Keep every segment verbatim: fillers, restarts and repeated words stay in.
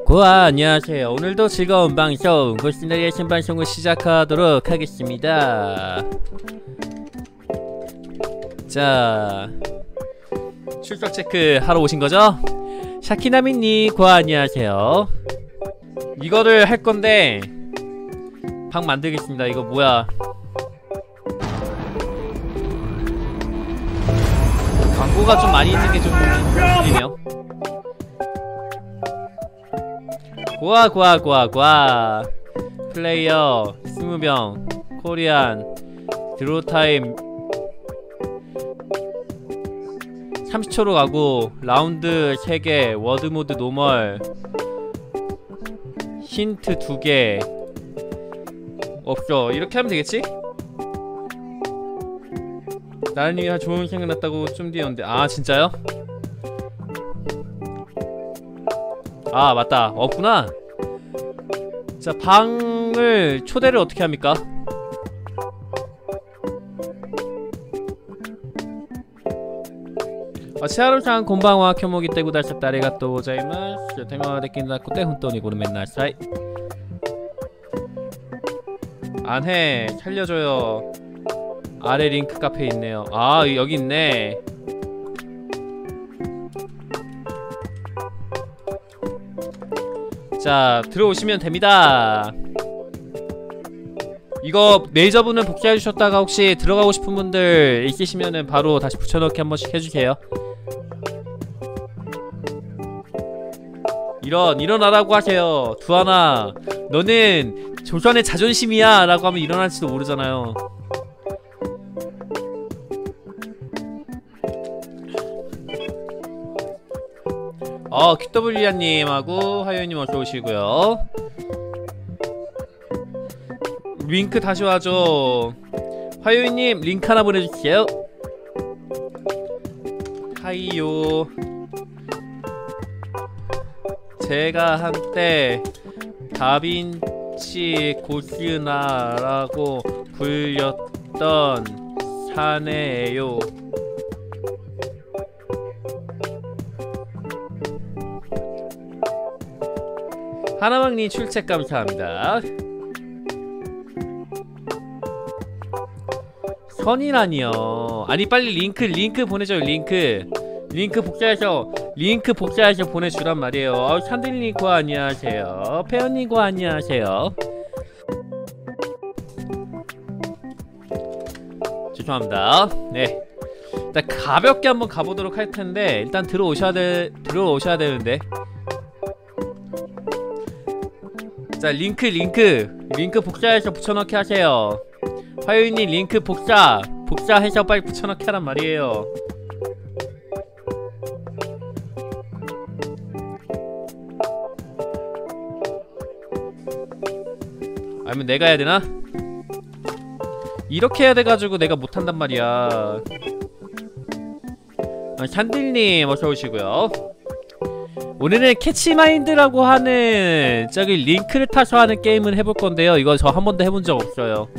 고아 안녕하세요. 오늘도 즐거운 방송 고시나리의 신방송을 시작하도록 하겠습니다. 자, 출석 체크 하러 오신거죠? 샤키나미님 고아 안녕하세요. 이거를 할건데 방 만들겠습니다. 이거 뭐야, 광고가 좀 많이 있는게 좀 느리네요. 고아 고아 고아 고아 플레이어 이십 명 코리안 드로타임 삼십 초로 가고 라운드 세 개 워드모드 노멀 힌트 두 개 없어. 이렇게 하면 되겠지? 나은이가 좋은 생각 났다고 좀 뒤였는데, 아 진짜요? 아 맞다, 없구나. 자, 방을 초대를 어떻게 합니까? 아, 치아로상 곤방와 켜모기 떼고 다시 다리가 또 고자이마스 대마가 데끼는 닫고 때 혼돈이 고르 맨날 사이 안해. 살려줘요. 아래 링크 카페 있네요. 아 여기 있네. 자, 들어오시면 됩니다. 이거 메이저분은 복귀해주셨다가 혹시 들어가고 싶은 분들 있으시면은 바로 다시 붙여넣기 한 번씩 해주세요. 일어나, 일어나라고 하세요. 두하나, 너는 조선의 자존심이야 라고 하면 일어날지도 모르잖아요. 어, 큐더블유아님하고 하요님 어서오시고요. 링크 다시 와줘. 화요일님 링크 하나 보내주세요. 하이요. 제가 한때 다빈치 고스나라고 불렸던 사내예요. 하나망님 출첵 감사합니다. 선이라니요. 아니 빨리 링크 링크 보내줘요. 링크 링크 복사해서 링크 복사해서 보내주란 말이에요. 어, 산들리님 고 안녕하세요. 페어님 고 안녕하세요. 죄송합니다. 네, 일단 가볍게 한번 가보도록 할 텐데 일단 들어오셔야 돼 들어오셔야 되는데. 자, 링크 링크 링크 복사해서 붙여넣기 하세요. 화요일님 링크 복사 복사해서 빨리 붙여넣기 하란 말이에요. 아니면 내가 해야 되나? 이렇게 해야 돼가지고 내가 못한단 말이야. 아, 샨딜님 어서오시고요. 오늘은 캐치마인드라고 하는 저기 링크를 타서 하는 게임을 해볼 건데요. 이거 저 한 번도 해본 적 없어요.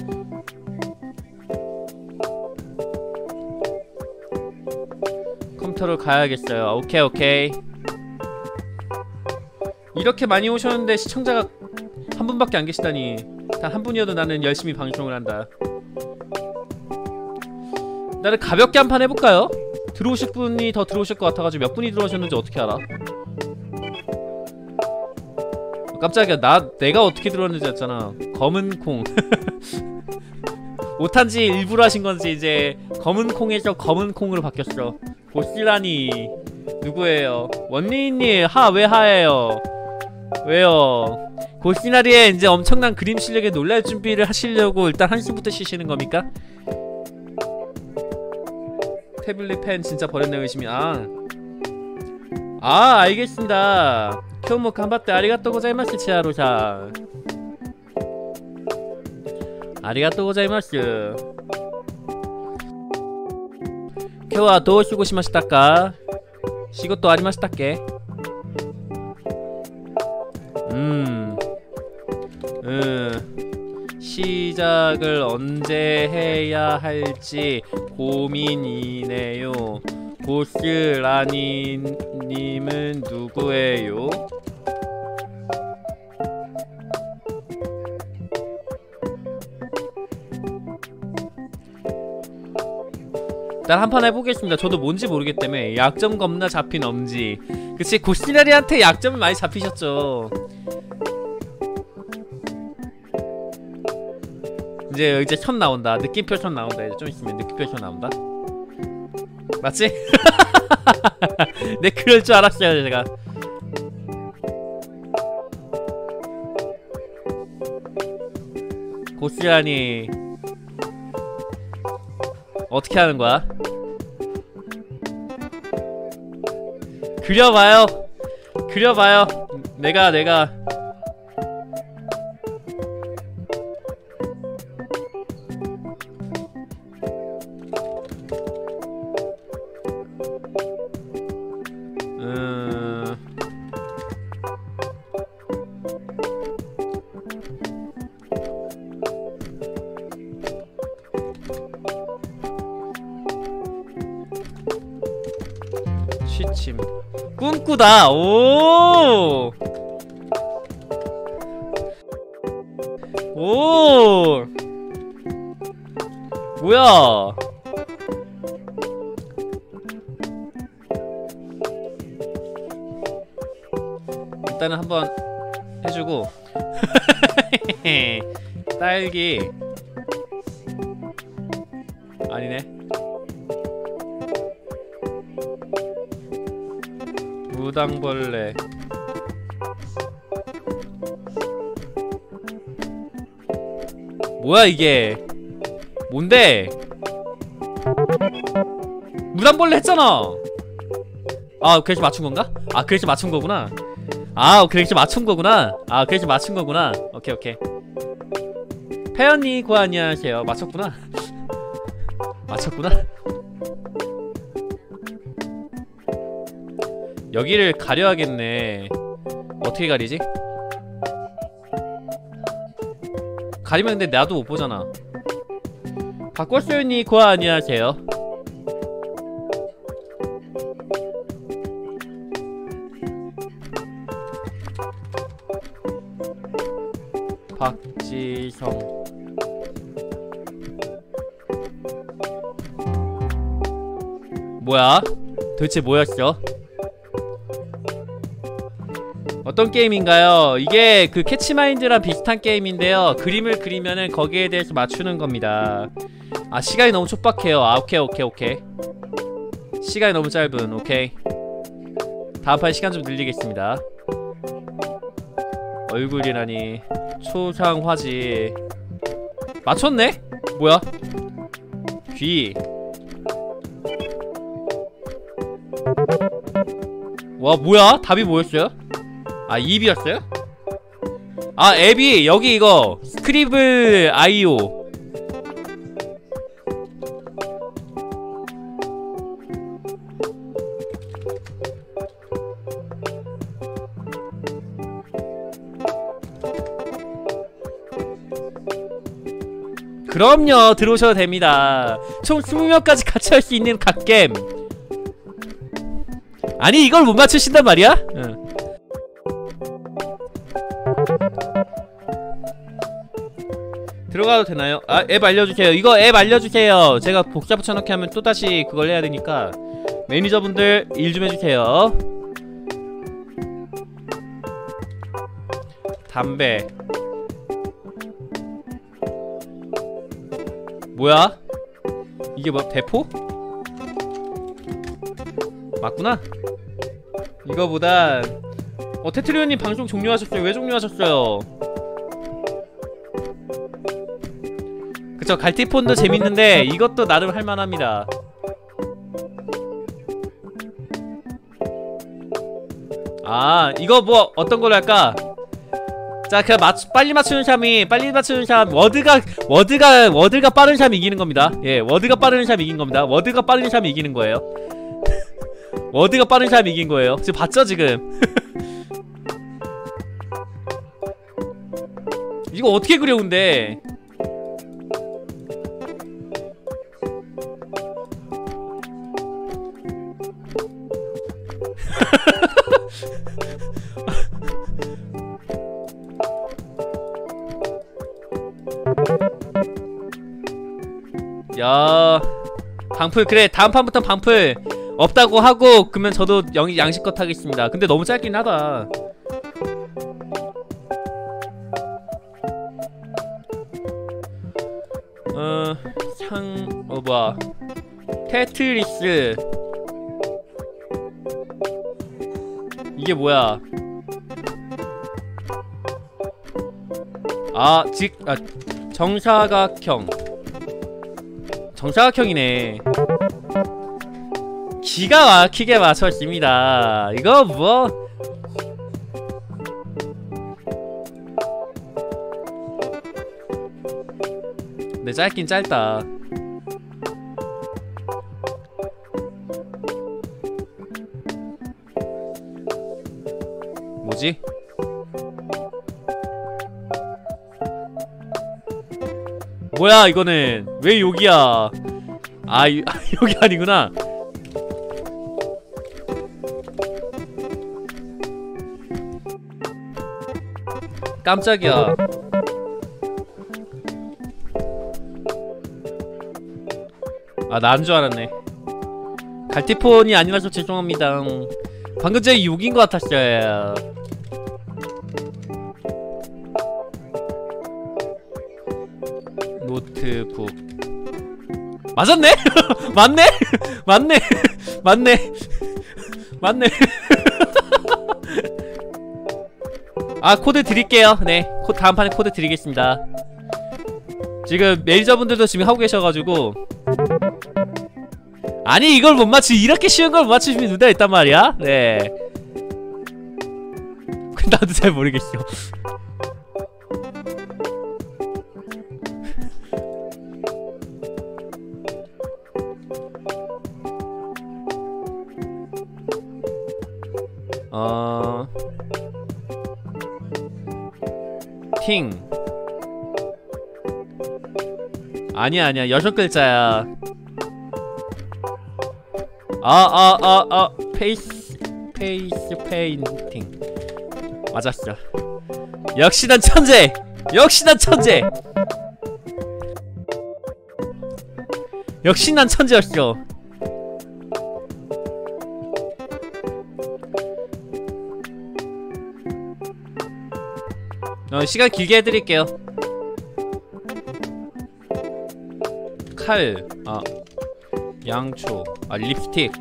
컴퓨터로 가야겠어요. 오케이 오케이. 이렇게 많이 오셨는데 시청자가 한 분밖에 안 계시다니. 단 한 분이어도 나는 열심히 방송을 한다. 나는 가볍게 한 판 해볼까요? 들어오실 분이 더 들어오실 것 같아가지고 몇 분이 들어오셨는지 어떻게 알아? 깜짝이야. 나 내가 어떻게 들어왔는지 했잖아. 검은콩 오탄지 일부러 하신건지 이제 검은콩에서 검은콩으로 바뀌었어. 고시라니 누구예요? 원리님 하 왜 하예요? 왜요? 고시나리에 이제 엄청난 그림 실력에 놀랄 준비를 하시려고 일단 한 시부터 쉬시는 겁니까? 태블릿 펜 진짜 버렸네 의심이. 아, 아 알겠습니다. 쿄모 간바tte 아리가또 고자이마스. 치아로사 아리가또 고자이마스. 今日はどう過ごしましたか? 仕事ありましたっけ? 음, 음, 시작을 언제 해야 할지 고민이네요. 보스라니님은 누구예요? 일단 한판 해보겠습니다. 저도 뭔지 모르겠다며. 약점 겁나 잡힌 엄지. 그치, 고시나리한테 약점을 많이 잡히셨죠. 이제 이제 천 나온다. 느낌표 천 나온다. 이제 좀 있으면 느낌표 천 나온다. 맞지? 네, 그럴 줄 알았어요 제가. 고시라니 어떻게 하는 거야? 그려봐요. 그려봐요. 내가 내가 음... 취침 꿈꾸다. 오! 오! 뭐야? 일단은 한번 해주고. 딸기 아니네. 무당벌레. 뭐야 이게? 뭔데? 무당벌레 했잖아. 아 그래서 맞춘 건가? 아 그래서 맞춘 거구나. 아 그래서 맞춘 거구나. 아 그래서 맞춘 거구나. 오케이 오케이. 패언니 고 안녕하세요. 맞췄구나. 맞췄구나. 여기를 가려야겠네. 어떻게 가리지? 가리면 근데 나도 못 보잖아. 박꽃소연이 고 안녕하세요. 박지성. 뭐야? 도대체 뭐였어? 어떤 게임인가요? 이게 그 캐치마인드랑 비슷한 게임인데요. 그림을 그리면은 거기에 대해서 맞추는 겁니다. 아 시간이 너무 촉박해요. 아 오케이 오케이 오케이. 시간이 너무 짧은. 오케이. 다음판 시간 좀 늘리겠습니다. 얼굴이라니. 초상화지. 맞췄네? 뭐야? 귀. 와 뭐야? 답이 뭐였어요? 아 입이었어요? 아 앱이 여기 이거 스크리블 아이오. 그럼요 들어오셔도 됩니다. 총 스무 명까지 같이 할 수 있는 갓겜. 아니 이걸 못 맞추신단 말이야? 응. 들어가도 되나요? 아 앱 알려주세요. 이거 앱 알려주세요. 제가 복사 붙여넣기 하면 또다시 그걸 해야 되니까 매니저분들 일 좀 해주세요. 담배. 뭐야? 이게 뭐 대포? 맞구나? 이거보단 어 테트리오님 방송 종료하셨어요. 왜 종료하셨어요? 그쵸 갈티폰도 재밌는데 이것도 나름 할만합니다. 아 이거 뭐 어떤 걸로 할까? 자 그냥 맞추, 빨리 맞추는 샴이 빨리 맞추는 샴. 워드가 워드가 워드가 빠른 샴이 이기는 겁니다. 예 워드가 빠른 샴이 이긴 겁니다. 워드가 빠른 샴이 이기는 거예요. 워드가 빠른 샴이 이긴 거예요. 지금 봤죠 지금? 이거 어떻게 그려 근데? 야 방풀. 그래, 다음 판부터 방풀 없다고 하고, 그러면 저도 영, 양식껏 하겠습니다. 근데 너무 짧긴 하다. 어... 상... 어 뭐야, 테트리스. 이게 뭐야. 아, 직... 아, 정사각형. 정사각형이네. 기가 막히게 맞췄습니다. 이거 뭐... 근데 짧긴 짧다. 뭐지? 뭐야 이거는. 왜 여기야. 아, 이, 여기 아니구나. 깜짝이야. 아, 난 줄 알았네. 갈티폰이 아니라서 죄송합니다. 방금 전에 욕인 것 같았어요. 노트북. 맞았네? 맞네? 맞네? 맞네? 맞네? 아, 코드 드릴게요. 네, 코, 다음 판에 코드 드리겠습니다. 지금 매니저분들도 지금 하고 계셔가지고. 아니, 이걸 못 맞추, 이렇게 쉬운 걸 못 맞추시면 누가 있단 말이야? 네. 나도 잘 모르겠어. 어... 팅. 아니야 아니야, 여섯 글자야. 아 아 아 아 페이스 페이스 페인팅. 맞았어. 역시 난 천재. 역시 난 천재. 역시 난 천재였어. 어, 시간 길게 해드릴게요. 칼, 아, 양초, 아, 립스틱.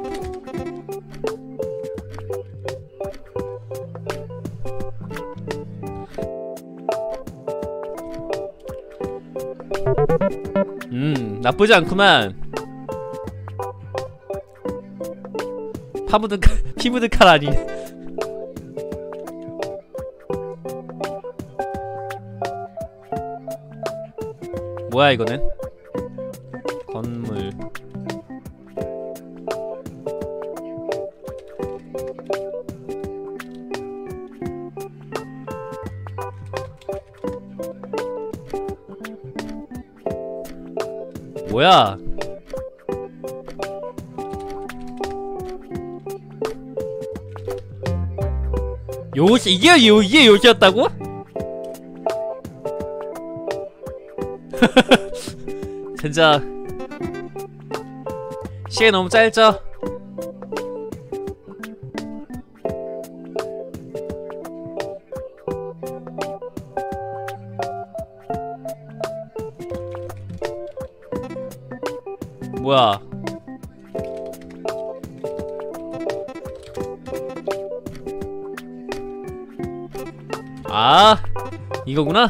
음, 나쁘지 않구만. 파 묻은 칼, 피 묻은 칼 아니. 뭐야 이거는? 건물. 뭐야? 요시, 이게 요, 이게 요시였다고? 진짜 시간이 너무 짧죠? 뭐야? 아, 이거구나?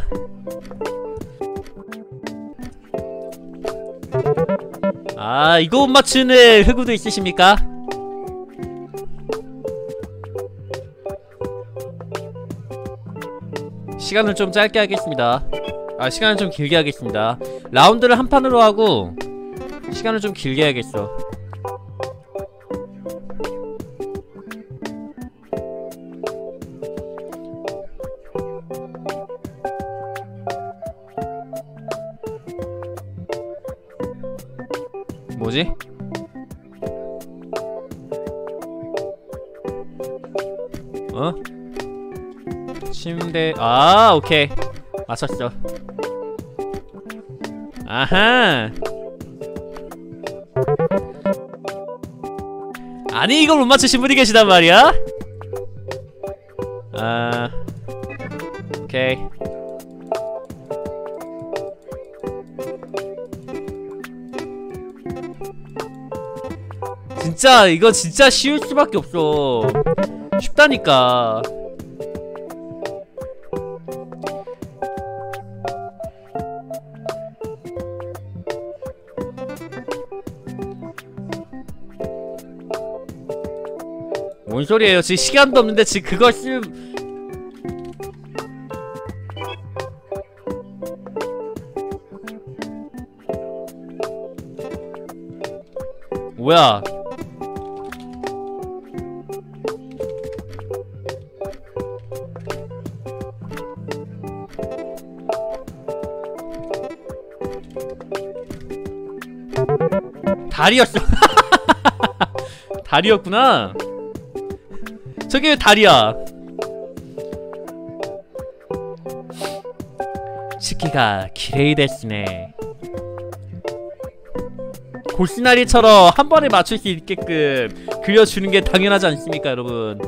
아, 이거 못 맞추는 흑우도 있으십니까? 시간을 좀 짧게 하겠습니다. 아, 시간을 좀 길게 하겠습니다. 라운드를 한 판으로 하고 시간을 좀 길게 해야겠어. 뭐지? 어? 침대. 아, 오케이. 맞췄어. 아하. 아니 이걸 못 맞추신 분이 계시단 말이야? 아 오케이. 진짜 이거 진짜 쉬울 수밖에 없어. 쉽다니까. 뭔 소리예요? 지금 시간도 없는데 지금 그걸 쓰... 뭐야? 달이었어. 달이었구나. 저게 왜 달이야? 시키가 기레이 데스네. 골시나리처럼 한 번에 맞출 수 있게끔 그려주는 게 당연하지 않습니까, 여러분?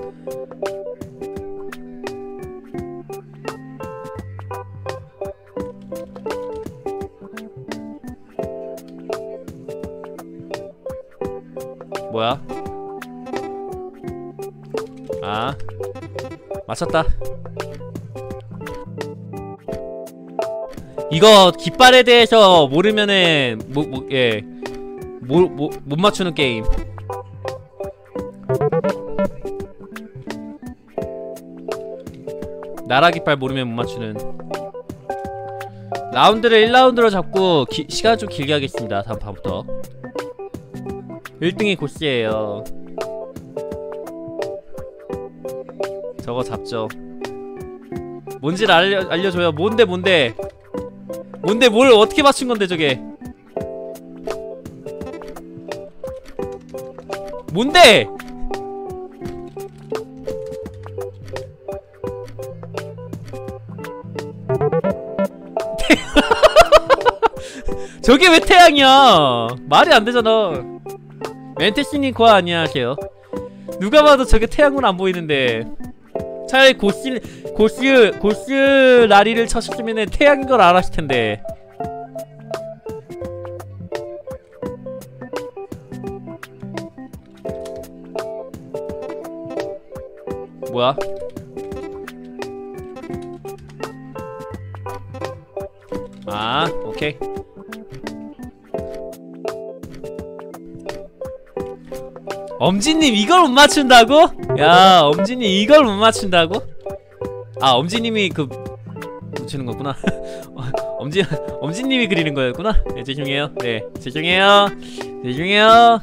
뭐야? 아 맞췄다. 이거 깃발에 대해서 모르면은 뭐 뭐 예 뭐 뭐 못 맞추는 게임. 나라 깃발 모르면 못 맞추는. 라운드를 일 라운드로 잡고 기, 시간 좀 길게 하겠습니다. 다음 판부터. 일 등이 고씨예요. 저거 잡죠. 뭔지를 알려, 알려줘요. 뭔데 뭔데 뭔데 뭘 어떻게 맞춘건데 저게. 뭔데. 저게 왜 태양이야. 말이 안되잖아. 멘테씨님 고아 안녕하세요. 누가 봐도 저게 태양은 안보이는데 차라리 고스 고스 고스 라리를 쳤으면은 태양인걸 알았을텐데. 뭐야? 아 오케이. 엄지님 이걸 못 맞춘다고? 야 엄지님 이걸 못 맞춘다고? 아 엄지님이 그 붙이는 거구나. 엄지 엄지님이 그리는 거였구나. 네 죄송해요. 네 죄송해요. 죄송해요.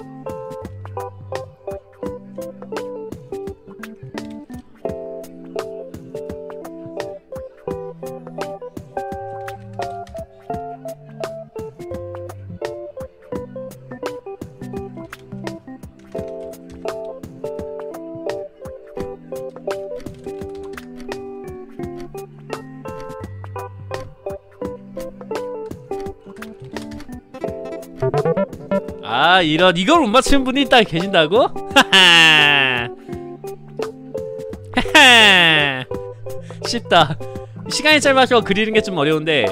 아 이런 이걸 못 맞추는 분이 딱 계신다고? 하하 하하 쉽다. 시간이 짧아서 그리는 게 좀 어려운데.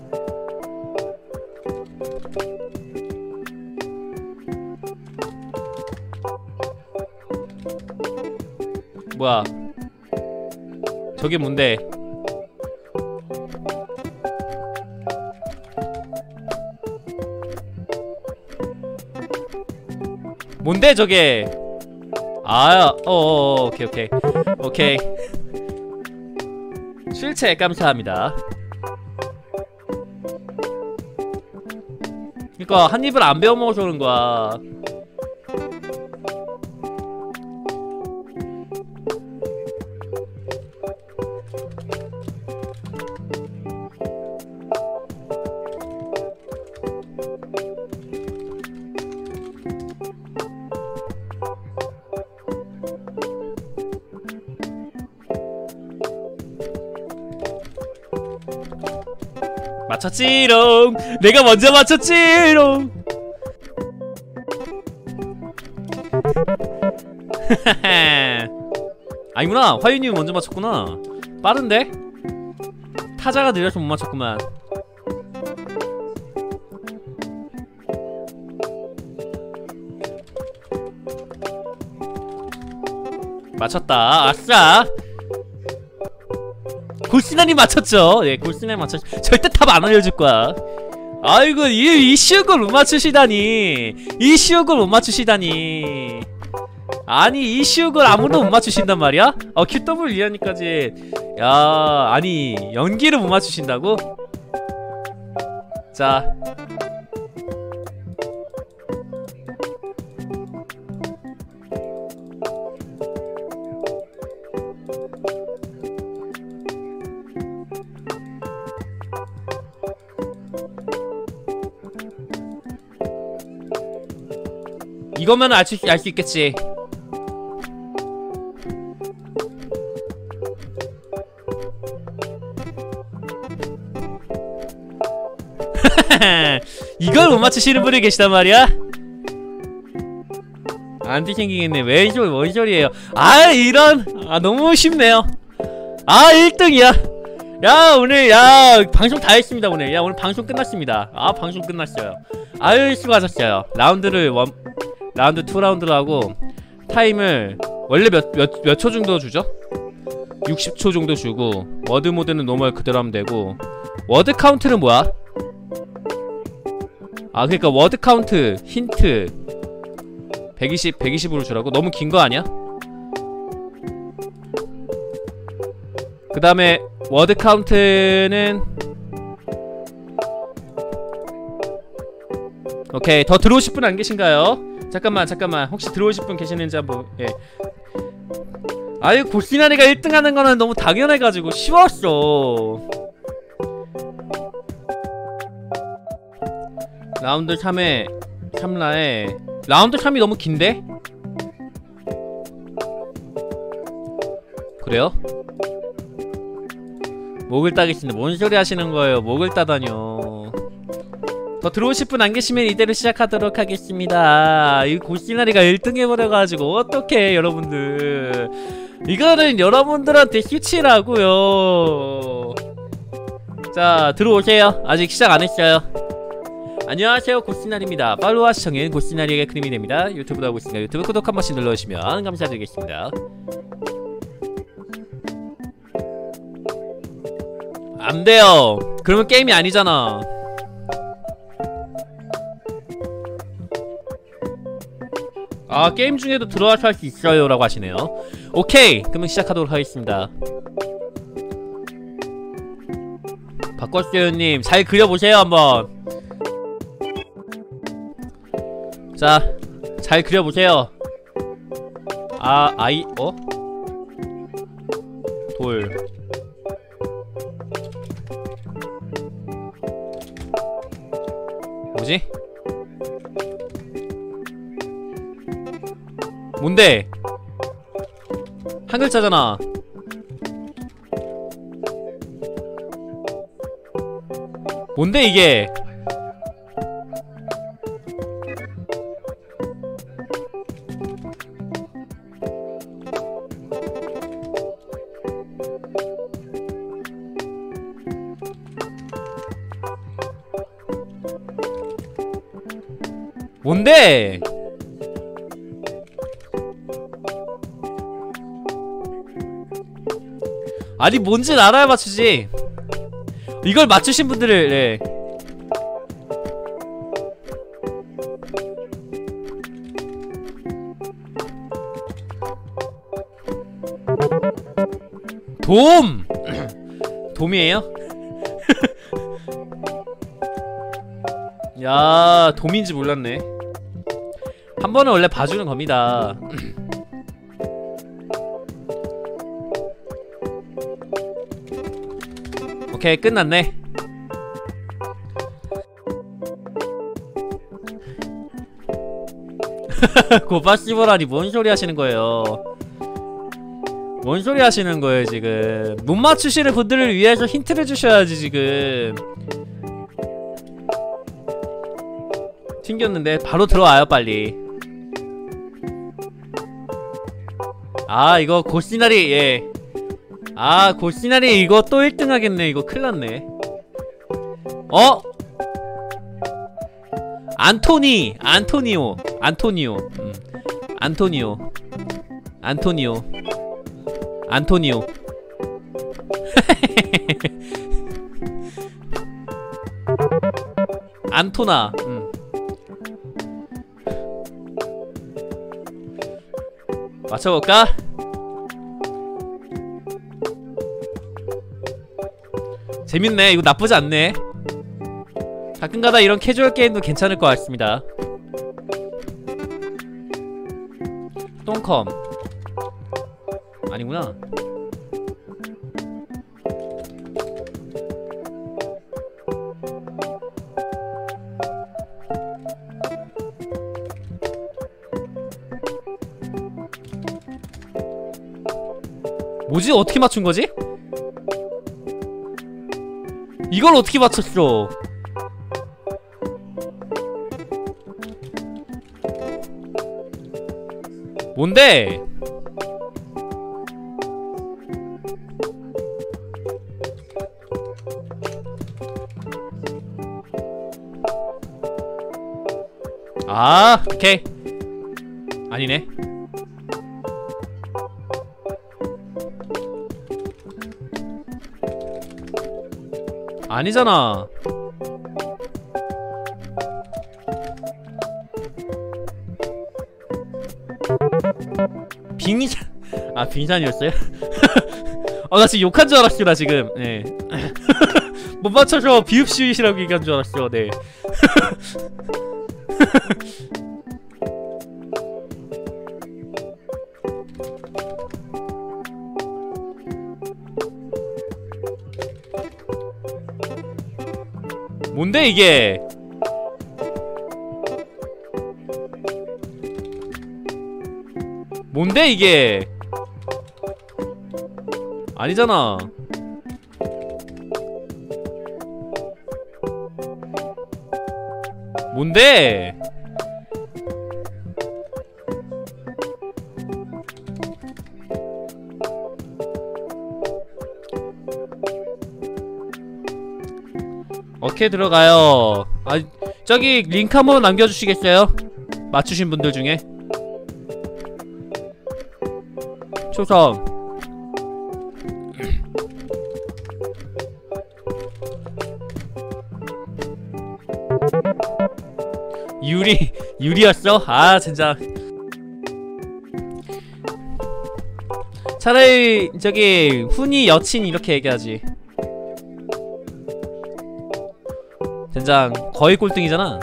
뭐야 저게 뭔데? 뭔데 저게? 아, 어어어, 오케이 오케이 오케이. 실체 감사합니다. 그니까 한 입을 안 베어 먹어서 그런 거야. 맞췄지롱. 내가 먼저 맞췄지롱. 아니구나, 화유님이 먼저 맞췄구나. 빠른데? 타자가 느려서 못 맞췄구만. 맞췄다. 아싸. 골신아님 맞췄죠. 네, 골신아님 맞췄죠. 절대 탑 안 알려줄 거야. 아이고, 이, 이 쉬운 걸 못 맞추시다니. 이 쉬운 걸 못 맞추시다니. 아니, 이 쉬운 걸 아무도 못 맞추신단 말이야? 어, 큐더블 이하니까지. 야, 아니, 연기를 못 맞추신다고? 자. 이것만은 알 수 알 수 있겠지. 이걸 못 맞추시는 분이 계시단 말이야? 안티 생기겠네. 왜 저, 뭔 소리예요? 아, 이런. 아, 너무 쉽네요. 아, 일 등이야. 야, 오늘, 야, 방송 다 했습니다, 오늘. 야, 오늘 방송 끝났습니다. 아, 방송 끝났어요. 아유, 수고하셨어요. 라운드를 원, 라운드 투 라운드로 하고, 타임을, 원래 몇, 몇, 몇 초 정도 주죠? 육십 초 정도 주고, 워드 모드는 노멀 그대로 하면 되고, 워드 카운트는 뭐야? 아, 그니까 워드 카운트, 힌트 백이십, 백이십으로 주라고? 너무 긴 거 아니야? 그 다음에 워드 카운트는 오케이. 더 들어오실 분 안 계신가요? 잠깐만 잠깐만, 혹시 들어오실 분 계시는지 한번. 예. 아유, 골신아리가 일 등 하는 거는 너무 당연해가지고 쉬웠어. 라운드 삼에 삼라에 라운드 삼이 너무 긴데? 그래요? 목을 따겠습니다. 뭔 소리 하시는 거예요? 목을 따다뇨. 더 들어오실 분 안 계시면 이대로 시작하도록 하겠습니다. 이 골신아리가 일 등 해버려가지고 어떡해, 여러분들. 이거는 여러분들한테 휴치라고요. 자, 들어오세요. 아직 시작 안 했어요. 안녕하세요, 골신아리입니다. 팔로우와 시청은 골신아리에게 큰 힘이 됩니다. 유튜브도 하고 있으니까 유튜브 구독 한 번씩 눌러주시면 감사드리겠습니다. 안 돼요. 그러면 게임이 아니잖아. 아, 게임 중에도 들어와서 할 수 있어요 라고 하시네요. 오케이, 그러면 시작하도록 하겠습니다. 박거스님 잘 그려보세요 한번. 자, 잘 그려보세요. 아, 아이, 어? 돌. 뭐지? 뭔데? 한 글자잖아. 뭔데 이게? 뭔데? 아니, 뭔지 알아야 맞추지. 이걸 맞추신 분들을. 네. 돔! 돔이에요? 야, 돔인지 몰랐네. 한 번은 원래 봐주는 겁니다. 오케이, 끝났네. 고바시보라니 뭔 소리 하시는 거예요? 뭔 소리 하시는 거예요 지금? 못 맞추시는 분들을 위해서 힌트를 주셔야지 지금. 튕겼는데 바로 들어와요 빨리. 아 이거 고시나리 예. 아 고시나리 이거 또 일 등 하겠네. 이거 큰일났네. 어? 안토니 안토니오 안토니오 음. 안토니오 안토니오 안토니오 안토나 음. 맞춰볼까? 재밌네. 이거 나쁘지 않네. 가끔가다 이런 캐주얼 게임도 괜찮을 것 같습니다. 똥컴 아니구나. 뭐지? 어떻게 맞춘 거지? 이걸 어떻게 맞췄어? 뭔데? 아, 오케이. 아니네. 아니잖아. 빙산. 아 빙산이었어요? 아 나 지금 욕한 줄 알았어. 나 지금 네. 못 맞춰서 비읍시윗이라고 얘기한 줄 알았어. 네. 뭔데 이게? 뭔데 이게? 아니잖아. 뭔데? 어떻게 들어가요? 아 저기 링크 한번 남겨주시겠어요? 맞추신 분들 중에 초성 유리 유리였어? 아 진짜 차라리 저기 훈이 여친 이렇게 얘기하지. 젠장 거의 꼴등이잖아.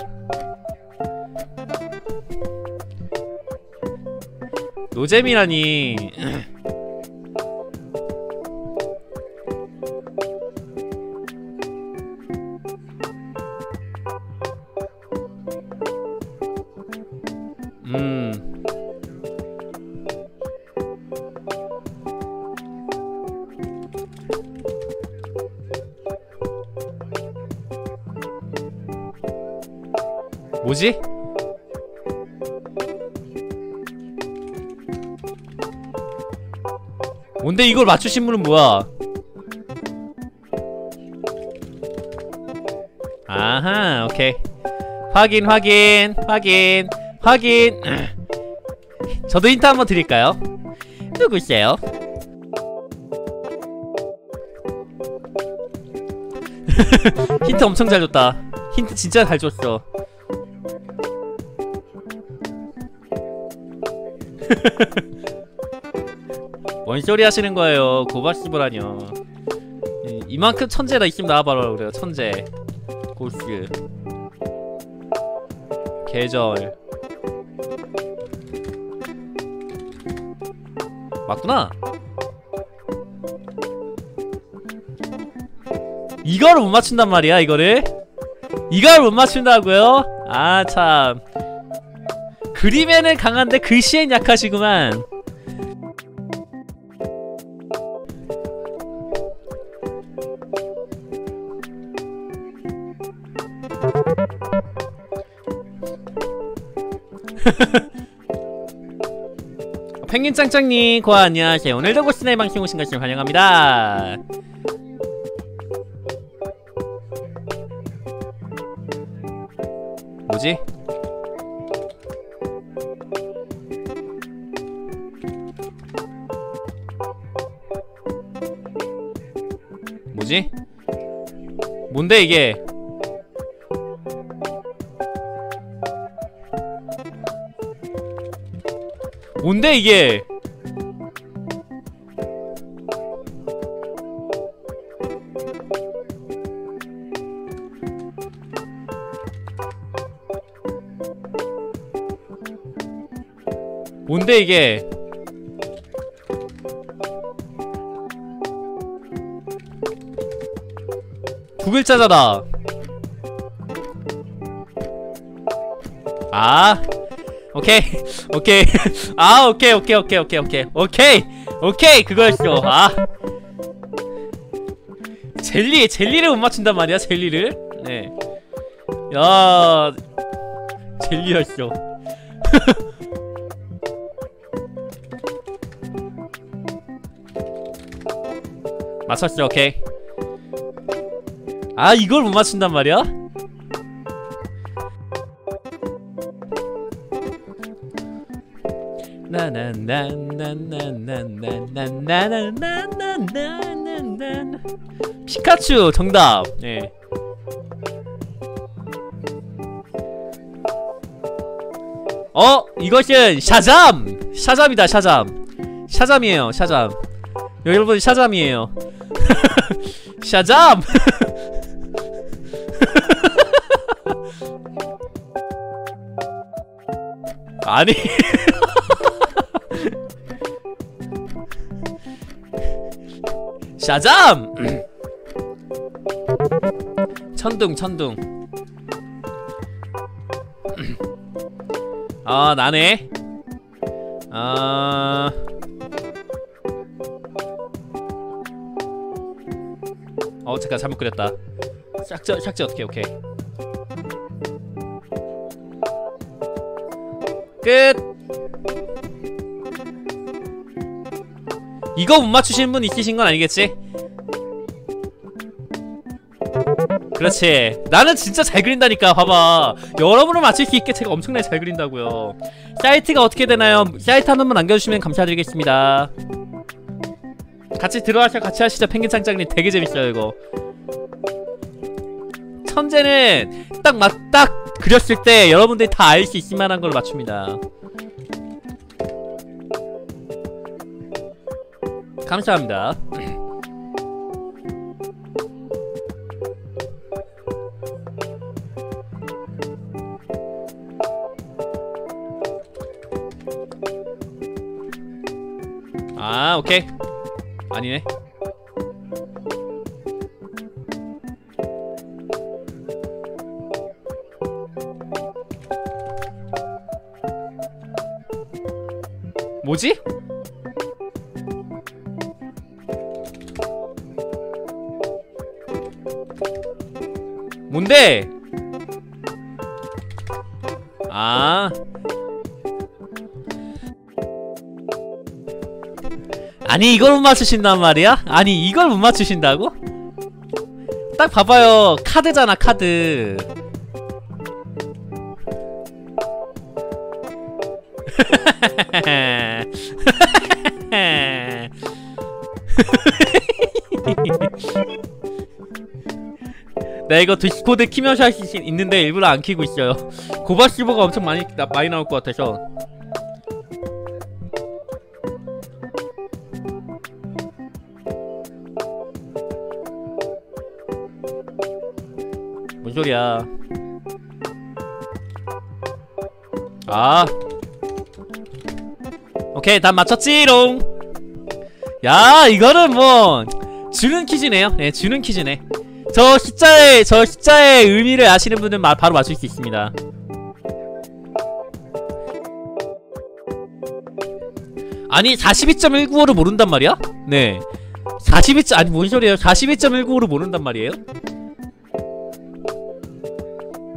노잼이라니. 음 뭐지? 뭔데 이걸 맞추신 분은 뭐야? 아하 오케이 확인 확인 확인 확인. 저도 힌트 한번 드릴까요? 누구세요? 힌트 엄청 잘 줬다. 힌트 진짜 잘 줬어. 뭔 소리 하시는 거예요? 고바시브라뇨. 이, 이만큼 천재가 있으면 나와봐라 그래요. 천재 고스 계절 맞구나. 이걸 못 맞춘단 말이야. 이거를 이걸 못 맞춘다고요? 아 참 그림에는 강한데 글씨엔 약하시구만. 펭귄짱짱님 고아 안녕하세요. 오늘도 고스나이 방송 오신 것을 환영합니다. 뭐지? 뭐지? 뭔데 이게? 뭔데 이게? 뭔데 이게? 두 글자잖아. 아 오케이 오케이 아 오케이 오케이 오케이 오케이 오케이 오케이 오케이 그거였어. 아 젤리 젤리를 못 맞춘단 말이야. 젤리를. 네. 야 젤리였어. 맞췄어. 오케이. 아 이걸 못 맞춘단 말이야? 나나나나나나나나나나나나나나나나 피카츄 정답. 네. 어 이것은 샤잠. 샤잠이다. 샤잠. 샤잠이에요. 샤잠. 여러분 샤잠이에요. 샤잠. 아니 샤잠. 천둥 천둥. 아 나네. 아 어 잠깐 잘못 그렸다. 샥지 샥지 어떻게 오케이 끝. 이거 못 맞추시는 분 있으신 건 아니겠지? 그렇지. 나는 진짜 잘 그린다니까. 봐봐. 여러분을 맞출 수 있게 제가 엄청나게 잘 그린다고요. 사이트가 어떻게 되나요? 사이트 한 번만 남겨주시면 감사드리겠습니다. 같이 들어와서 같이 하시죠. 펭귄짱짱님 되게 재밌어요 이거. 천재는 딱 맞, 딱 그렸을 때 여러분들이 다 알 수 있을 만한 걸 맞춥니다. 감사합니다. 아 오케이. 아니네. 뭐지? 뭔데? 아 아니 이걸 못 맞추신단 말이야? 아니 이걸 못 맞추신다고? 딱 봐봐요. 카드잖아 카드. 나 이거 디스코드 키면서 할 수 있는데 일부러 안 키고 있어요. 고바시보가 엄청 많이 나, 많이 나올 것 같아서. 뭔 소리야? 아 오케이 다 맞췄지롱. 야 이거는 뭐 주는 퀴즈네요. 네 주는 퀴즈네. 저 숫자의 저 숫자의 의미를 아시는 분은 마, 바로 맞출 수 있습니다. 아니 사십이 점 일구오를 모른단 말이야? 네 사십이 점 아니 뭔 소리예요? 사십이 점 일구오를 모른단 말이에요?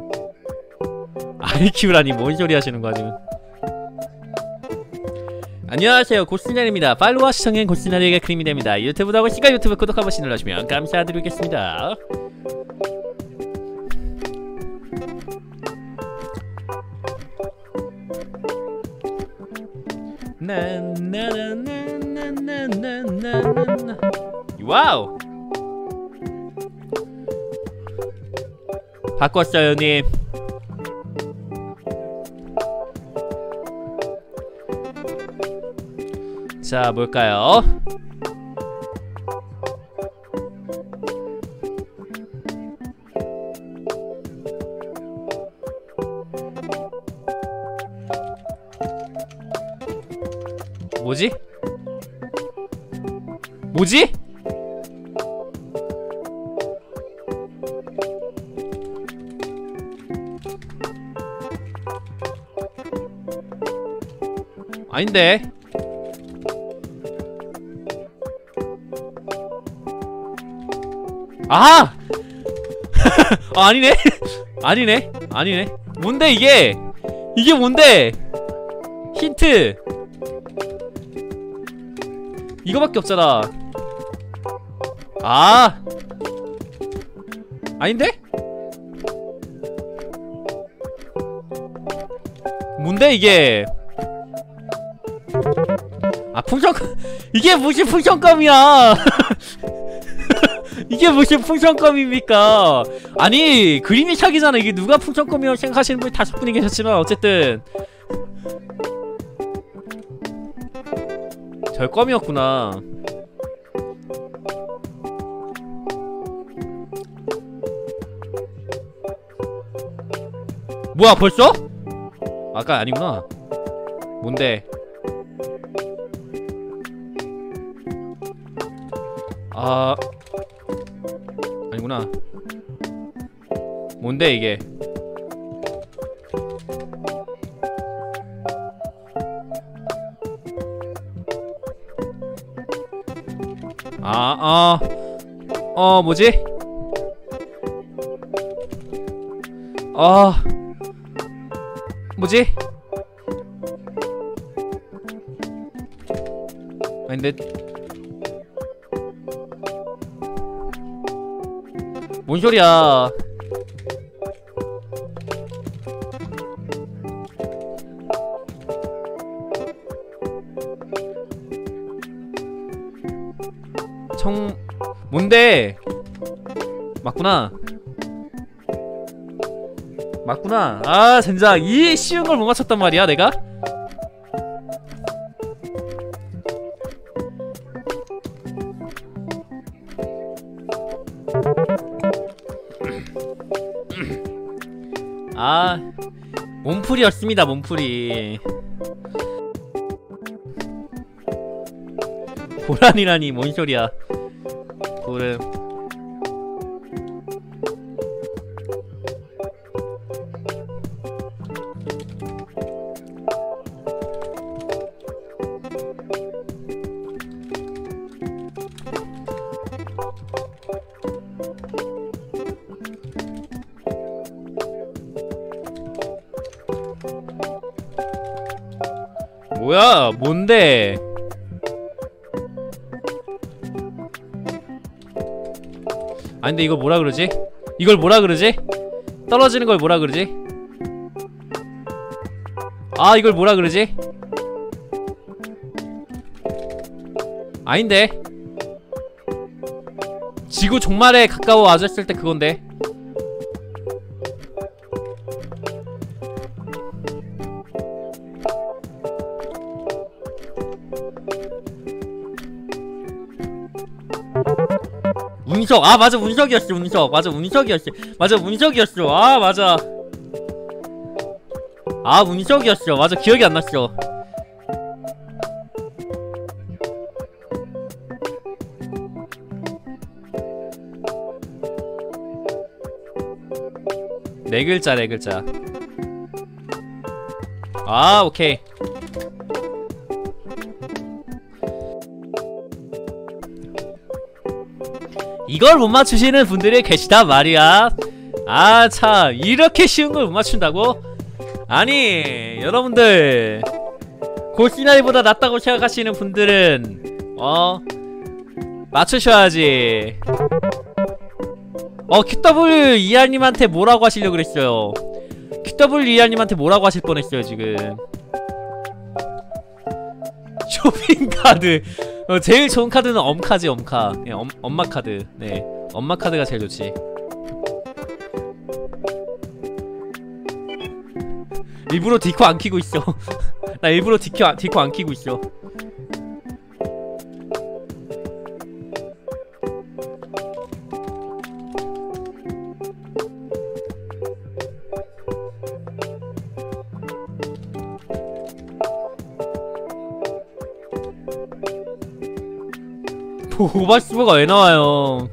아이큐라니 뭔 소리 하시는 거야 지금? 안녕하세요, 고스나리입니다. 팔로우와 시청엔 고스나리에게 큰 힘이 됩니다. 유튜브도 하고 시가 유튜브 구독 한 번씩 눌러주시면 감사드리겠습니다. 나나나나나나나나나 와우! 바꿨어요, 형님. 자, 뭘까요? 뭐지? 뭐지? 아닌데. 아! 아 아니네. 아니네. 아니네. 뭔데 이게? 이게 뭔데? 힌트. 이거밖에 없잖아. 아! 아닌데? 뭔데 이게? 아 풍선. 이게 무슨 풍선껌이야. 이게 무슨 풍선껌입니까? 아니 그림이 착이잖아. 이게 누가 풍선껌이라고 생각하시는 분이 다섯 분이 계셨지만 어쨌든 절 껌이었구나. 뭐야 벌써? 아까 아니구나. 뭔데? 아 아니구나. 뭔데 이게? 아, 어, 어, 뭐지? 어, 뭐지? 아닌데. 뭔 소리야? 청... 뭔데? 맞구나. 맞구나. 아 진짜 이 쉬운 걸 못 맞췄단 말이야 내가? 아 몸풀이였습니다. 몸풀이. 고란이라니 뭔 소리야. 고름. 뭐야 뭔데? 아 근데 이걸 뭐라 그러지? 이걸 뭐라 그러지? 떨어지는 걸 뭐라 그러지? 아 이걸 뭐라 그러지? 아닌데. 지구 종말에 가까워 와졌을 때 그건데. 운석. 아 맞아 운석이었어. 운석 맞아 운석이었어. 맞아 운석이었어. 아 맞아. 아 운석이었어. 맞아 기억이 안 났어. 네 글자 네 글자. 아 오케이. 이걸 못 맞추시는 분들이 계시단 말이야. 아 참 이렇게 쉬운 걸 못 맞춘다고? 아니 여러분들 고시나리보다 낫다고 생각하시는 분들은 어 맞추셔야지. 어 큐더블유 이알님한테 뭐라고 하시려고 그랬어요. 큐더블유 이알님한테 뭐라고 하실 뻔했어요 지금. 쇼핑카드. 어, 제일 좋은 카드는 엄카지. 엄카. 예, 엄, 엄마 카드. 네, 엄마 카드가 제일 좋지. 일부러 디코 안 키고 있어. 나 일부러 디코, 안, 디코 안 키고 있어. 고바시브가 왜 나와요?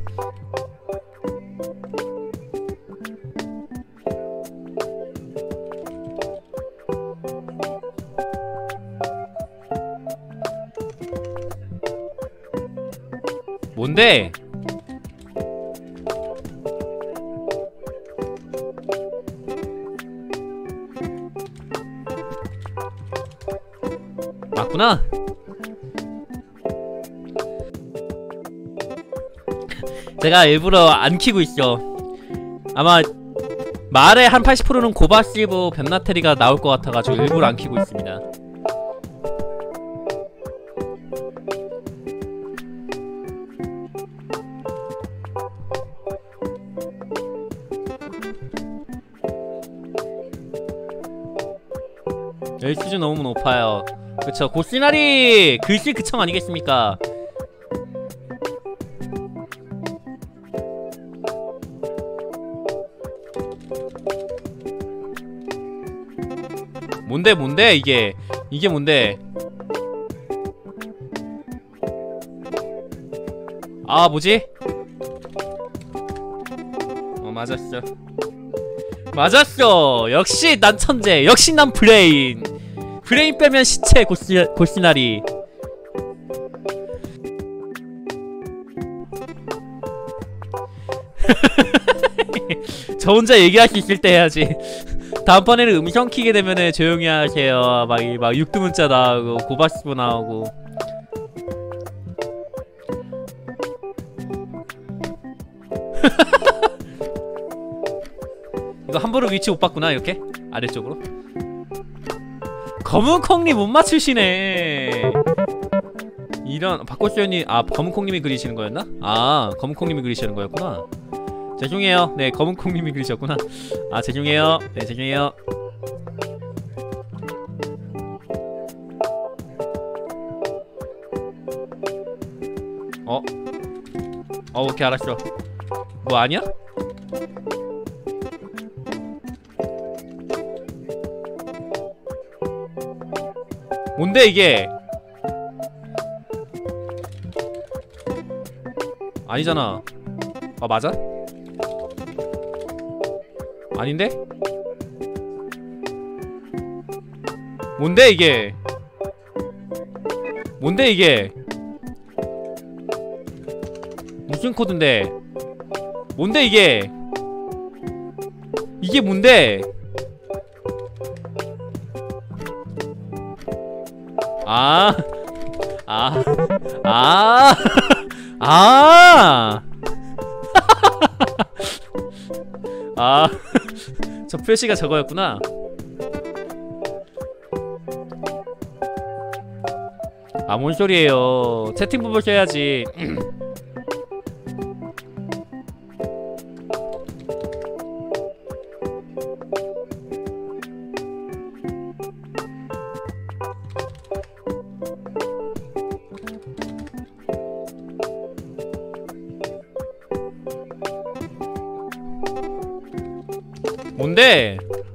뭔데? 맞구나? 제가 일부러 안 키고 있어. 아마 말의 한 팔십 퍼센트는 고바시브 변나테리가 나올 것 같아가지고 일부러 안 키고 있습니다. 일 수준 너무 높아요. 그쵸, 고시나리 글씨 그청 아니겠습니까? 뭔데 뭔데 이게 이게 뭔데? 아 뭐지? 어 맞았어 맞았어. 역시 난 천재. 역시 난 브레인. 브레인 빼면 시체. 고시, 고시나리. 저 혼자 얘기할 수 있을 때 해야지. 다음번에는 음성 키게 되면은 조용히 하세요. 막, 막 육두문자 나오고 고바시브 나오고. 이거 함부로 위치 못 봤구나. 이렇게 아래쪽으로. 검은콩님 못 맞추시네. 이런 박고수연님. 아 검은콩님이 그리시는 거였나? 아 검은콩님이 그리시는 거였구나. 죄송해요. 네, 검은콩님이 그리셨구나. 아 죄송해요. 네, 죄송해요. 어? 어 오케이 알았어. 뭐 아니야? 뭔데 이게? 아니잖아. 아 맞아? 아닌데? 뭔데 이게? 뭔데 이게? 무슨 코드인데? 뭔데 이게? 이게 뭔데? 아, 아, 아, 아, 아, 저 표시가 저거였구나. 아, 뭔 소리예요? 채팅 부분 써야지. 뭔데?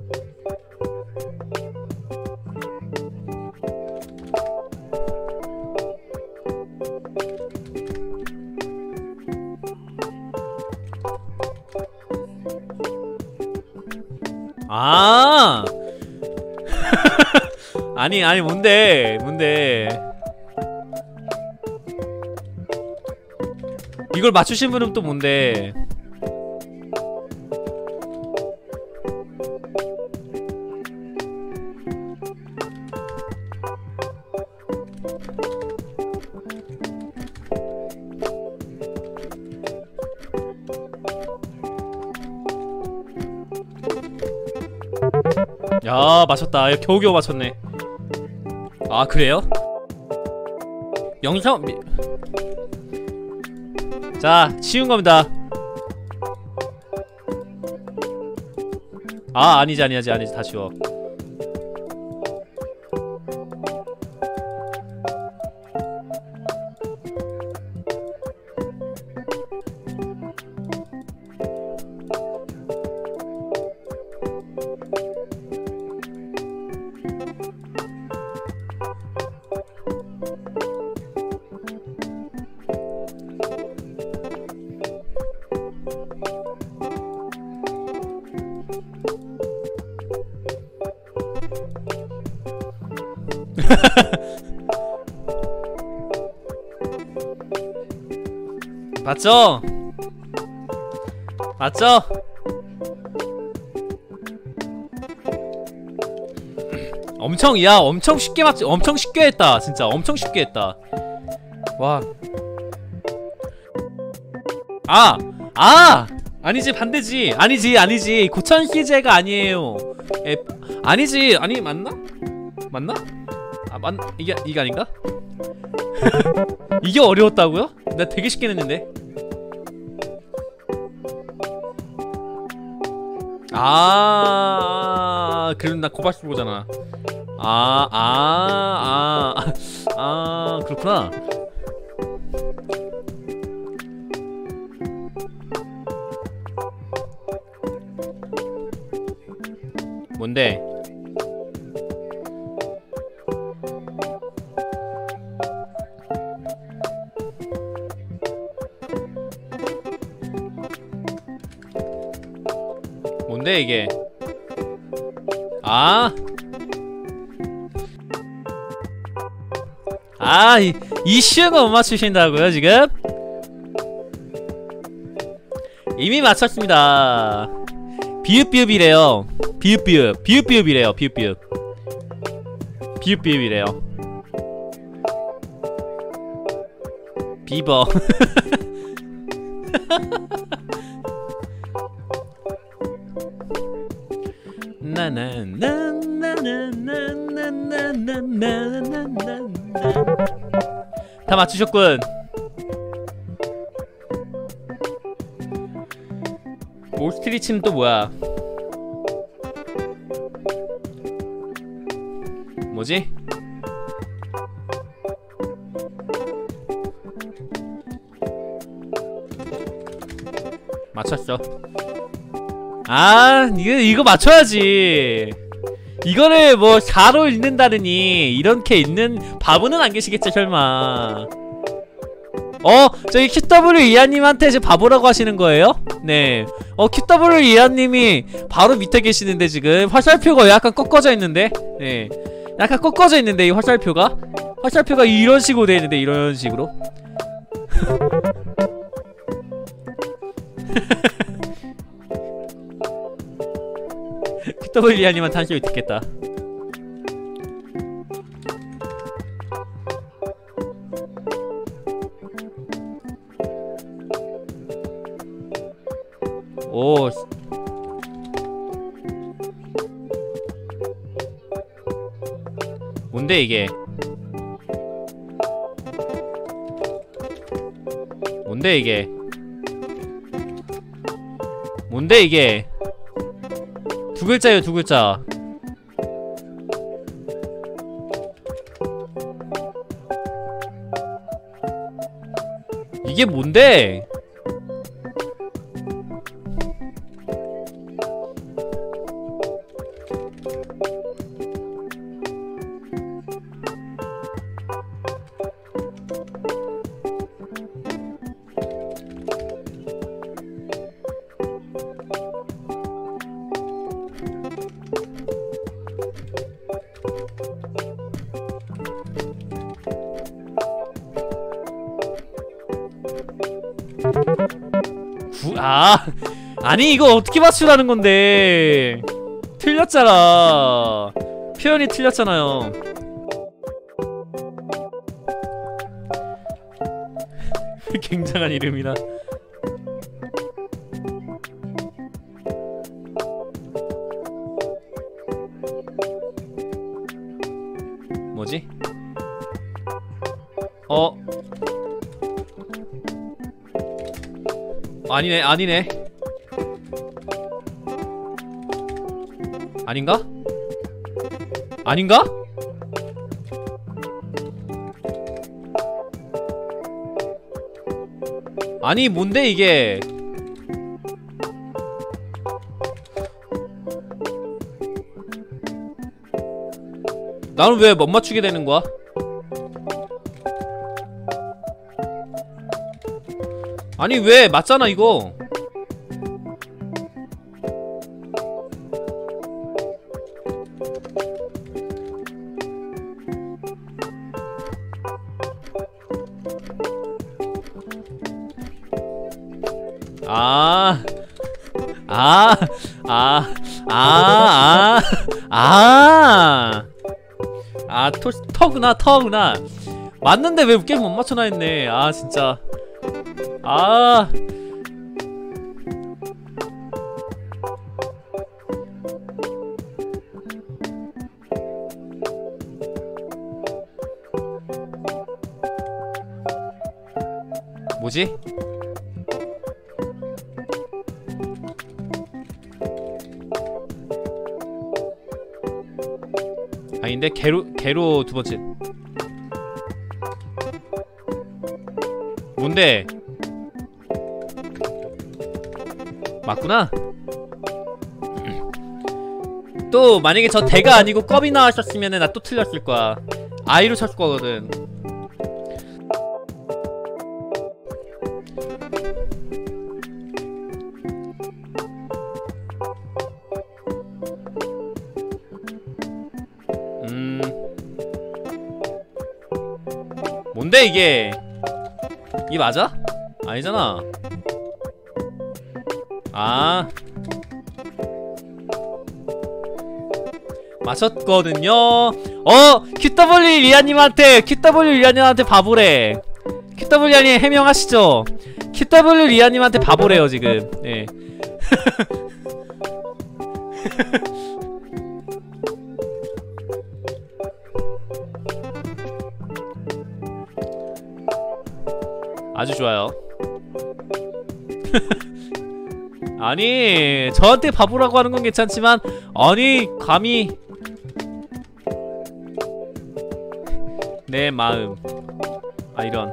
아 아니 아니 뭔데 뭔데 이걸 맞추신 분은 또 뭔데? 야 맞췄다. 야, 겨우겨우 맞췄네. 아 그래요? 영상 미... 자 치운 겁니다. 아 아니지 아니지 아니지 다 치워. 맞죠? 맞죠? 엄청 야 엄청 쉽게 맞지. 엄청 쉽게 했다 진짜. 엄청 쉽게 했다. 와. 아! 아! 아니지 반대지. 아니지 아니지 고천 시제가 아니에요. 에, 아니지. 아니 맞나? 맞나? 아 맞.. 이게 이게 아닌가? 이게 어려웠다고요? 나 되게 쉽게 냈는데. 아, 그럼 나 고박스 보잖아. 아, 아, 아, 아, 그렇구나. 뭔데? 뭔데 이게? 아, 아, 이, 이 쉬운 거 못 맞추신다고요 지금? 이미 맞췄습니다. 비읍비읍이래요. 비읍비읍, 비읍비읍이래요. 비읍비읍, 비읍비읍이래요. 비버. 다 맞추셨군. 오스트리치는 또 뭐야? 뭐지? 맞췄어. 아, 이거, 이거 맞춰야지. 이거를 뭐 사로 읽는다느니 이렇게 읽는 바보는 안 계시겠죠 설마. 어? 저기 큐더블유 이하님한테 지금 바보라고 하시는 거예요? 네. 어 큐더블유 이하님이 바로 밑에 계시는데 지금 화살표가 약간 꺾어져 있는데? 네. 약간 꺾어져 있는데 이 화살표가? 화살표가 이런 식으로 되어 있는데 이런 식으로? 큐더블유 이하님한테 한 소리 듣겠다. 오. 뭔데 이게? 뭔데 이게? 뭔데 이게? 두 글자예요, 두 글자. 이게 뭔데? 구.. 아! 아니 이거 어떻게 맞추라는 건데. 틀렸잖아. 표현이 틀렸잖아요. 굉장한 이름이다. 뭐지? 어? 아니네 아니네 아닌가? 아닌가? 아니 뭔데 이게 나는 왜 못 맞추게 되는 거야? 아니 왜 맞잖아 이거. 아, 아, 아, 아, 아, 아, 아, 토, 터구나, 터구나. 맞는데 왜 게임 못 맞춰나 했네. 아, 진짜. 아. 뭐지? 아닌데 개로 개로 두 번째. 뭔데? 맞구나. 또 만약에 저 대가 아니고 껍이 나왔었으면은 나 또 틀렸을 거야. 아이로 쳤을 거거든. 음. 뭔데 이게? 이게 맞아? 아니잖아. 아. 맞췄거든요. 어! 큐더블유 리아님한테 큐더블유 리아님한테 바보래. 큐더블유 리아님 해명하시죠. 큐더블유 리아님한테 바보래요 지금. 네. 아주 좋아요. 아니 저한테 바보라고 하는 건 괜찮지만 아니 감히 내 마음. 아 이런.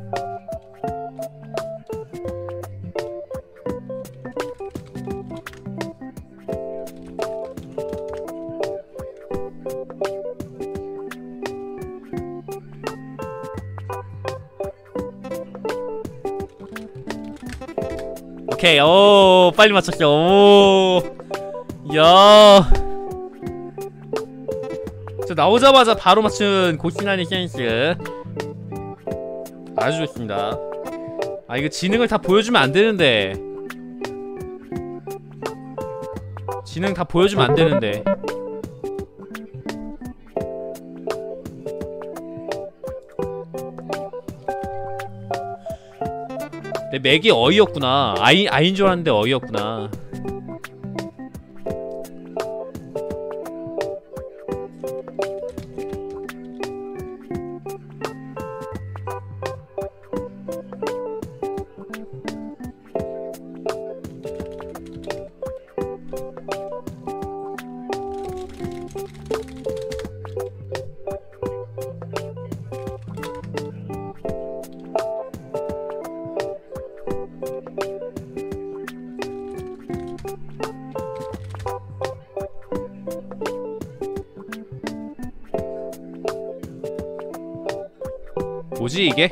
오케이. 오 빨리 맞췄죠. 오 야 저 나오자마자 바로 맞춘 고시나니 센스 아주 좋습니다. 아 이거 지능을 다 보여주면 안 되는데. 지능 다 보여주면 안 되는데. 내 맥이 어이였구나. 아이, 아인 줄 알았는데 어이였구나. 뭐지 이게?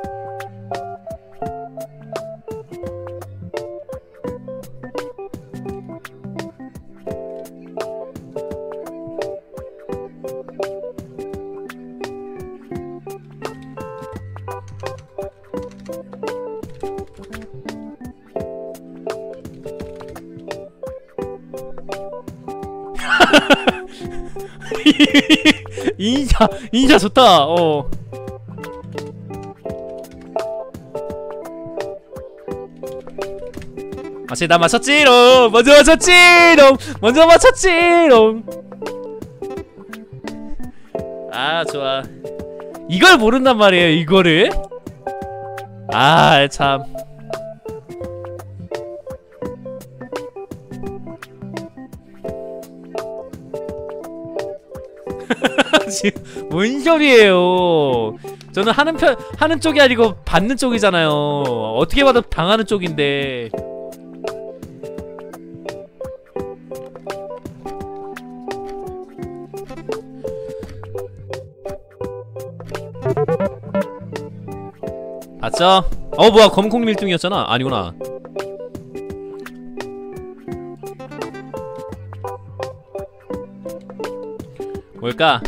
인자 인자 좋다. 어. 아씨 나 맞췄지롱. 먼저 맞췄지롱. 먼저 맞췄지롱. 아 좋아. 이걸 모른단 말이에요 이거를. 아 참. 뭔 소리예요. 저는 하는 편 하는 쪽이 아니고 받는 쪽이잖아요. 어떻게 봐도 당하는 쪽인데. 봤죠? 어 뭐야 검콩님 일 등이었잖아. 아니구나. 뭘까?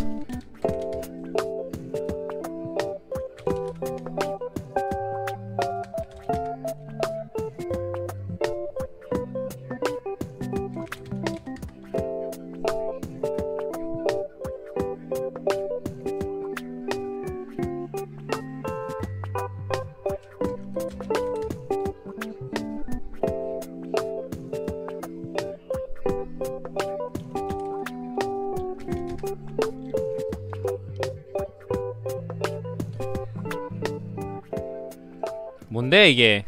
뭔데 이게?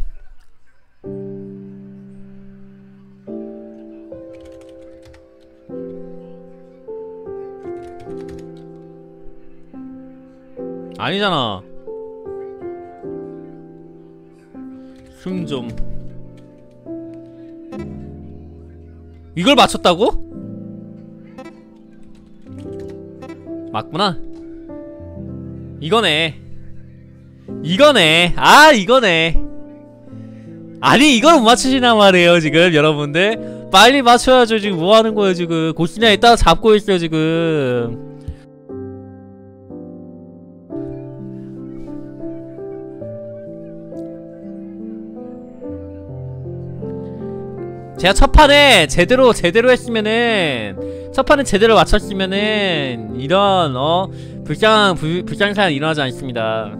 아니잖아. 숨 좀. 이걸 맞췄다고? 맞구나. 이거네. 이거네. 아 이거네. 아니 이걸 못 맞추시나 말이에요 지금 여러분들. 빨리 맞춰야죠. 지금 뭐하는 거예요 지금. 고시나에 따라 잡고 있어요 지금. 제가 첫판에 제대로 제대로 했으면은, 첫판에 제대로 맞췄으면은 이런 어 불쌍한 불, 불쌍한 사연 일어나지 않습니다.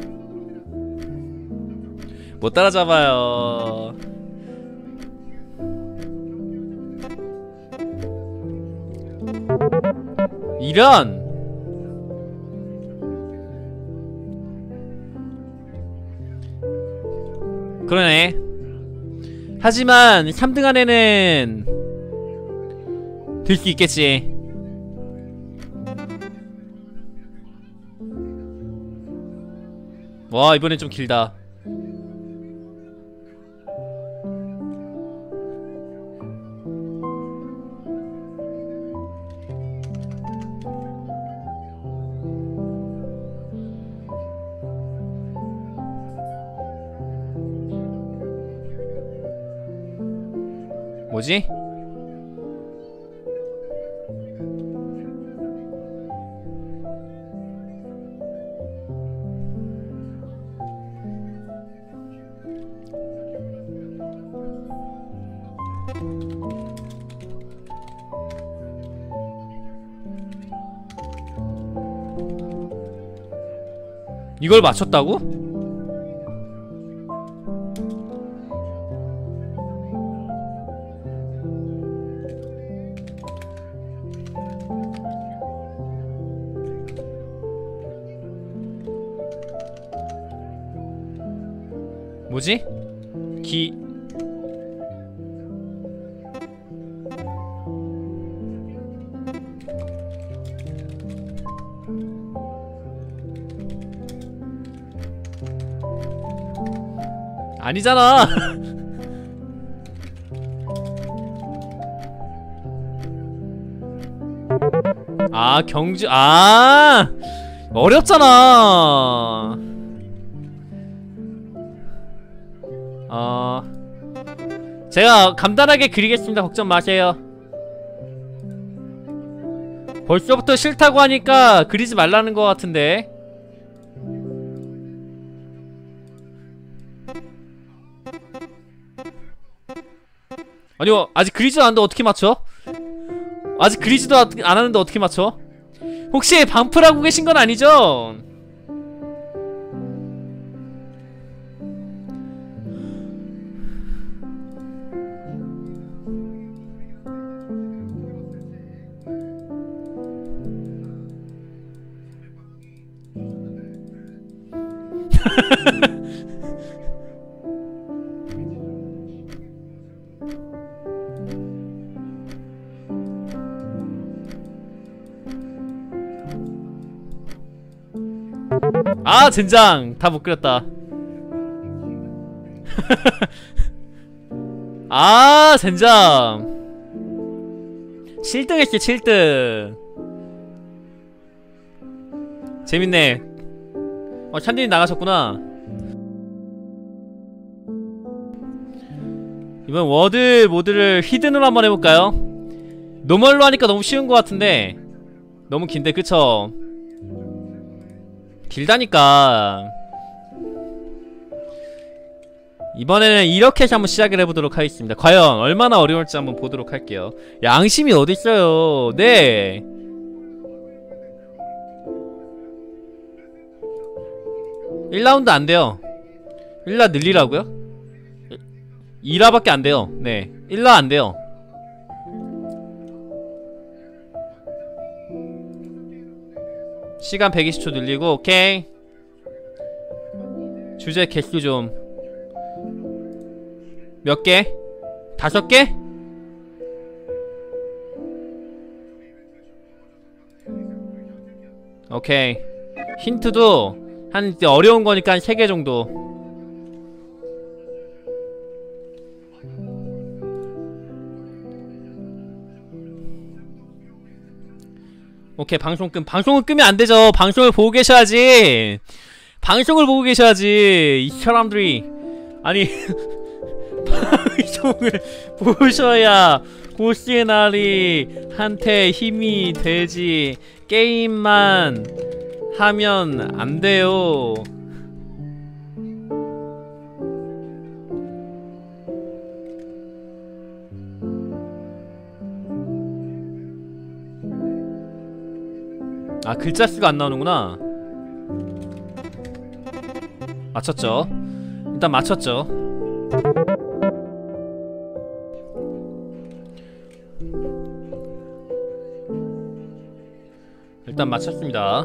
못 따라잡아요. 이런. 그러네. 하지만 삼 등 안에는 들 수 있겠지. 와 이번엔 좀 길다. 뭐지? 이걸 맞췄다고? 뭐지? 기... 아니잖아. 아 경주... 아 어렵잖아. 어... 제가 간단하게 그리겠습니다. 걱정 마세요. 벌써부터 싫다고 하니까 그리지 말라는 것 같은데. 아니요 아직 그리지도 않는데 어떻게 맞춰? 아직 그리지도 안 하는데 어떻게 맞춰? 혹시 방풀하고 계신 건 아니죠? 아 젠장 다 못 그렸다. 아 젠장 칠 등 했지. 칠 등 재밌네. 어 찬디님 나가셨구나. 이번 워드 모드를 히든으로 한번 해볼까요? 노멀로 하니까 너무 쉬운 것 같은데 너무 긴데 그쵸? 길다니까. 이번에는 이렇게 해서 한번 시작을 해보도록 하겠습니다. 과연 얼마나 어려울지 한번 보도록 할게요. 양심이 어딨어요. 네 일 라운드 안돼요. 일 라 늘리라고요? 이 라밖에 안돼요. 네 일 라 안돼요. 시간 백이십 초 늘리고 오케이. 주제 개수 좀 몇 개? 다섯 개? 오케이. 힌트도 한 어려운 거니까 한 세 개 정도. 오케이 방송 끔. 방송을 끄면 안 되죠. 방송을 보고 계셔야지. 방송을 보고 계셔야지. 이 사람들이 아니 방송을 보셔야 고시나리 한테 힘이 되지. 게임만 하면 안 돼요. 아 글자 수가 안 나오는구나. 맞췄죠. 일단 맞췄죠. 일단 맞췄습니다.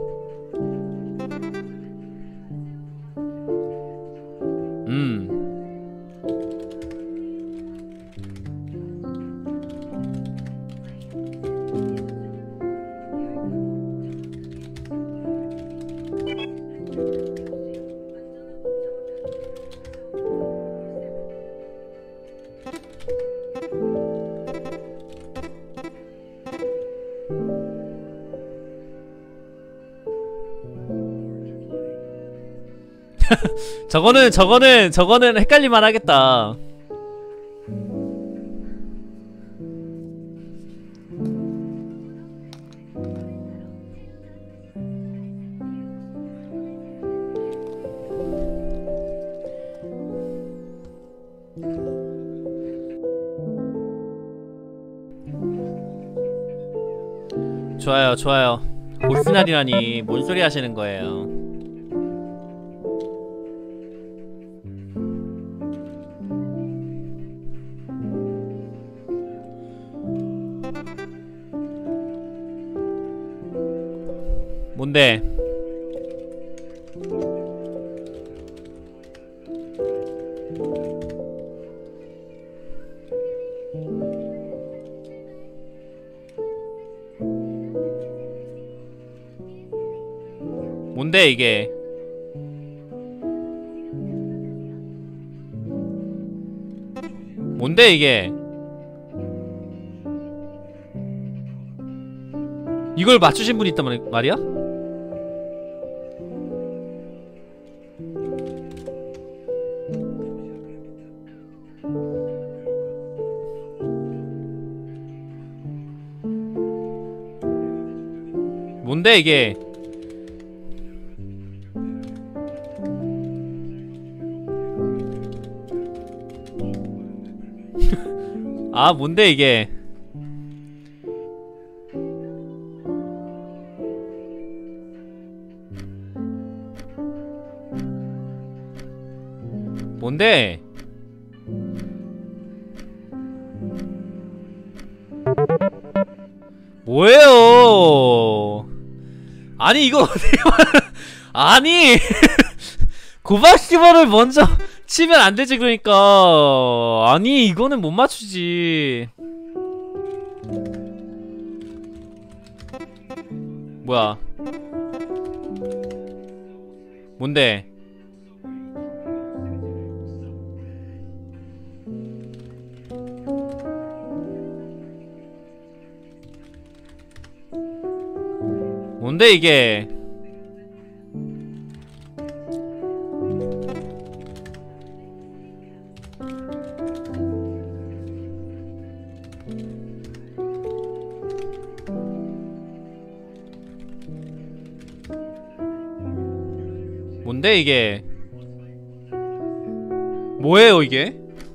음 저거는 저거는 저거는 헷갈릴만 하겠다. 좋아요 좋아요. 보스날이라니 뭔 소리 하시는 거예요. 뭔데? 뭔데 이게? 뭔데 이게? 이걸 맞추신 분이 있단 말이야? 뭔데 이게? 아 뭔데 이게? 뭔데? 뭐예요? 아니 이거 어떻게 아니 고박시버를 먼저 치면 안 되지. 그러니까 아니 이거는 못 맞추지. 뭐야? 뭔데? 뭔데 이게? 뭔데 이게? 뭐예요 이게?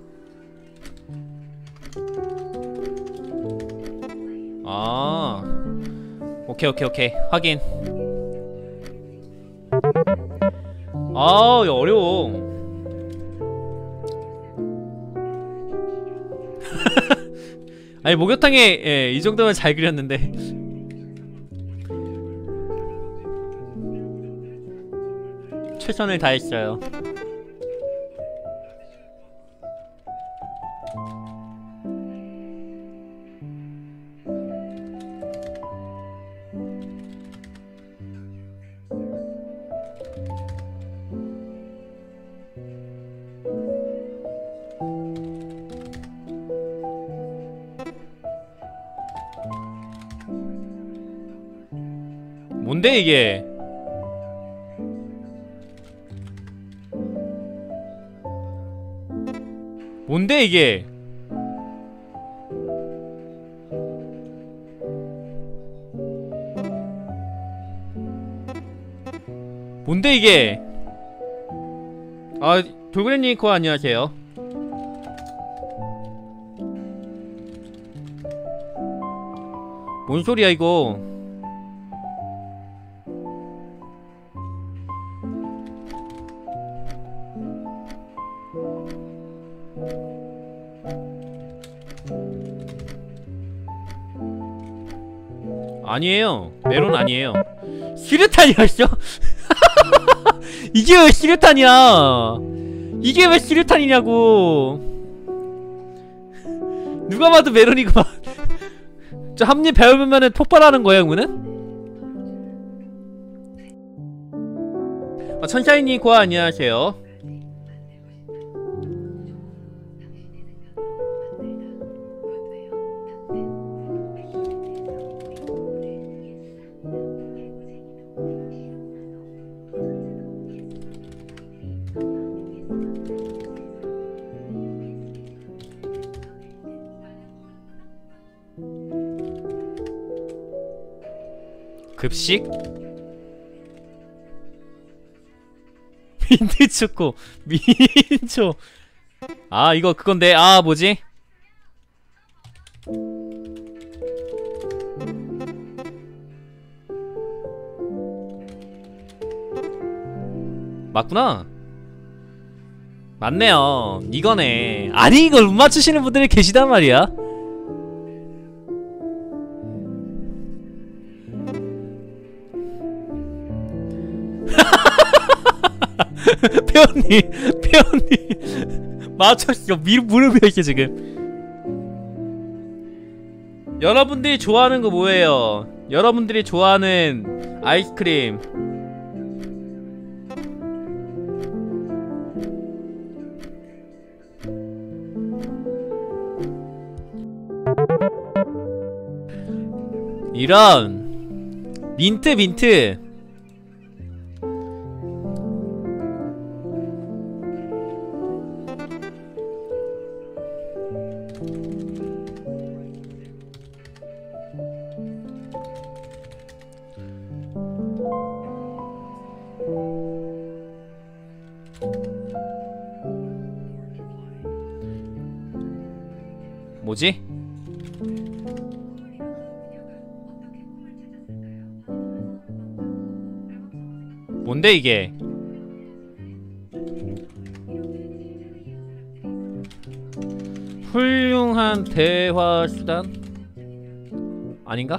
아, 오케이 오케이 오케이 확인. 아, 야, 어려워. 아니 목욕탕에 예, 이 정도면 잘 그렸는데. 최선을 다했어요. 뭔데 이게? 뭔데 이게? 뭔데 이게? 아, 돌고래님코 안녕하세요. 뭔 소리야 이거? 아니에요. 메론 아니에요. 시르탄이었어? 이게 왜 시르탄이야? 이게 왜 시르탄이냐고. 누가 봐도 메론이구만. 저 한입 배우면은 폭발하는 거예요, 그러면은? 아, 천샤이님 고아 안녕하세요. 급식? 민트초코 민초. 아 이거 그건데. 아 뭐지? 맞구나. 맞네요. 이거네. 아니 이걸 못 맞추시는 분들이 계시단 말이야. 페언니 페언니 맞췄어. 미, 무릎이 이렇게 지금. 여러분들이 좋아하는 거 뭐예요? 여러분들이 좋아하는 아이스크림. 이런 민트 민트. 뭐지? 뭔데 이게? 훌륭한 대화 수단? 아닌가?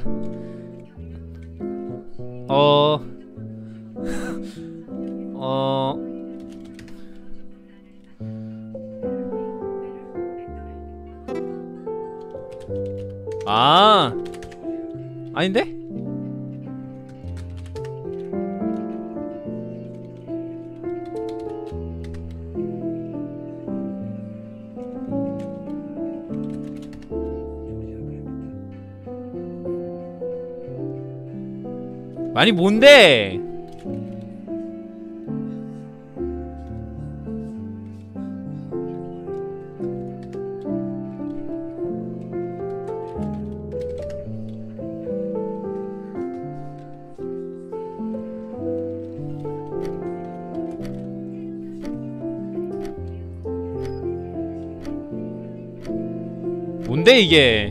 어... 어... 아 아닌데? 아니 뭔데? 뭔데 이게?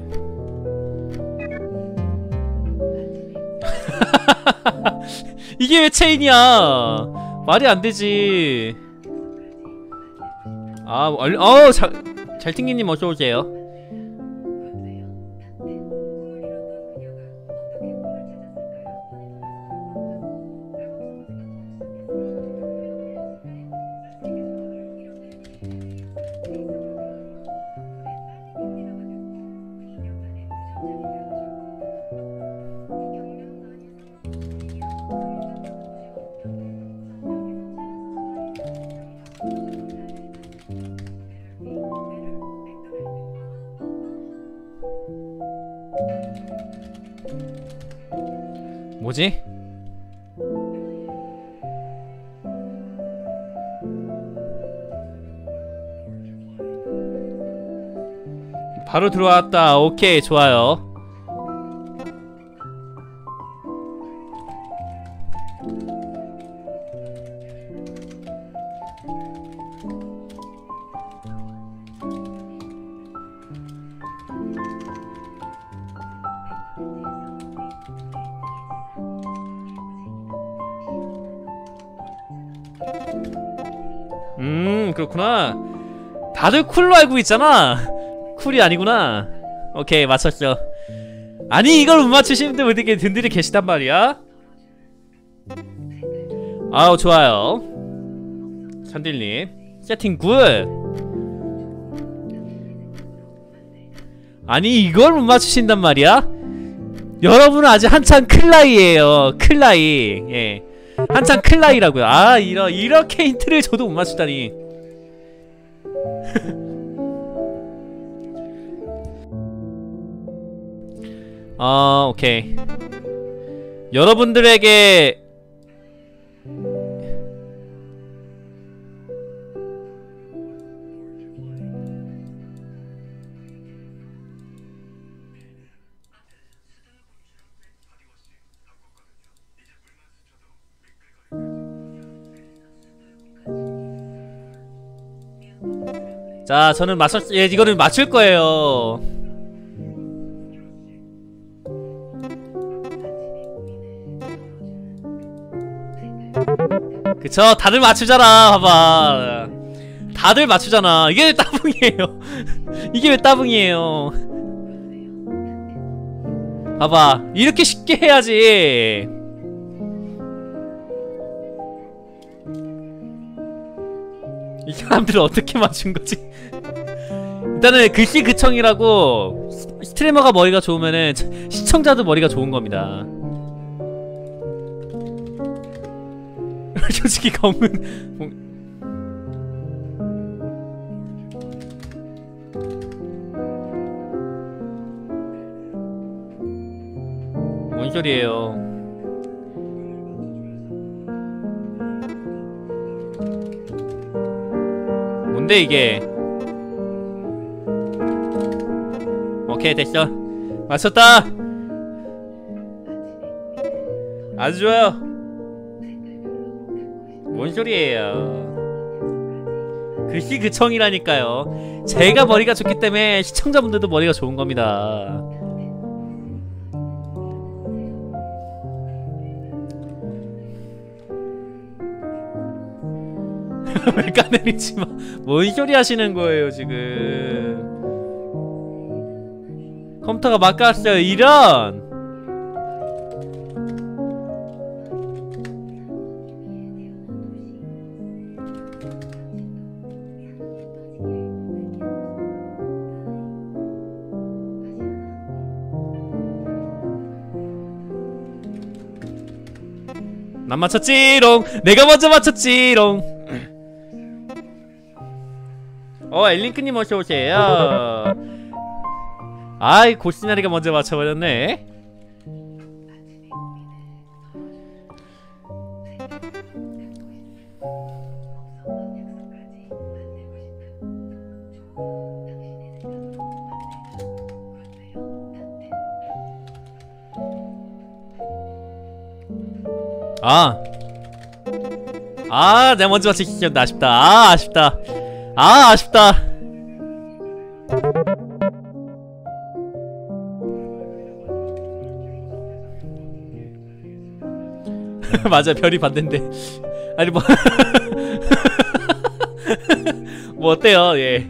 이게 왜 체인이야? 말이 안 되지. 아, 얼, 어우, 잘, 잘튕기님 어서 오세요. 뭐지? 바로 들어왔다. 오케이, 좋아요. 음, 그렇구나. 다들 쿨로 알고 있잖아. 쿨이 아니구나. 오케이, 맞췄죠. 아니, 이걸 못 맞추시는 분들 어떻게 든들이 계시단 말이야? 아우, 좋아요. 산딜님 세팅 굿. 아니, 이걸 못 맞추신단 말이야? 여러분은 아직 한창 클라이에요. 클라이. 예, 한창 클라이라고요. 아, 이러, 이렇게 힌트를 줘도 못 맞추다니. 어, 오케이. 여러분들에게 자, 저는 맞췄, 예, 이거는 맞출 거예요. 그쵸? 다들 맞추잖아. 봐봐. 다들 맞추잖아. 이게 왜 따봉이에요? 이게 왜 따봉이에요? 봐봐. 이렇게 쉽게 해야지. 이 사람들은 어떻게 맞춘 거지? 일단은 글씨그청이라고 스트리머가 머리가 좋으면은 시청자도 머리가 좋은 겁니다. 솔직히 검은 뭔 소리예요? 뭔데 이게? 오케이, 됐어. 맞췄다. 아주 좋아요. 뭔 소리예요? 글씨그청이라니까요. 제가 머리가 좋기 때문에 시청자분들도 머리가 좋은 겁니다. 왜 까내리지 마. 뭔 소리 하시는 거예요 지금? 컴퓨터가 막았어요. 이런. 난 맞췄지롱. 내가 먼저 맞췄지롱. 어 엘링크님 어서오세요. 아이 고시나리가 먼저 맞춰버렸네. 아, 아, 내가 먼저 맞추기 시작했다. 아쉽다. 아, 아쉽다. 아, 아쉽다. 맞아, 별이 반대인데. 아니 뭐, 뭐 어때요? 예.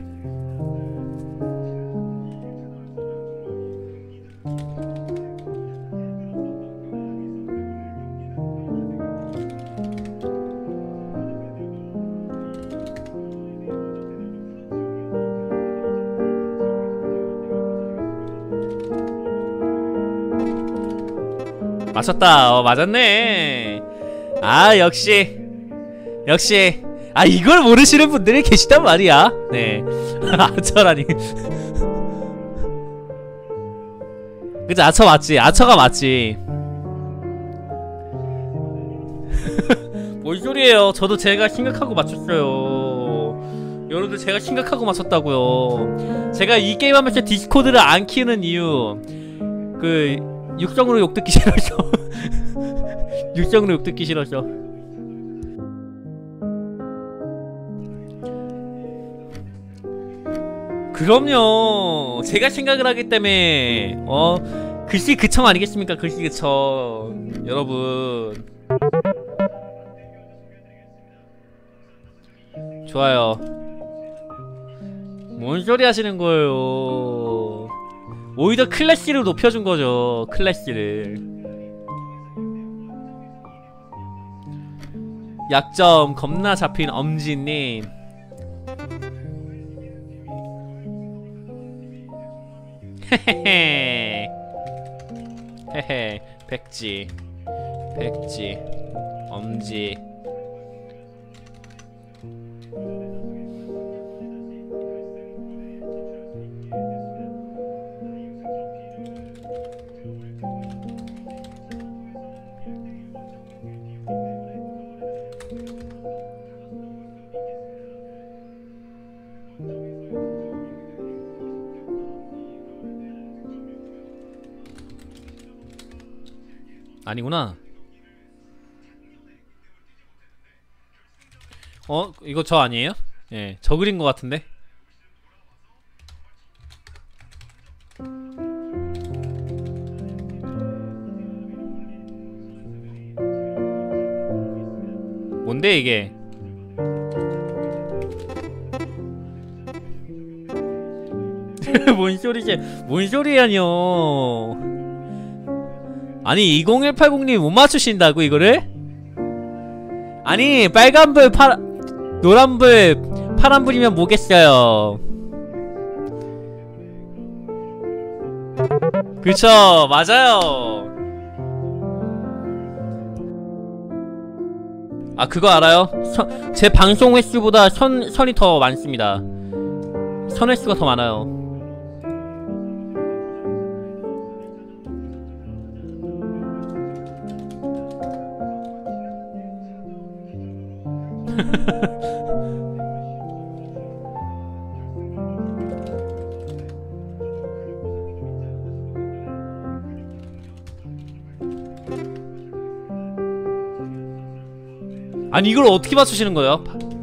맞췄다. 어, 맞았네. 아, 역시 역시 아, 이걸 모르시는 분들이 계시단 말이야. 네. 아처라니. 그치, 아처 맞지. 아처가 맞지. 뭔 소리예요. 저도 제가 심각하고 맞췄어요. 여러분들 제가 심각하고 맞췄다고요. 제가 이 게임 하면서 디스코드를 안 키우는 이유, 그 육성으로 욕 듣기 싫어서. 육성으로 욕 듣기 싫어서. 그럼요. 제가 생각을 하기 때문에 어 글씨 그청 아니겠습니까? 글씨 그청. 여러분 좋아요. 뭔 소리 하시는 거예요. 오히려 클래시를 높여준 거죠. 클래시를. 약점 겁나 잡힌 엄지님. 헤헤헤. 헤헤. 백지. 백지. 엄지. 아니구나. 어? 이거 저 아니에요? 예, 저 그린 거 같은데? 뭔데 이게? 뭔 소리지? 뭔 소리야뇨? 아니 이공일팔공님 못 맞추신다고 이거를? 아니 빨간불 파라 노란불 파란불이면 뭐겠어요. 그쵸 맞아요. 아 그거 알아요? 선, 제 방송 횟수보다 선, 선이 더 많습니다. 선 횟수가 더 많아요. 아니 이걸 어떻게 맞추시는 거예요?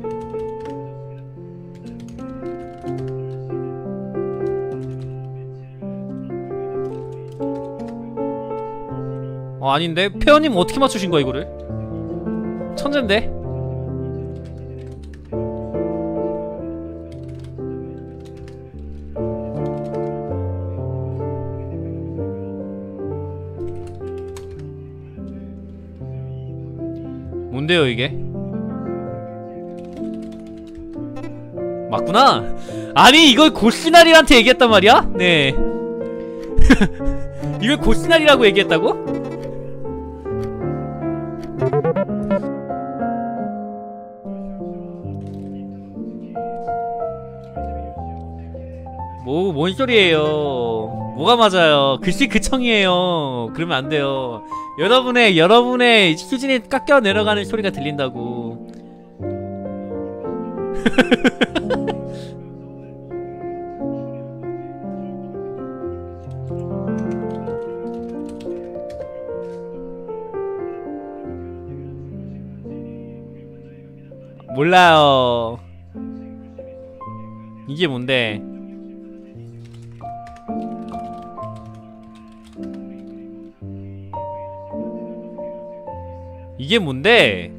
어 아닌데? 페어님 어떻게 맞추신 거야 이거를? 천재인데? 뭔데요 이게? 맞구나? 아니 이걸 고시나리한테 얘기했단 말이야? 네. 이걸 고시나리라고 얘기했다고? 뭔 소리예요? 뭐가 맞아요? 글씨 그청이에요. 그러면 안 돼요. 여러분의 여러분의 수준이 깎여 내려가는 소리가 들린다고. 몰라요. 이게 뭔데? 이게 뭔데?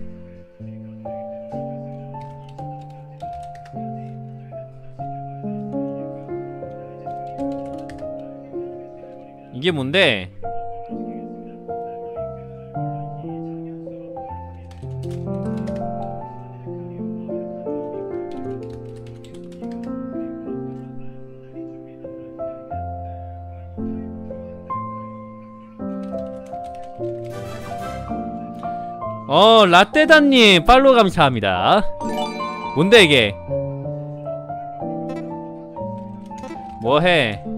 이게 뭔데? 어, 라떼다님 팔로우 감사합니다. 뭔데 이게? 뭐해?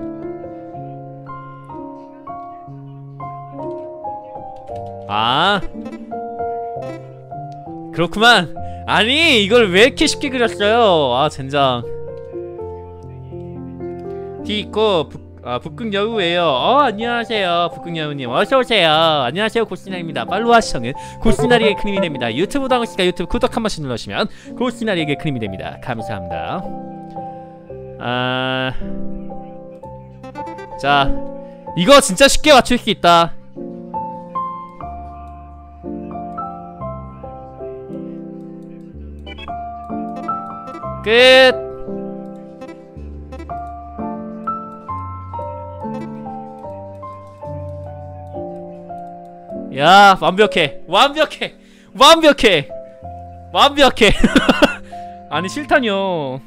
아, 그렇구만. 아니, 이걸 왜 이렇게 쉽게 그렸어요? 아, 젠장. 뒤 있고 북, 아, 북극여우예요. 어, 안녕하세요 북극여우님, 어서오세요. 안녕하세요 고시나리입니다. 팔로우 하시청은 고시나리에게 큰 힘이 됩니다. 유튜브도 하시니까 유튜브 구독 한 번씩 눌러주시면 고시나리에게 큰 힘이 됩니다. 감사합니다. 아... 자, 이거 진짜 쉽게 맞출 수 있다. 끝. 야, 완벽해 완벽해 완벽해 완벽해. 아니 싫다뇨.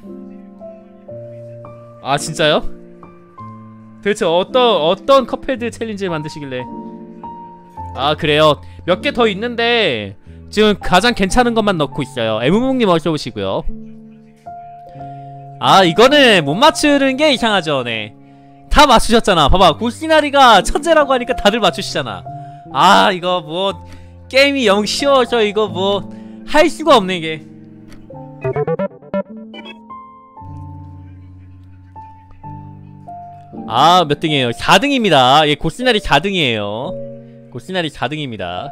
아 진짜요? 도대체 어떤 어떤 컵헤드 챌린지를 만드시길래. 아 그래요. 몇 개 더 있는데 지금 가장 괜찮은 것만 넣고 있어요. 에무몽님 어서오시고요. 아 이거는 못 맞추는 게 이상하죠. 네, 다 맞추셨잖아. 봐봐, 고시나리가 천재라고 하니까 다들 맞추시잖아. 아 이거 뭐 게임이 영 쉬워서 이거 뭐 할 수가 없네 이게. 아 몇 등이에요? 사 등입니다. 예, 고시나리 사 등이에요 고시나리 사 등입니다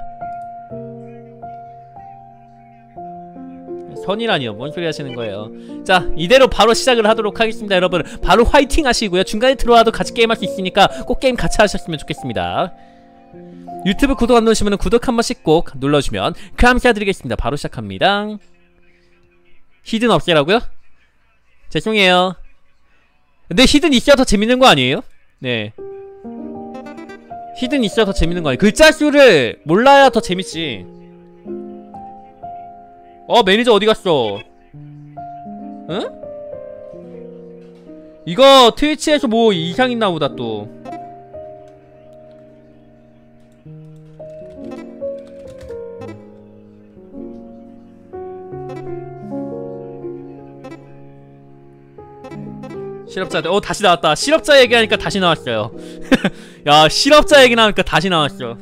선이라니요, 뭔 소리 하시는 거예요. 자, 이대로 바로 시작을 하도록 하겠습니다. 여러분 바로 화이팅 하시고요. 중간에 들어와도 같이 게임할 수 있으니까 꼭 게임 같이 하셨으면 좋겠습니다. 유튜브 구독 안 누르시면 구독 한 번씩 꼭 눌러주면 감사드리겠습니다. 바로 시작합니다. 히든 없애라고요? 죄송해요. 근데 히든 있어야 더 재밌는 거 아니에요? 네, 히든 있어야 더 재밌는 거 아니에요? 글자 수를 몰라야 더 재밌지. 어, 매니저 어디 갔어? 응? 이거 트위치에서 뭐 이상 있나 보다 또. 실업자들, 어 다시 나왔다. 실업자 얘기하니까 다시 나왔어요. 야, 실업자 얘기 나오니까 다시 나왔어.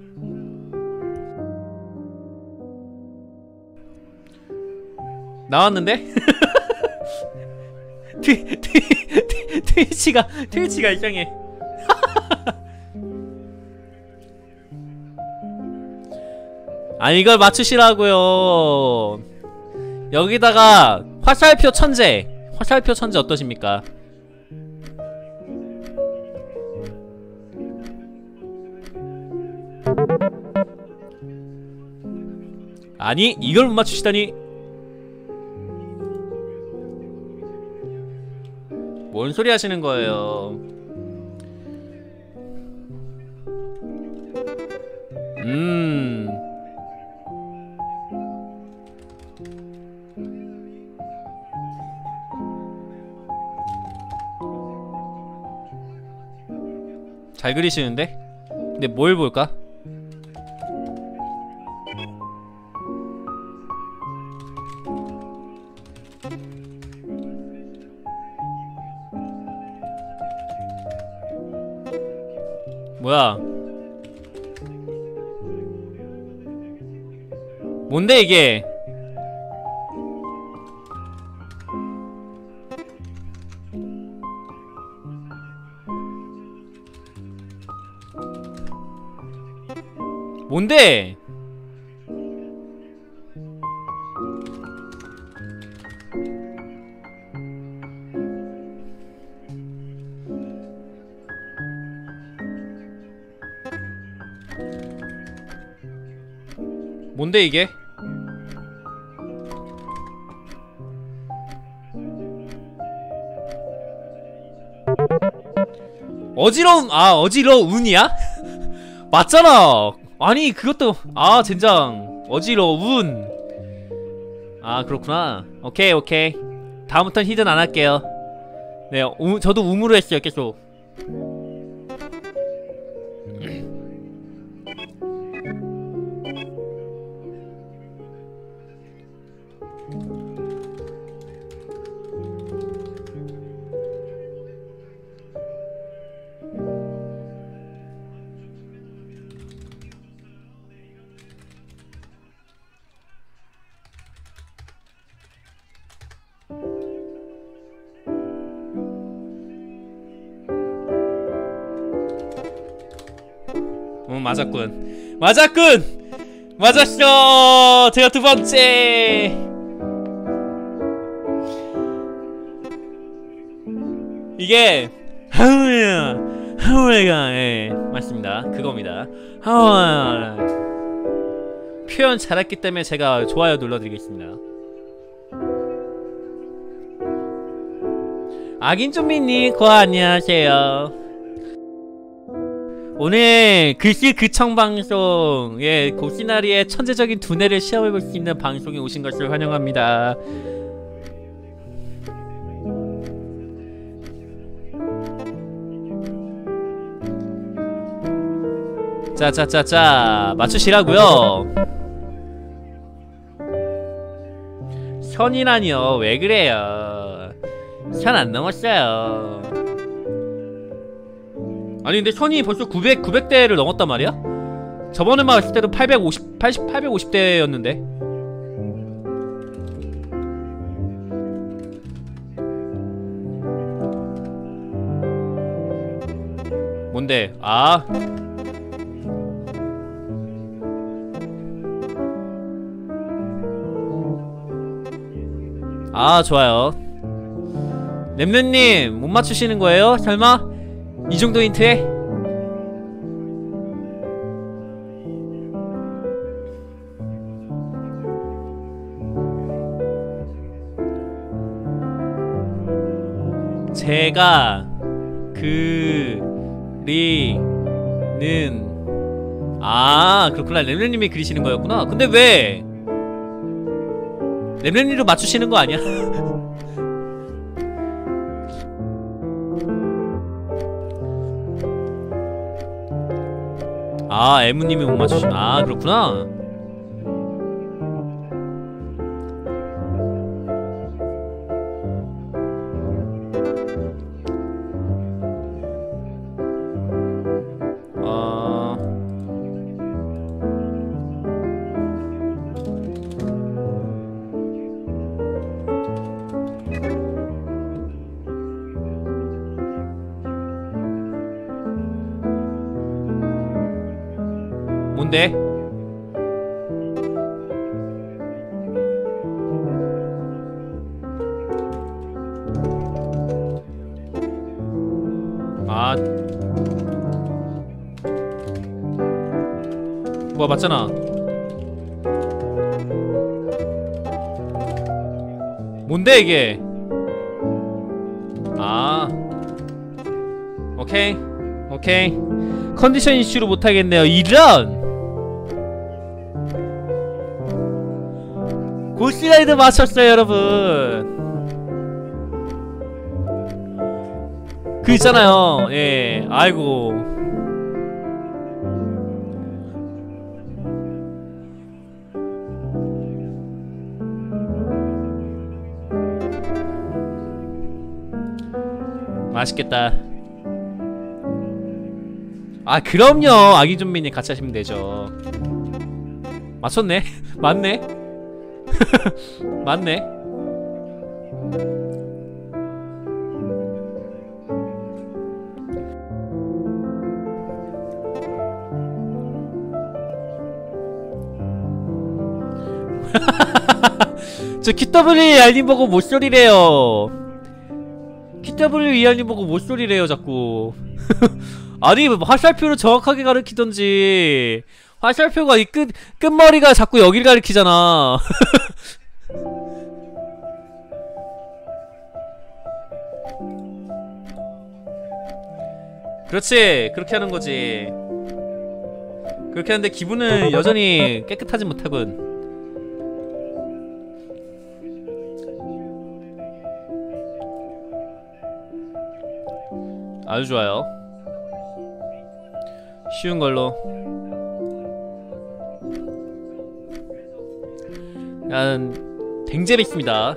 나왔는데? 트, 트, 트, 트위치가 트위치가 이상해. 아니 이걸 맞추시라고요. 여기다가 화살표 천재, 화살표 천재 어떠십니까? 아니 이걸 못 맞추시다니. 뭔 소리 하시는 거예요? 음. 잘 그리시는데? 근데 뭘 볼까? 뭐야? 뭔데 이게? 뭔데? 뭔데 이게? 어지러움, 아 어지러운이야? 맞잖아. 아니 그것도 아 젠장 어지러운. 아 그렇구나. 오케이 오케이. 다음부턴 히든 안 할게요. 네, 우, 저도 우무로 했어요 계속. 응 맞았군. 맞았군. 맞았어. 제가 두 번째. 이게 하우야 하우가 예 맞습니다. 그겁니다. 하우 표현 잘했기 때문에 제가 좋아요 눌러드리겠습니다. 악인좀비님 고아 안녕하세요. 오늘 글씨 그청 방송, 예, 고시나리의 천재적인 두뇌를 시험해볼 수 있는 방송에 오신 것을 환영합니다. 자자자자 맞추시라고요. 선이라니요. 왜 그래요? 선 안 넘었어요. 아니 근데 선이 벌써 구백, 구백대를 넘었단 말이야? 저번에 봤을 때도 팔백오십, 팔십, 팔백오십대였는데 뭔데? 아 아 좋아요. 램램님 못 맞추시는 거예요? 설마? 이 정도 힌트에? 제가 그리는 아 그렇구나. 램램님이 그리시는 거였구나. 근데 왜 램램님도 맞추시는 거 아니야? 아 에무님이 못 맞추시면 아 그렇구나. 어... 뭔데? 아 뭐야 맞잖아. 뭔데 이게? 아 오케이 오케이 컨디션 이슈로 못하겠네요. 이런 고시라이드 맞췄어요 여러분. 그 있잖아요. 예 아이고 맛있겠다. 아 그럼요. 아기 좀비님 같이 하시면 되죠. 맞췄네. 맞네. 맞네. 저 큐더블유이알님 보고 못소리래요. 큐더블유이알님 보고 못소리래요 자꾸. 아니 화살표로 정확하게 가리키던지. 화살표가 이 끝, 끝머리가 자꾸 여길 가리키잖아. 그렇지 그렇게 하는거지. 그렇게 하는데 기분은 여전히 깨끗하지 못하군. 아주 좋아요. 쉬운 걸로. 나는 댕재밌습니다.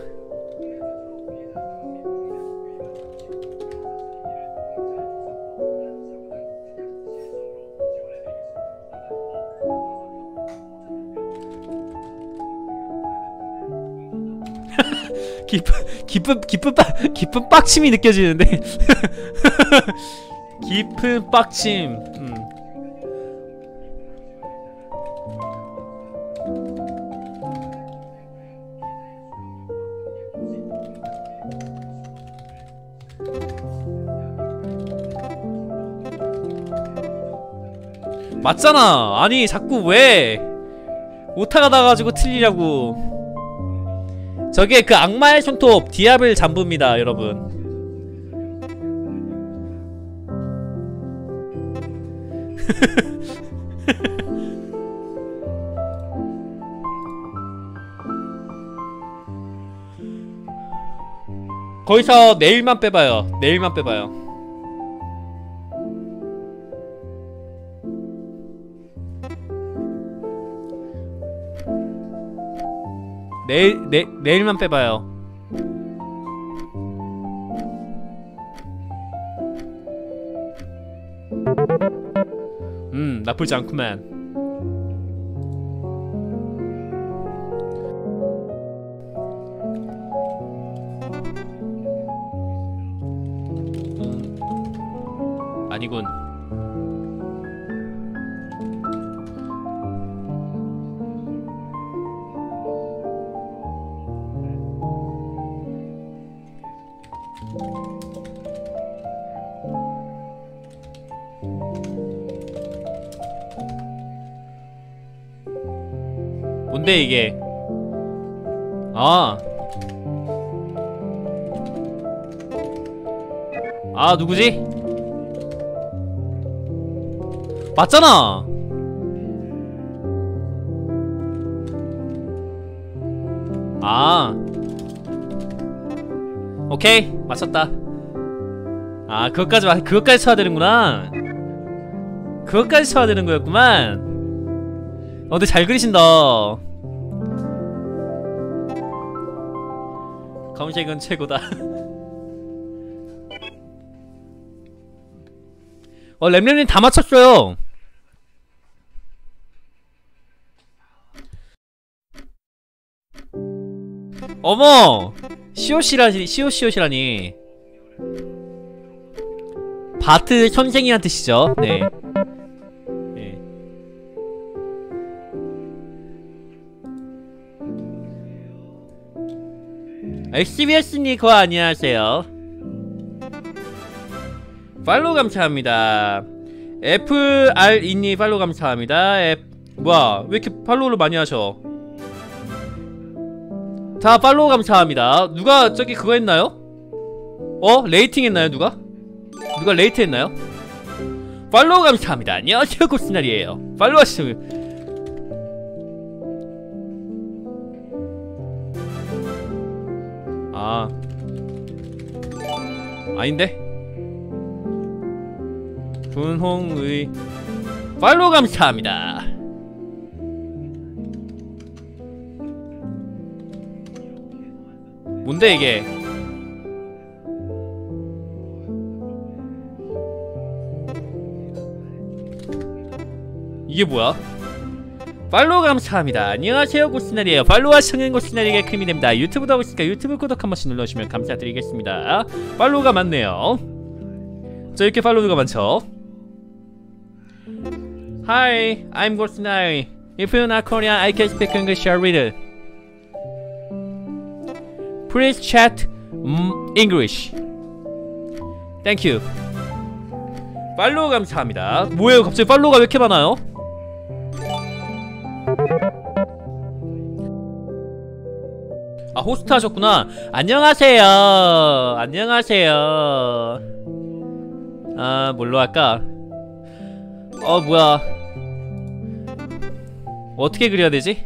기쁜 기쁜 기쁜 빡 기쁜 빡침이 느껴지는데. 깊은 빡침. 음. 맞잖아. 아니 자꾸 왜 오타가 나가지고 틀리냐고. 저게 그 악마의 손톱 디아블 잠부입니다 여러분. 거기서 내일만 빼봐요. 내일만 빼봐요. 내일, 내, 내일만 빼봐요. 음, 나쁘지 않구만. 음, 아니군. 뭔데 이게? 아. 아 누구지? 맞잖아. 아. 오케이 맞췄다. 아 그것까지 그것까지 쳐야 되는구나. 그것까지 쳐야 되는 거였구만. 어 근데 잘 그리신다. 검색은 최고다. 어 램램님 다 맞췄어요. 어머 시오시라니 시오시오시라니. 바트 선생이란 뜻이죠. 네. 엑스비에스님 그거 안녕하세요. 팔로우 감사합니다. 에프알이님 팔로우 감사합니다. 에... 뭐야 왜 이렇게 팔로우를 많이 하셔. 자 팔로우 감사합니다. 누가 저기 그거 했나요? 어? 레이팅 했나요 누가? 누가 레이트 했나요? 팔로우 감사합니다. 안녕하세요 고스날이에요. 팔로우 하시면 아 아닌데? 분홍의 팔로우 감사합니다. 뭔데 이게? 이게 뭐야? 팔로우 감사합니다. 안녕하세요, 고스나리에요. 팔로우와 시청하는 고스나리에게 큰 힘이 됩니다. 유튜브도 하고 있으니까 유튜브 구독 한 번씩 눌러주시면 감사드리겠습니다. 팔로우가 많네요. 저 이렇게 팔로우가 많죠? Hi, I'm 고스나리. If you're not Korean, I can speak English a little. Please chat um, English. Thank you. 팔로우 감사합니다. 뭐예요? 갑자기 팔로우가 왜 이렇게 많아요? 아, 호스트 하셨구나. 안녕하세요. 안녕하세요. 아, 뭘로 할까? 어, 뭐야. 어떻게 그려야 되지?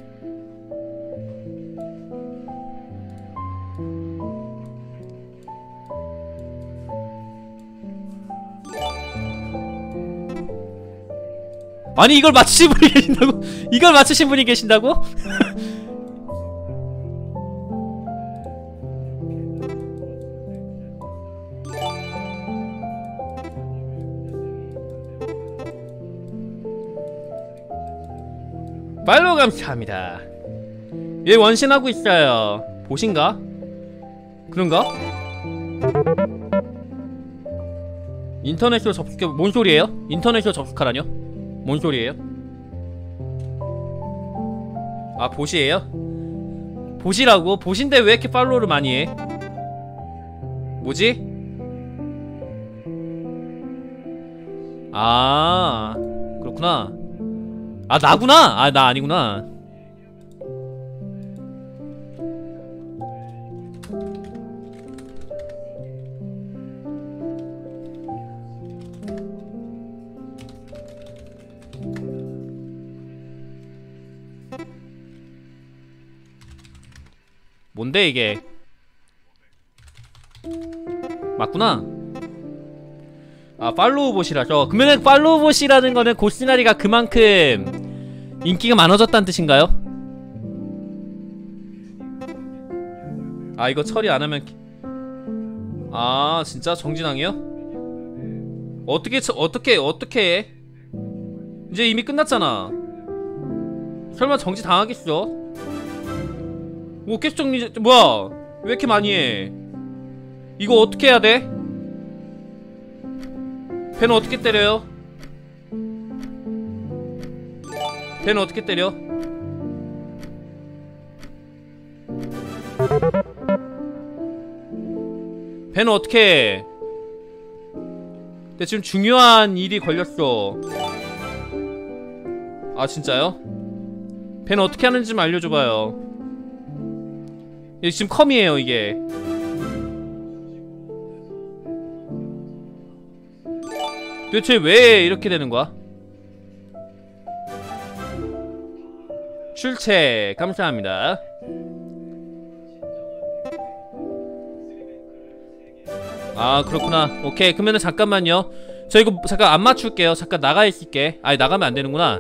아니, 이걸 맞추신 분이 계신다고? 이걸 맞추신 분이 계신다고? 팔로우 감사합니다. 얘 원신하고 있어요. 보신가? 그런가? 인터넷으로 접속해. 뭔 소리예요? 인터넷으로 접속하라뇨? 뭔 소리예요? 아, 보시예요? 보시라고? 보신데 왜 이렇게 팔로우를 많이 해? 뭐지? 아, 그렇구나. 아, 나구나? 아, 나 아니구나. 뭔데 이게? 맞구나. 아, 팔로우 봇이라죠. 그러면은 팔로우 봇이라는 거는 고스나리가 그만큼 인기가 많아졌다는 뜻인가요? 아, 이거 처리 안 하면. 아, 진짜 정진왕이요? 어떻게 처, 어떻게 어떻게 해? 이제 이미 끝났잖아. 설마 정지 당하겠어? 뭐 계속 정리. 뭐야? 왜 이렇게 많이 해? 이거 어떻게 해야 돼? 벤 어떻게 때려요? 벤 어떻게 때려? 벤 어떻게 해? 근데 지금 중요한 일이 걸렸어. 아, 진짜요? 벤 어떻게 하는지 좀 알려줘봐요. 이게 지금 컴이에요, 이게. 도대체 왜 이렇게 되는 거야? 출첵 감사합니다. 아, 그렇구나. 오케이, 그러면은 잠깐만요. 저 이거 잠깐 안 맞출게요. 잠깐 나가 있을게. 아니, 나가면 안 되는구나.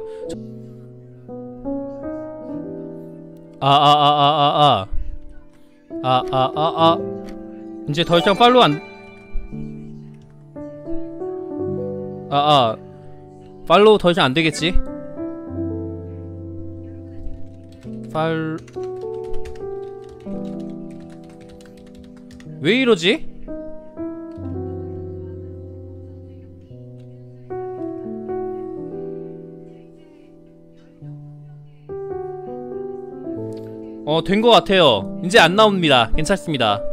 아, 아, 아, 아, 아, 아. 아, 아, 아, 아. 이제 더 이상 팔로우 안. 아, 아. 팔로우 더 이상 안 되겠지? 팔. 왜 이러지? 어, 된 것 같아요. 이제 안 나옵니다. 괜찮습니다.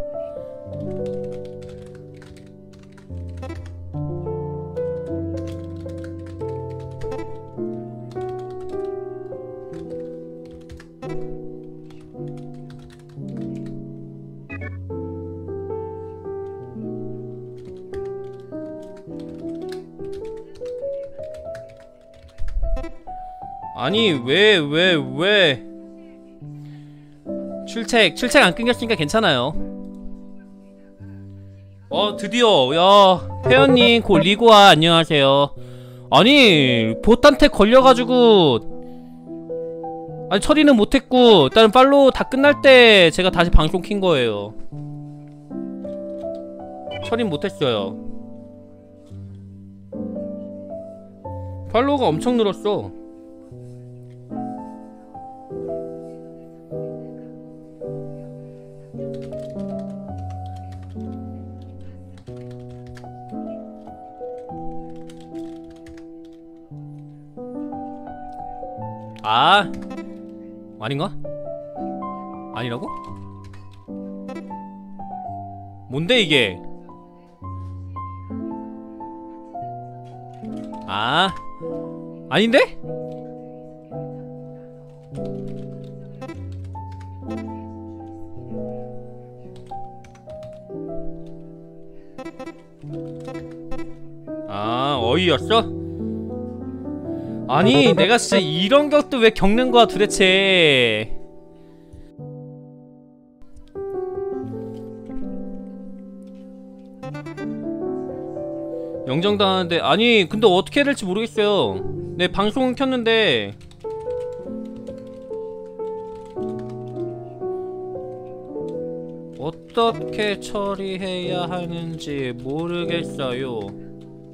아니, 왜, 왜, 왜. 출첵, 출첵 안 끊겼으니까 괜찮아요. 어, 드디어. 야, 회원님, 고 리고아, 안녕하세요. 아니, 보트한테 걸려가지고 아니, 처리는 못했고 일단 팔로우 다 끝날 때 제가 다시 방송 킨 거예요. 처리는 못했어요. 팔로워가 엄청 늘었어. 아, 아닌가? 아니라고? 뭔데 이게? 아, 아닌데? 아, 어이였어? 아니, 내가 진짜 이런 것도 왜 겪는 거야 도대체. 영정당하는데, 아니 근데 어떻게 해야 될지 모르겠어요. 내 방송은 켰는데 어떻게 처리해야 하는지 모르겠어요.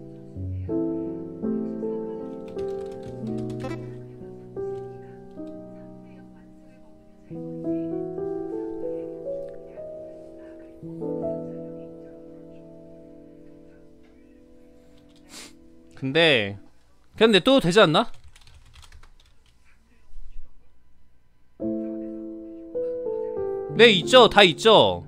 근데 그냥 냅둬도 되지 않나? 네, 있죠. 다 있죠.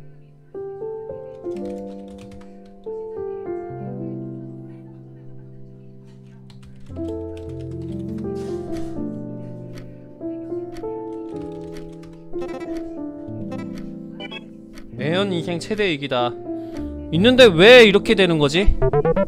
매연 인생 최대 위기다. 있는데 왜 이렇게 되는 거지?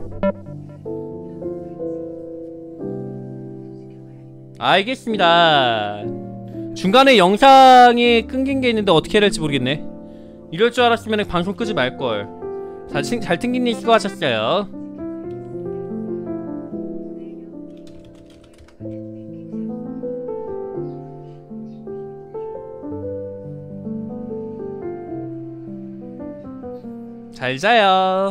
알겠습니다. 중간에 영상이 끊긴 게 있는데 어떻게 해야 될지 모르겠네. 이럴 줄 알았으면 방송 끄지 말걸. 잘, 잘 튕긴님 수고하셨어요. 잘 자요.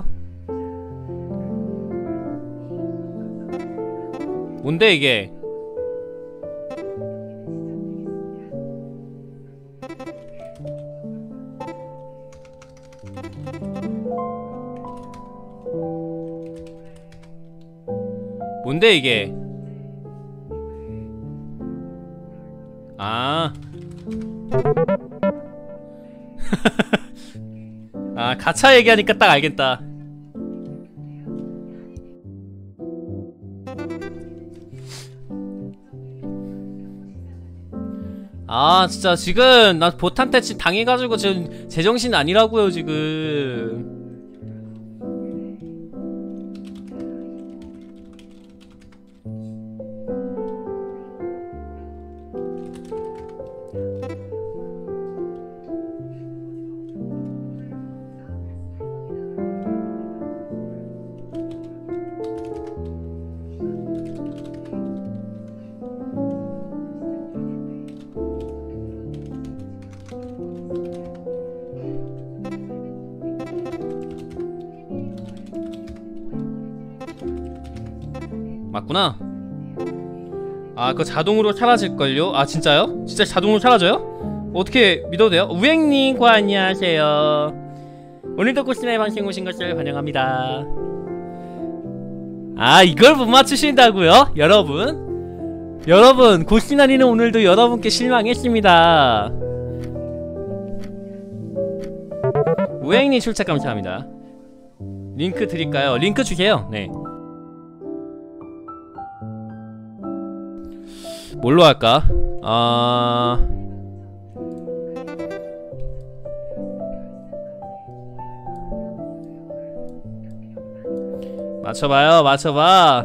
뭔데 이게? 뭔데 이게? 아. 아, 가차 얘기하니까 딱 알겠다. 아, 진짜 지금 나 보탄테 지금 당해가지고 지금 제정신 아니라고요 지금. 맞구나. 아, 그거 자동으로 사라질걸요? 아, 진짜요? 진짜 자동으로 사라져요? 어떻게 믿어도 돼요? 우행님, 고 안녕하세요. 오늘도 꽃신의 방송 오신 것을 환영합니다. 아, 이걸 못 맞추신다고요? 여러분? 여러분, 고시나리는 오늘도 여러분께 실망했습니다. 우행님 출첵 감사합니다. 링크 드릴까요? 링크 주세요. 네. 뭘로 할까? 아... 맞춰봐요, 맞춰봐.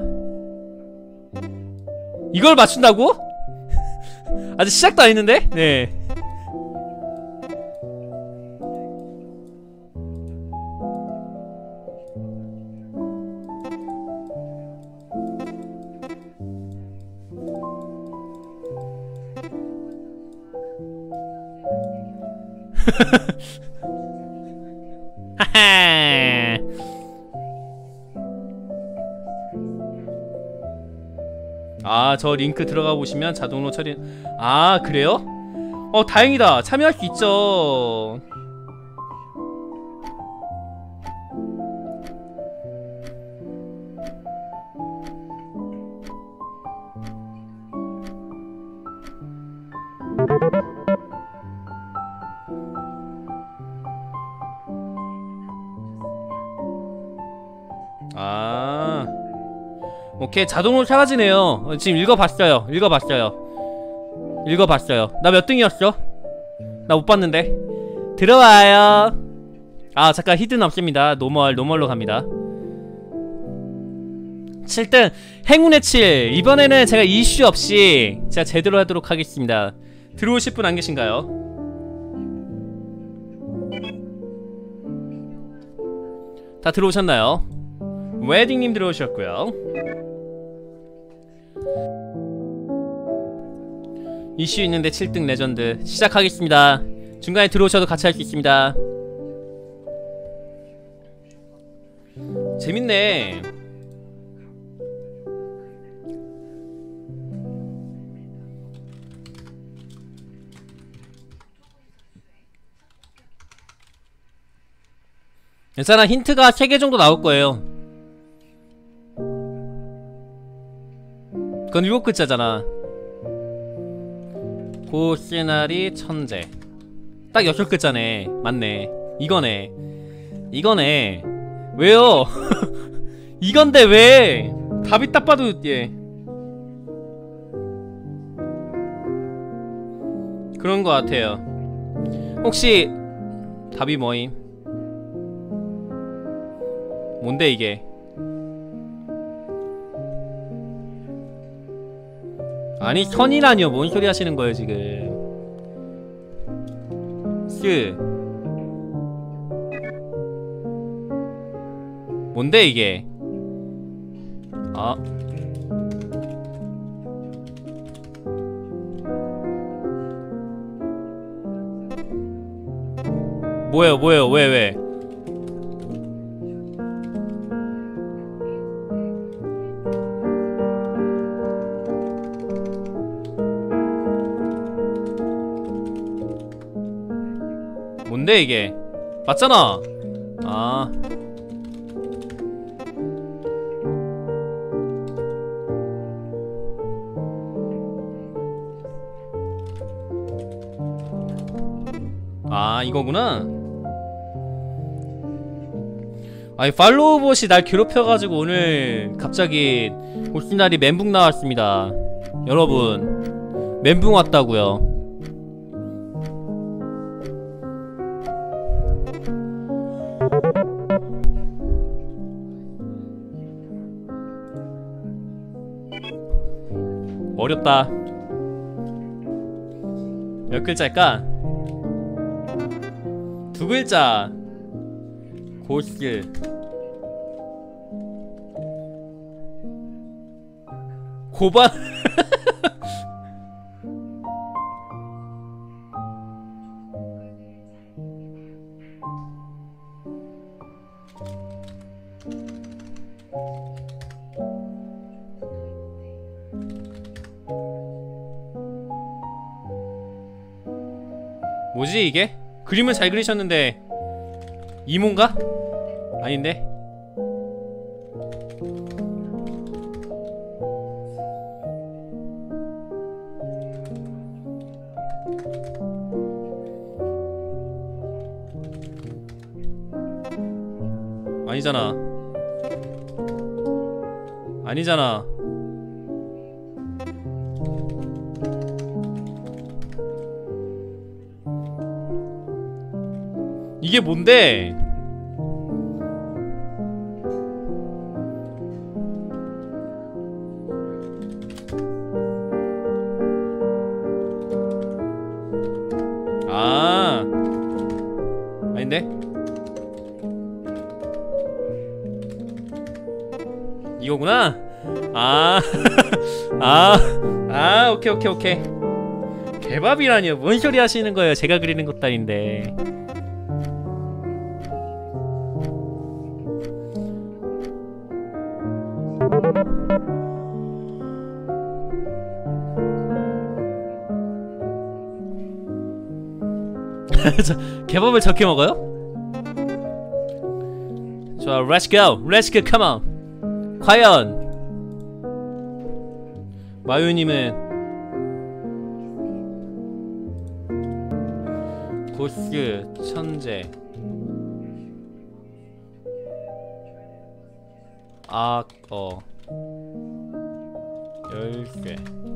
이걸 맞춘다고? 아직 시작도 안 했는데? 네. 하하. 아, 저 링크 들어가 보시면 자동으로 처리. 아, 그래요? 어, 다행이다. 참여할 수 있죠. 아, 오케이. 자동으로 사라지네요. 어, 지금 읽어봤어요. 읽어봤어요. 읽어봤어요. 나 몇 등이었어? 나 못 봤는데. 들어와요. 아, 잠깐. 히든 없습니다. 노멀, 노멀로 갑니다. 칠 등 행운의 칠. 이번에는 제가 이슈 없이 제가 제대로 하도록 하겠습니다. 들어오실 분 안 계신가요? 다 들어오셨나요? 웨딩님 들어오셨고요. 이슈 있는데 칠 등 레전드. 시작하겠습니다. 중간에 들어오셔도 같이 할 수 있습니다. 재밌네. 괜찮아. 힌트가 세 개 정도 나올 거예요. 그건 일곱 글자잖아. 고시나리 천재. 딱 여섯 글자네. 맞네. 이거네. 이거네. 왜요? 이건데 왜? 답이 딱 봐도 예. 그런 거 같아요. 혹시 답이 뭐임? 뭔데 이게? 아니, 선이라니요. 뭔 소리 하시는 거예요 지금? 스 뭔데 이게? 아, 뭐예요 뭐예요 왜 왜? 뭔데 이게? 맞잖아. 아, 아 이거구나. 아니, 팔로우 봇이 날 괴롭혀가지고 오늘 갑자기 고시나리 멘붕 나왔습니다. 여러분, 멘붕 왔다고요. 어렵다. 몇 글자일까? 두 글자. 고스. 고반. 뭐지 이게? 그림은 잘 그리셨는데 이모인가? 아닌데? 아니잖아. 아니잖아. 이게 뭔데? 아, 아닌데? 이거구나? 아, 아, 아, 오케이, 오케이, 오케이. 개밥이라니요. 뭔 소리 하시는 거예요? 제가 그리는 것도 아닌데. 저, 개밥을 저렇게 먹어요? 좋아, let's go, let's go, come on. 과연 마유님은 고스 천재 악어 열쇠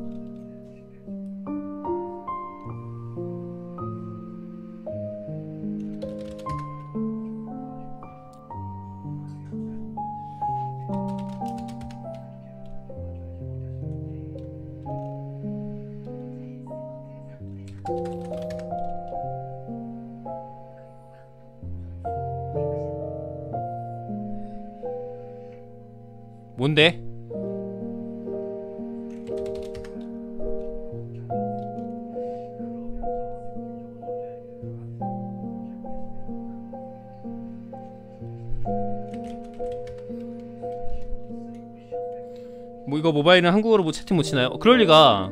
뭔데? 뭐 이거 모바일은 한국어로 뭐 채팅 못 치나요? 어, 그럴 리가.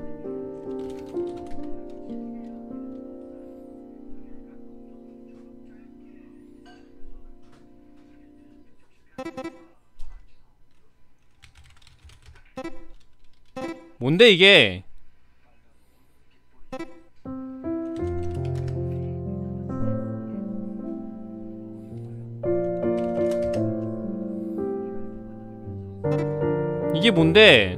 뭔데 이게? 이게 뭔데?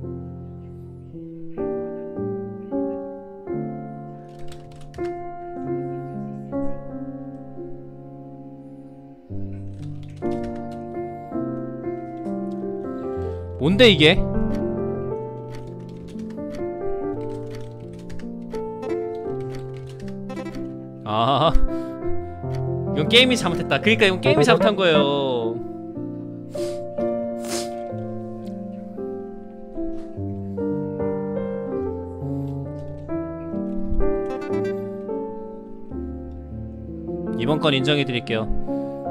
뭔데 이게? 아, 이건 게임이 잘못했다. 그러니까 이건 게임이 잘못한 거예요. 이번 건 인정해드릴게요.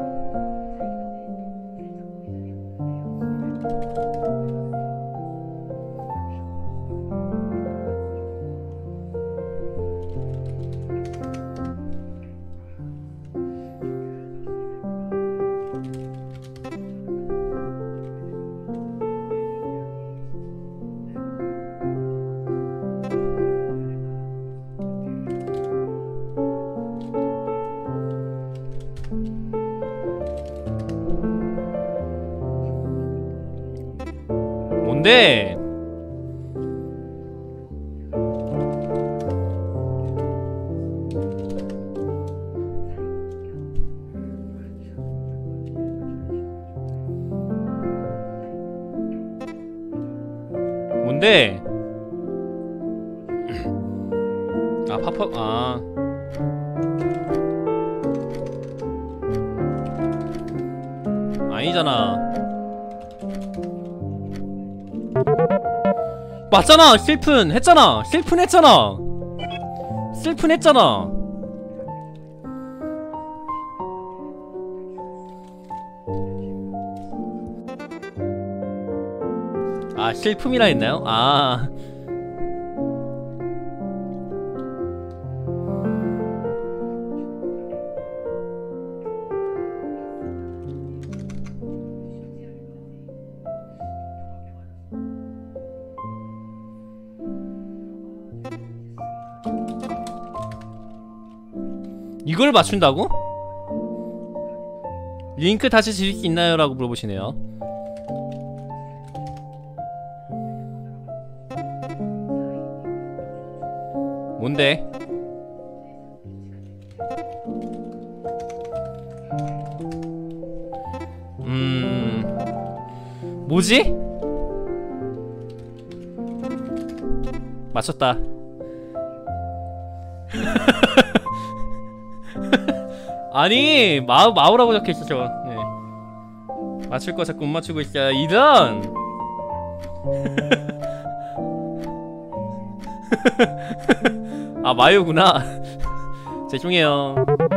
뭔데? 뭔데? 아, 파퍼, 아. 아니잖아. 맞잖아! 실픈 했잖아! 실픈 했잖아! 실픈 했잖아! 아, 실품이라 했나요? 아. 이걸 맞춘다고? 링크 다시 지울 수 있나요? 라고 물어보시네요. 뭔데? 음... 뭐지? 맞췄다. 아니, 마우, 마우라고 적혀있었죠. 네. 맞출 거 자꾸 못 맞추고 있어요. 이런! 아, 마유구나. 죄송해요.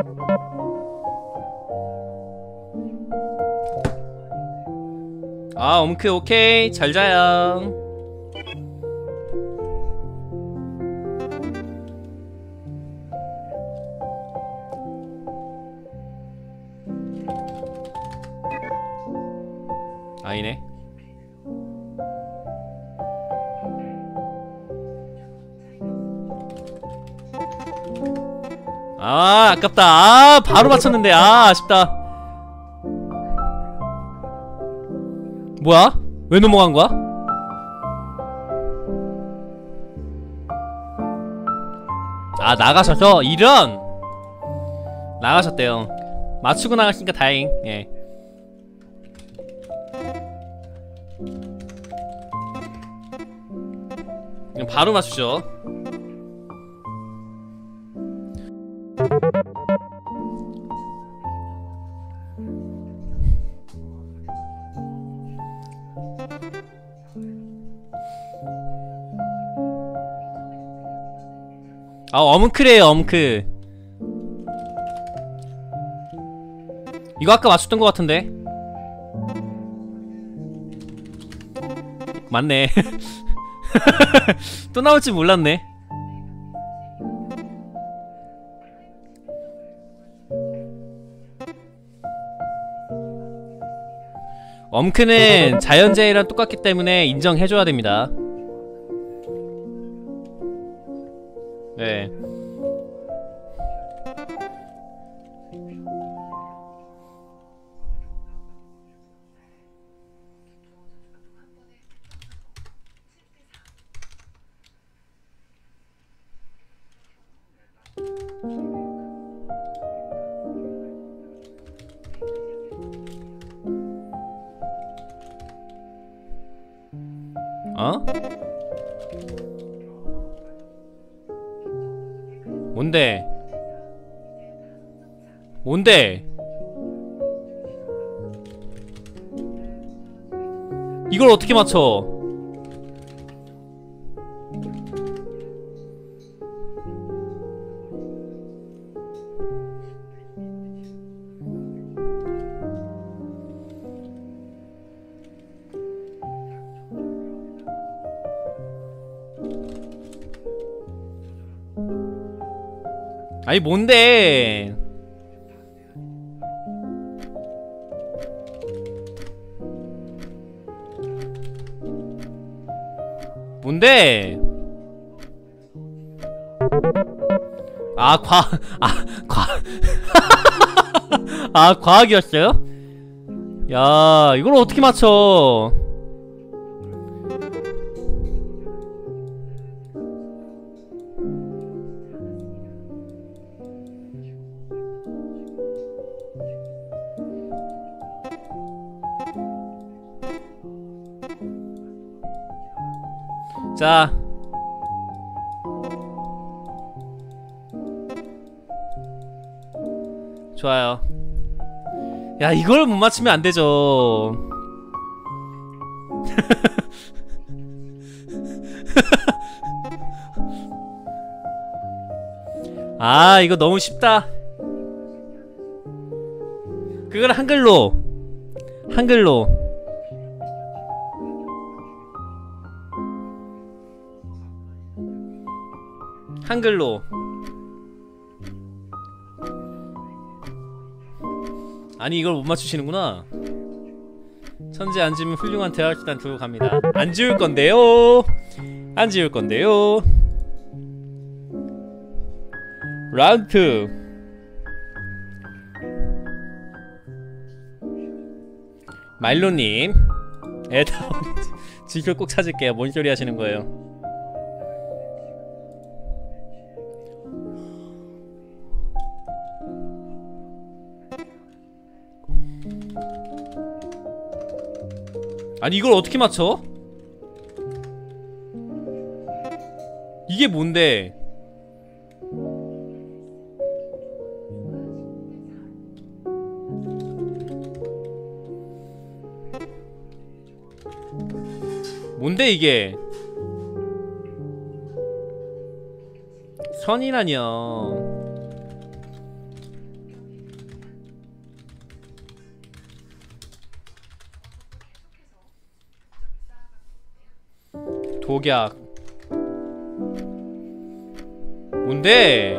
아, 엄크 오케이. 잘 자요. 아니네. 아 아깝다. 아 바로 맞췄는데. 아 아쉽다. 뭐야? 왜 넘어간 거야? 아 나가셔서 이런 나가셨대요. 맞추고 나가시니까 다행. 예. 그냥 바로 맞추죠. 아 엄크래요 엄크. 이거 아까 맞췄던 것 같은데. 맞네. 또 나올지 몰랐네. 엄크는 자연재해랑 똑같기 때문에 인정해줘야 됩니다. 네. 어? 뭔데? 뭔데? 이걸 어떻게 맞춰? 아니 뭔데? 뭔데? 아 과.. 아 과.. 아 과학이었어요? 야 이걸 어떻게 맞춰? 자 좋아요. 야 이걸 못 맞추면 안 되죠. 아 이거 너무 쉽다. 그걸 한글로 한글로 한글로 아니 이걸 못 맞추시는구나. 천재 안 지으면 훌륭한 대학수단 두고 갑니다. 안 지울 건데요. 안 지울 건데요. 라운드 말로님 애다 지표 꼭 찾을게요. 뭔 소리 하시는 거예요? 아니 이걸 어떻게 맞춰? 이게 뭔데? 뭔데 이게? 선이라뇨. 독약 뭔데?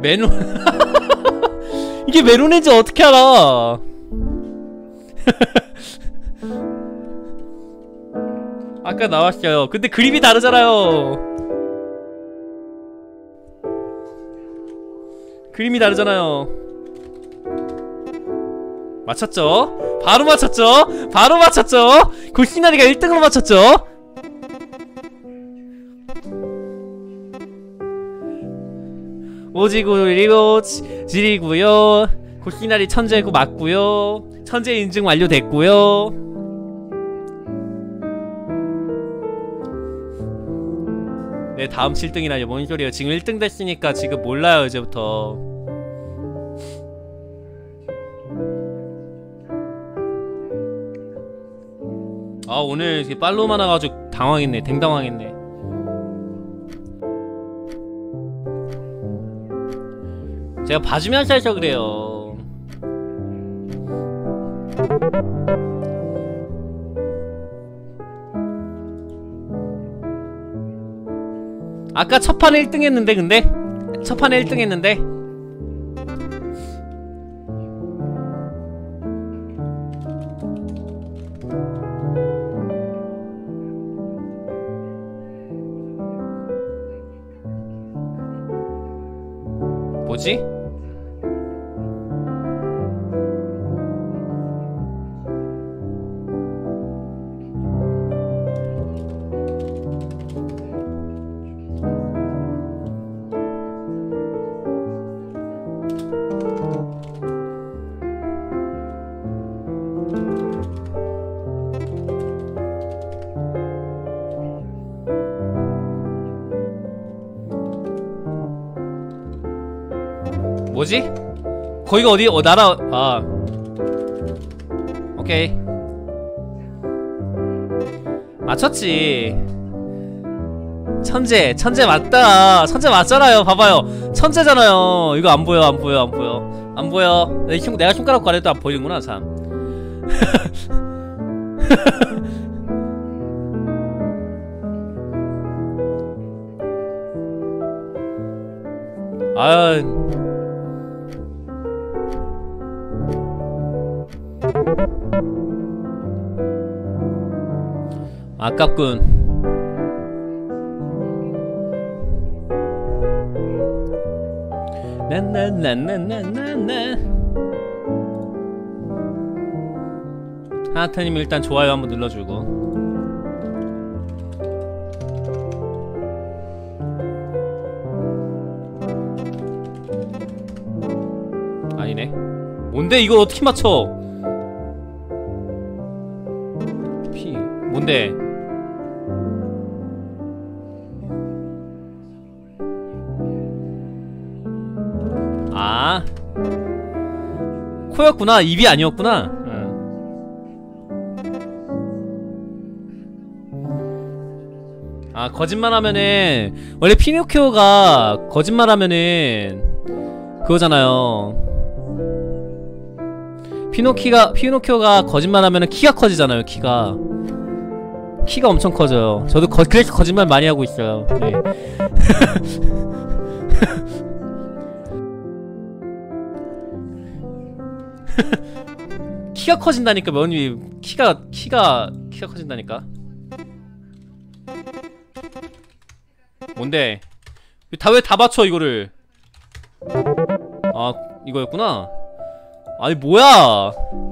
메론 이게 메론인지 어떻게 알아? 아까 나왔어요. 근데 그림이 다르잖아요. 그림이 다르잖아요. 맞췄죠? 바로 맞췄죠? 바로 맞췄죠? 골시나리가 일 등으로 맞췄죠? 오지구 그리고 지리구요. 골시나리 천재구 맞구요. 천재 인증 완료됐구요. 네, 다음 칠 등이라뇨. 뭔 소리예요. 지금 일 등 됐으니까 지금 몰라요 이제부터. 아, 오늘 팔로우 많아가지고 당황했네. 댕당황했네. 제가 봐주면서 해서 그래요. 아까 첫판에 일 등 했는데 근데? 첫판에 일 등 했는데? 뭐지? 뭐지? 거기가 어디? 어 나라. 아 오케이 맞췄지. 천재 천재 맞다. 천재 맞잖아요. 봐봐요. 천재잖아요. 이거 안 보여 안 보여 안 보여 안 보여. 내 손, 내가 손가락 가려도 안 보이는구나 참. 아 아깝군. 나나나나나나나. 하나타님 일단 좋아요 한번 눌러주고. 아니네. 뭔데 이거 어떻게 맞춰? 피 뭔데? 아 코였구나. 입이 아니었구나. 응. 아 거짓말하면은 원래 피노키오가 거짓말하면은 그거잖아요. 피노키가 피노키오가 거짓말하면은 키가 커지잖아요. 키가 키가 엄청 커져요. 저도 거, 그래서 거짓말 많이 하고 있어요. 네. 키가 커진다니까. 면이 키가 키가 키가 커진다니까. 뭔데? 다 왜 다 맞춰 이거를? 아 이거였구나. 아니 뭐야?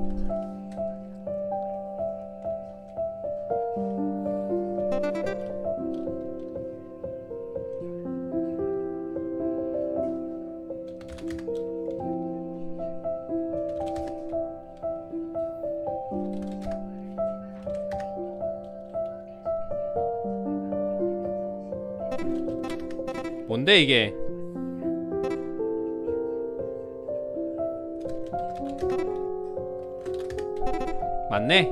뭔데 이게? 맞네.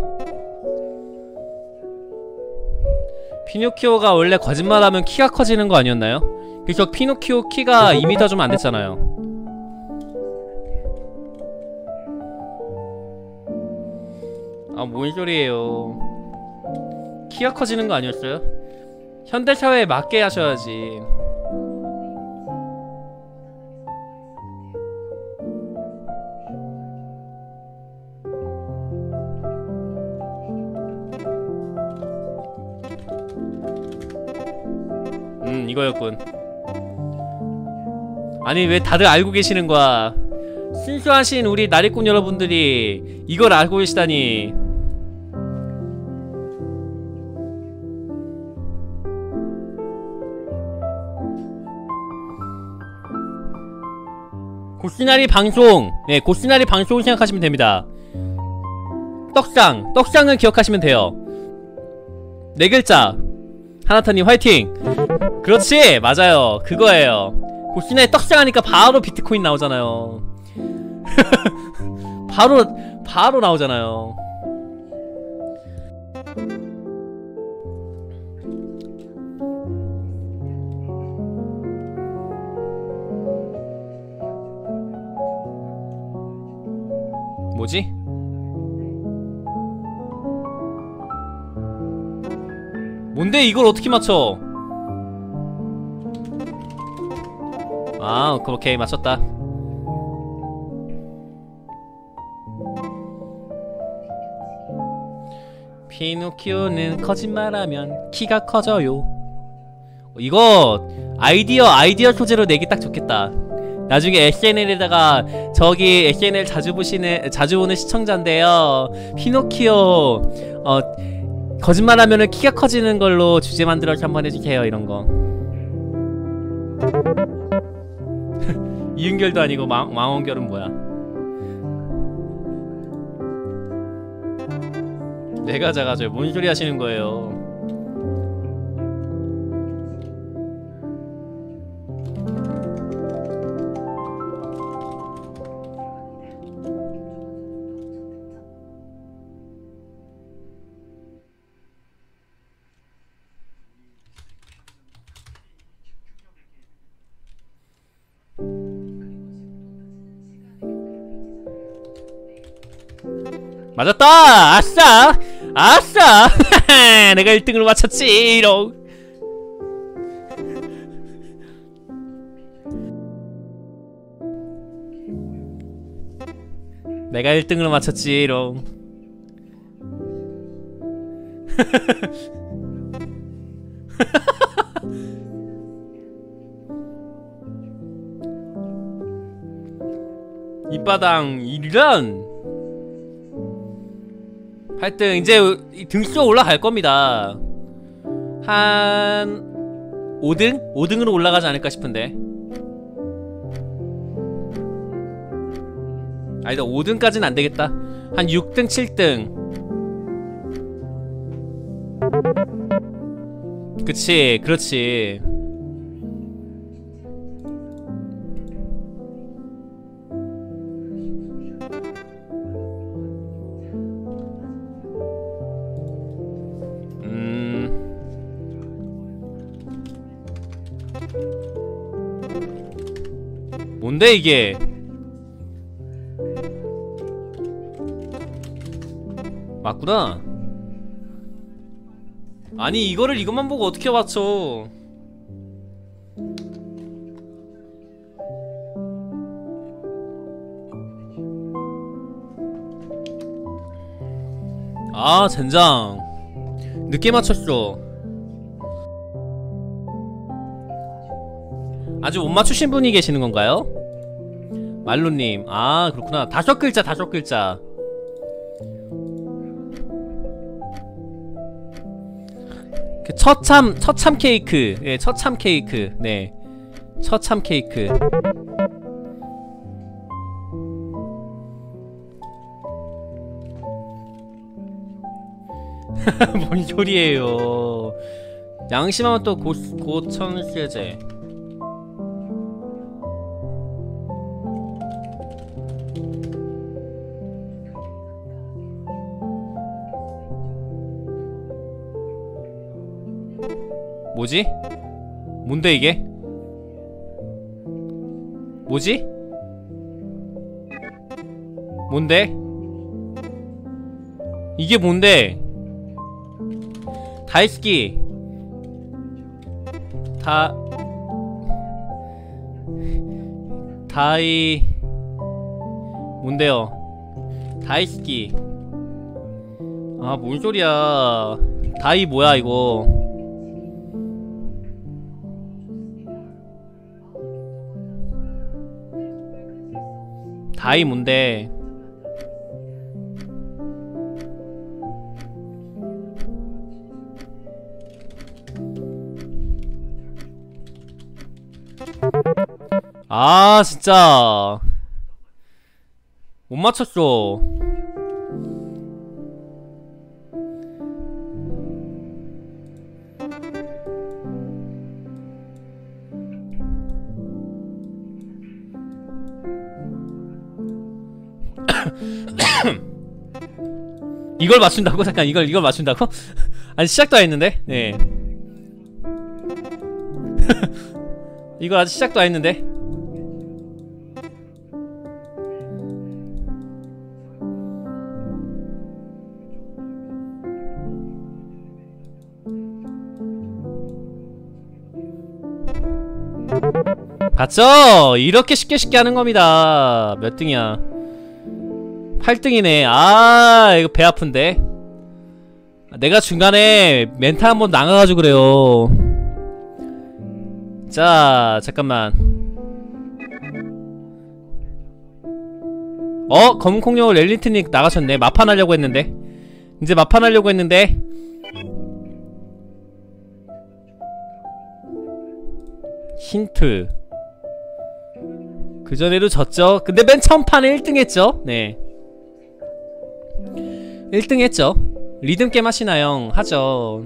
피노키오가 원래 거짓말하면 키가 커지는 거 아니었나요? 그래서 피노키오 키가 이 미터 좀 안 됐잖아요. 아 뭔 소리예요. 키가 커지는 거 아니었어요? 현대사회에 맞게 하셔야지. 이거였군. 아니 왜 다들 알고 계시는 거야. 순수하신 우리 나리꾼 여러분들이 이걸 알고 계시다니. 고시나리 방송, 네, 고시나리 방송을 생각하시면 됩니다. 떡상, 떡상을 기억하시면 돼요. 네 글자. 하나타님 화이팅! 그렇지! 맞아요. 그거예요. 고시나리 떡상 하니까 바로 비트코인 나오잖아요. 바로, 바로 나오잖아요. 뭐지? 뭔데 이걸 어떻게 맞춰? 아, 오케이 맞췄다. 피노키오는 거짓말하면 키가 커져요. 이거 아이디어 아이디어 소재로 내기 딱 좋겠다. 나중에 에스엔엘에다가 저기 에스엔엘 자주 보시는 자주 보는 시청자인데요. 피노키오 어 거짓말하면은 키가 커지는 걸로 주제 만들어서 한번 해주세요. 이런 거. 이은결도 아니고 망 망원결은 뭐야? 내가 작아져요. 뭔 소리 하시는 거예요? 맞았다! 아싸! 아싸! 내가 일 등으로 맞췄지! 이런. 내가 일 등으로 맞췄지! 이런. 이바당 이런! 팔 등 이제 등수가 올라갈 겁니다. 한 오 등? 오 등으로 올라가지 않을까 싶은데. 아니다, 오 등까지는 안 되겠다. 한 육 등, 칠 등. 그치, 그렇지. 뭔데 이게? 맞구나. 아니 이거를 이것만 보고 어떻게 맞춰? 아 젠장 늦게 맞췄어. 아직 못 맞추신 분이 계시는 건가요? 말로님. 아 그렇구나. 다섯 글자 다섯 글자. 그 처참 처참 케이크. 예, 처참 케이크. 네, 처참 케이크. 뭔 소리예요? 양심하면 또 고, 고천세제. 뭐지? 뭔데 이게? 뭐지? 뭔데? 이게 뭔데? 다이스키 다 다이 뭔데요? 다이스키. 아 뭔 소리야? 다이 뭐야 이거? 아이 뭔데? 아 진짜 못 맞췄어. 이걸 맞춘다고? 잠깐 이걸 이걸 맞춘다고? 아니 시작도 안 했는데? 네. 이걸 아직 시작도 안 했는데? 봤죠? 이렇게 쉽게 쉽게 하는 겁니다. 몇 등이야? 팔 등이네. 아 이거 배 아픈데? 내가 중간에 멘탈 한번 나가가지고 그래요. 자 잠깐만. 어? 검은콩룡을 렐리트닉 나가셨네. 마판 하려고 했는데. 이제 마판 하려고 했는데 힌트. 그전에도 졌죠. 근데 맨 처음 판에 일 등 했죠. 네 일 등 했죠. 리듬 게임 하시나요? 하죠.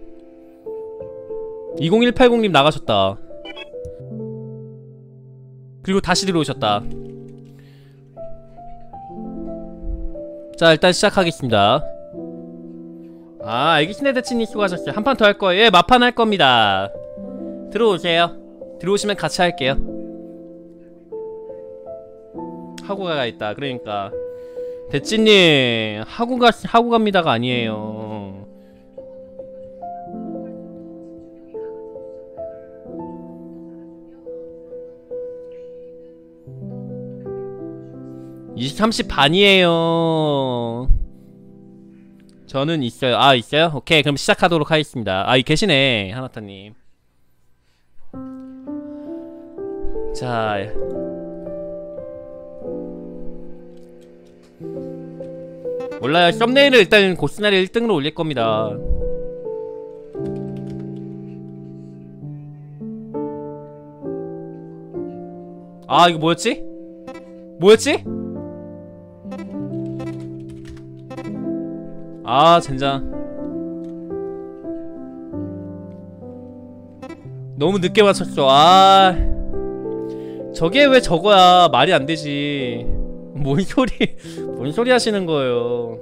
이공일팔공님 나가셨다. 그리고 다시 들어오셨다. 자 일단 시작하겠습니다. 아 알겠습니다. 대치님 수고하셨어요. 한 판 더 할 거예요. 예 마판 할 겁니다. 들어오세요. 들어오시면 같이 할게요. 하고 가 있다. 그러니까 대찌님 하고 가 하고 갑니다가 아니에요. 이십 삼십 반이에요. 저는 있어요. 아 있어요? 오케이 그럼 시작하도록 하겠습니다. 아 이 계시네 하나타님. 자 몰라요. 썸네일을 일단 고스나리 일 등으로 올릴 겁니다. 아 이거 뭐였지? 뭐였지? 아 젠장 너무 늦게 맞췄어. 아 저게 왜 저거야. 말이 안되지. 뭔 소리 뭔 소리 하시는 거예요.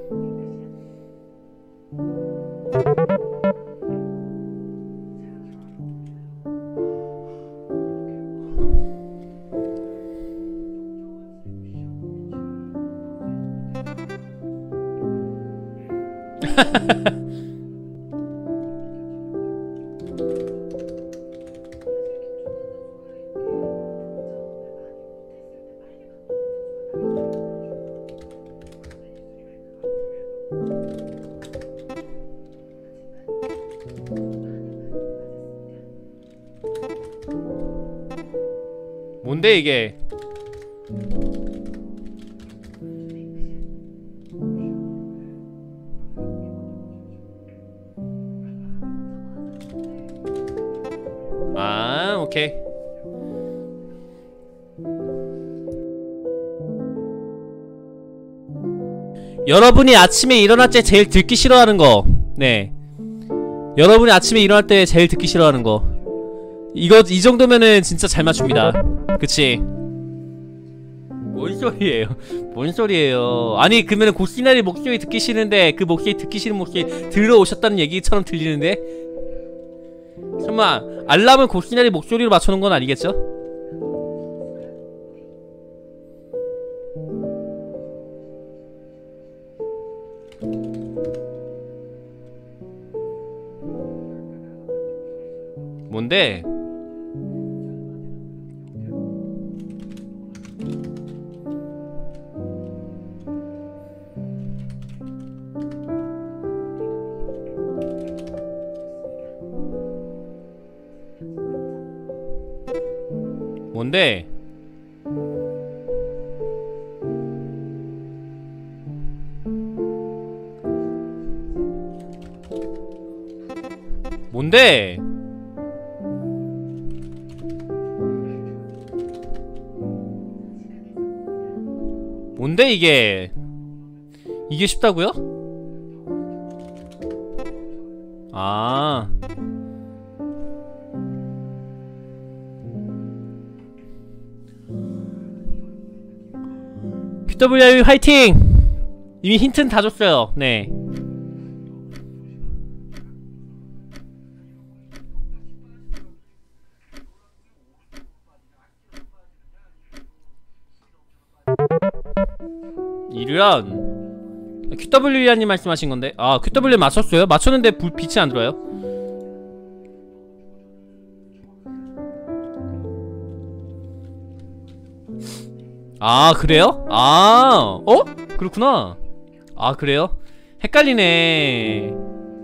뭔데 이게? 아 오케이. 여러분이 아침에 일어날 때 제일 듣기 싫어하는 거. 네 여러분이 아침에 일어날 때 제일 듣기 싫어하는 거. 이거 이 정도면은 진짜 잘 맞춥니다. 그치? 뭔 소리예요? 뭔 소리예요? 아니 그러면은 고시나리 목소리 듣기 싫은데 그 목소리 듣기 싫은 목소리 들어오셨다는 얘기처럼 들리는데? 설마 알람은 고시나리 목소리로 맞춰놓은 건 아니겠죠? 뭔데? 뭔데? 뭔데? 뭔데 이게? 이게 쉽다고요? 아. 큐더블유아이 화이팅! 이미 힌트는 다 줬어요. 네. 이런 큐더블유이아님 말씀하신 건데. 아, 큐더블유이 맞췄어요? 맞췄는데 불, 빛이 안 들어요? 아, 그래요? 아, 어? 그렇구나. 아, 그래요? 헷갈리네.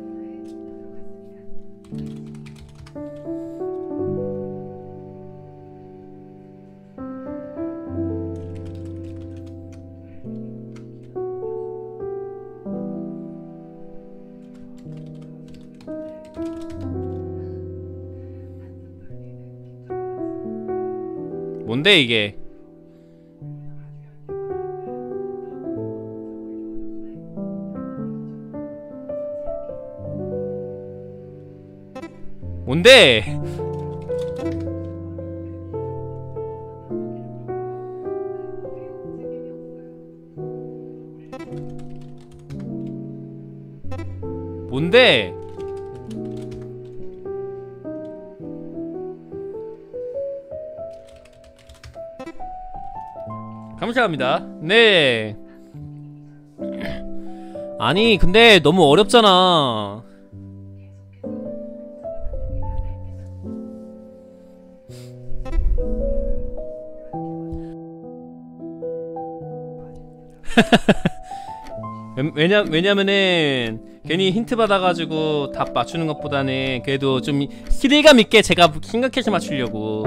뭔데 이게? 뭔데? 뭔데? 감사합니다. 네. 아니 근데 너무 어렵잖아. 왜냐, 왜냐면은 괜히 힌트 받아가지고 답 맞추는 것보다는 그래도 좀 스릴감 있게 제가 생각해서 맞추려고.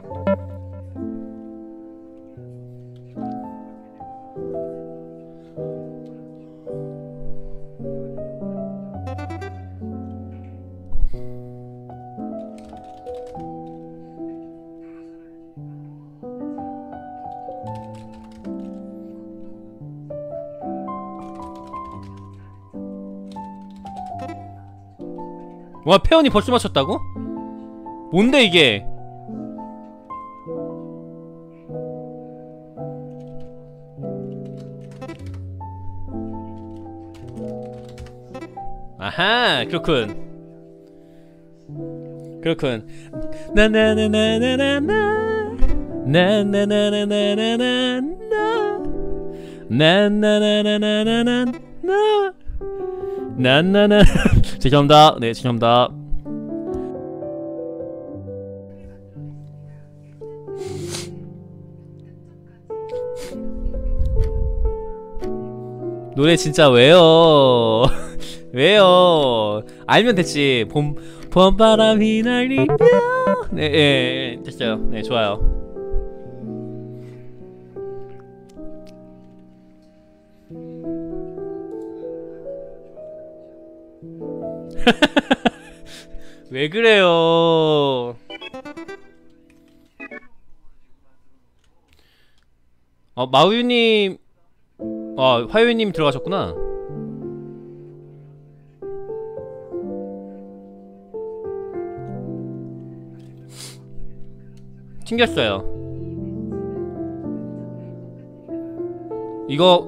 와, 태연이 벌써 맞췄다고? 뭔데 이게? 아하, 그렇군. 그렇군. 나나나나나나나 나나나나나나나 나나나나나나나 나나나. 죄송합니다. 네, 죄송합니다. 노래 진짜 왜요? 왜요? 알면 됐지. 봄, 봄바람이 날리며. 네, 예, 예, 됐어요. 네, 좋아요. 왜 그래요? 어, 마우유님, 어, 화요님 들어가셨구나. 튕겼어요. 이거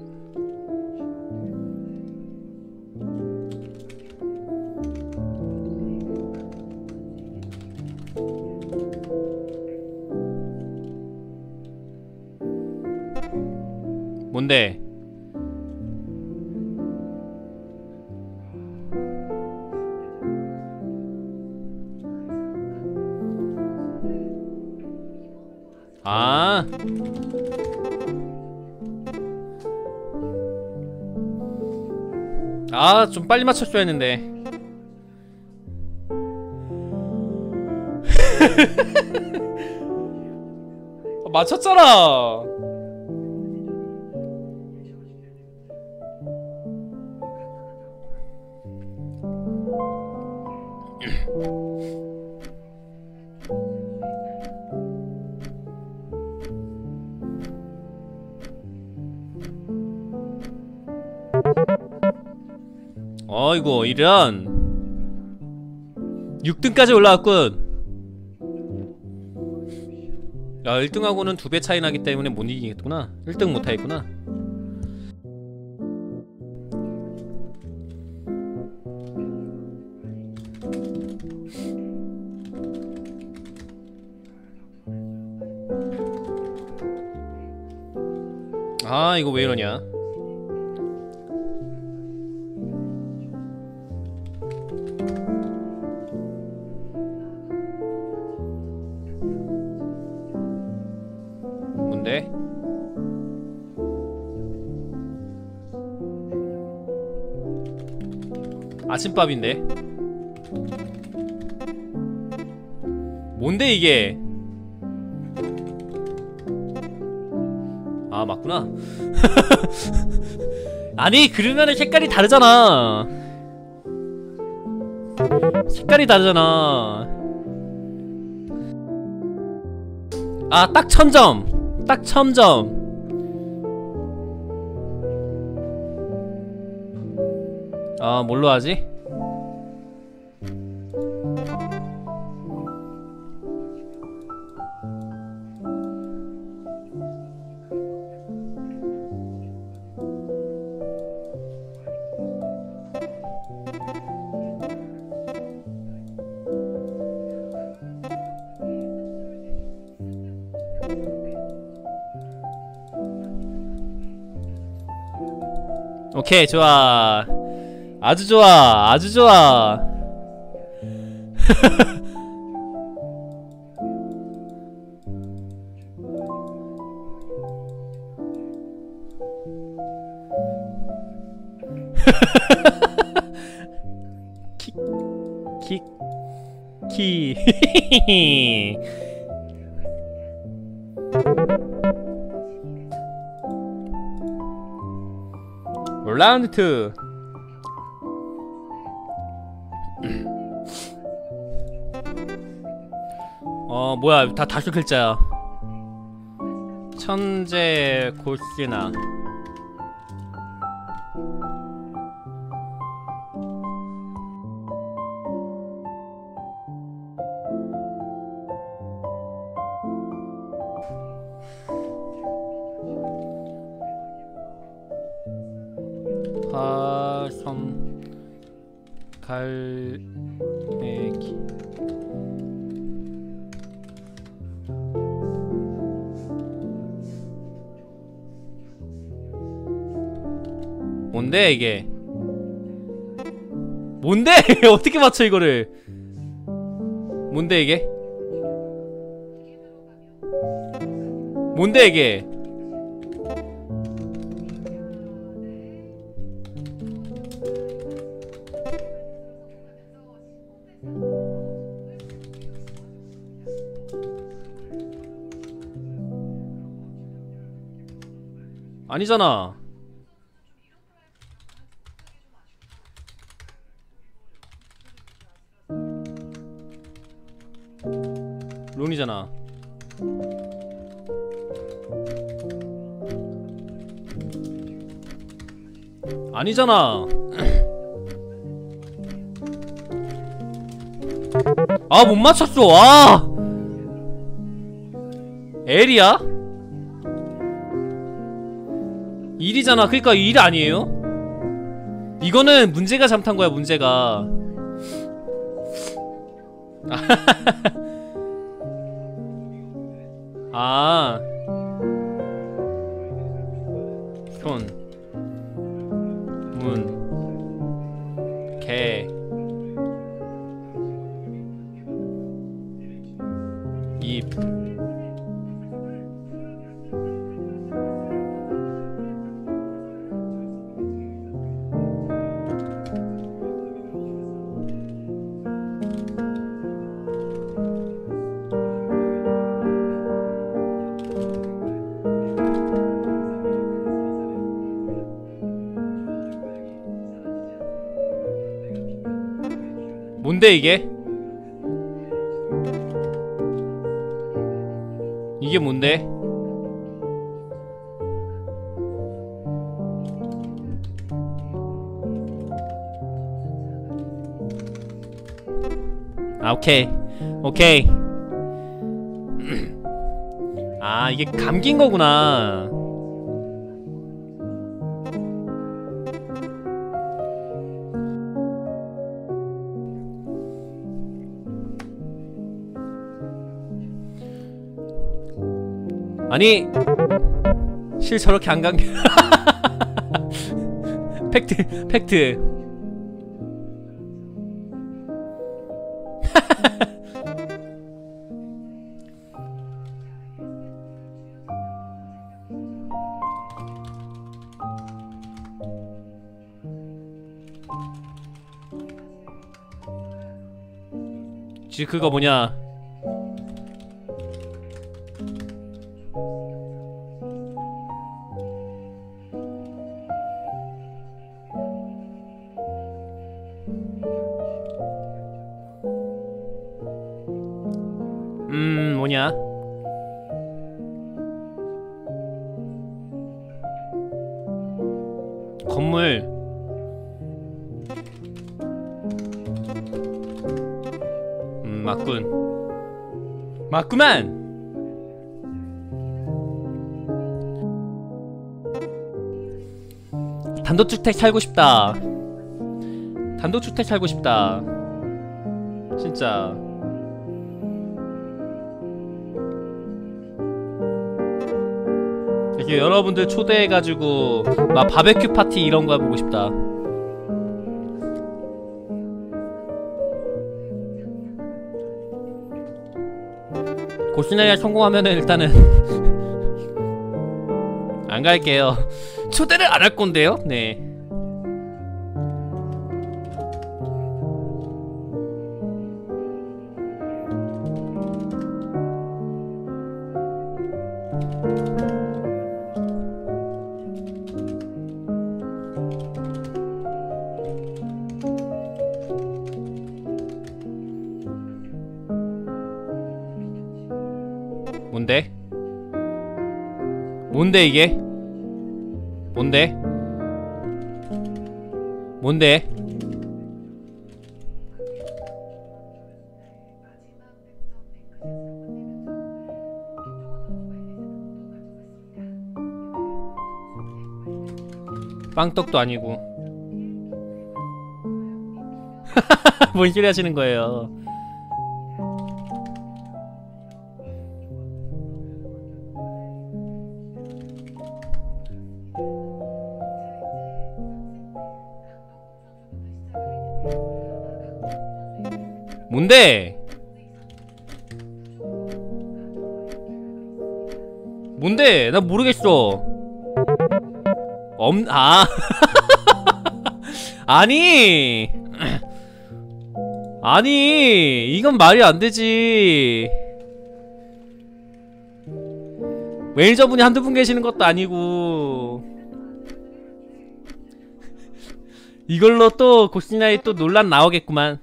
뭔데? 아, 아, 좀 빨리 맞췄어야 했는데. 아, 맞췄잖아. 어이구 이런 육 등까지 올라왔군. 야 일 등하고는 두 배 차이 나기 때문에 못 이기겠구나. 일 등 못하겠구나. 아 이거 왜 이러냐. 뭔데? 아침밥인데? 뭔데 이게? 아 맞구나. 아니 그러면은 색깔이 다르잖아. 색깔이 다르잖아. 아 딱 천점. 딱 천점. 아 뭘로 하지? 오케이 좋아. 아주 좋아 아주 좋아. 킥, 킥, 키. 라운드 투. 어 뭐야 다 다섯 글자야. 천재 고시나. 화섬 갈매기. 뭔데 이게? 뭔데? 어떻게 맞춰 이거를? 뭔데 이게? 뭔데 이게? 아니잖아. 론이잖아. 아니잖아. 아 못 맞췄어. 아 L이야? 일이잖아. 그니까 일 아니에요? 이거는 문제가 잘못한 거야. 문제가. 아 손, 문, 개, 입. 뭔데 이게? 이게 뭔데? 아 오케이 오케이. 아 이게 감긴 거구나. 아니 실 저렇게 안 감겨. 팩트 팩트. 지금 그거 뭐냐. 음 뭐냐. 건물. 음 맞군 맞구만. 단독주택 살고 싶다. 단독주택 살고 싶다 진짜. 이렇게 여러분들 초대해가지고 막 바베큐 파티 이런거 해보고 싶다. 고시나리아 성공하면은 일단은 안 갈게요. 초대를 안 할 건데요? 네. 뭔데? 뭔데 이게? 뭔데? 뭔데? 빵떡도 아니고. 뭔 소리 하시는 거예요? 뭔데? 뭔데? 나 모르겠어. 엄.. 아 아니 아니 이건 말이 안되지. 매니저분이 한두 분 계시는 것도 아니고 이걸로 또 고시나리 또 논란 나오겠구만.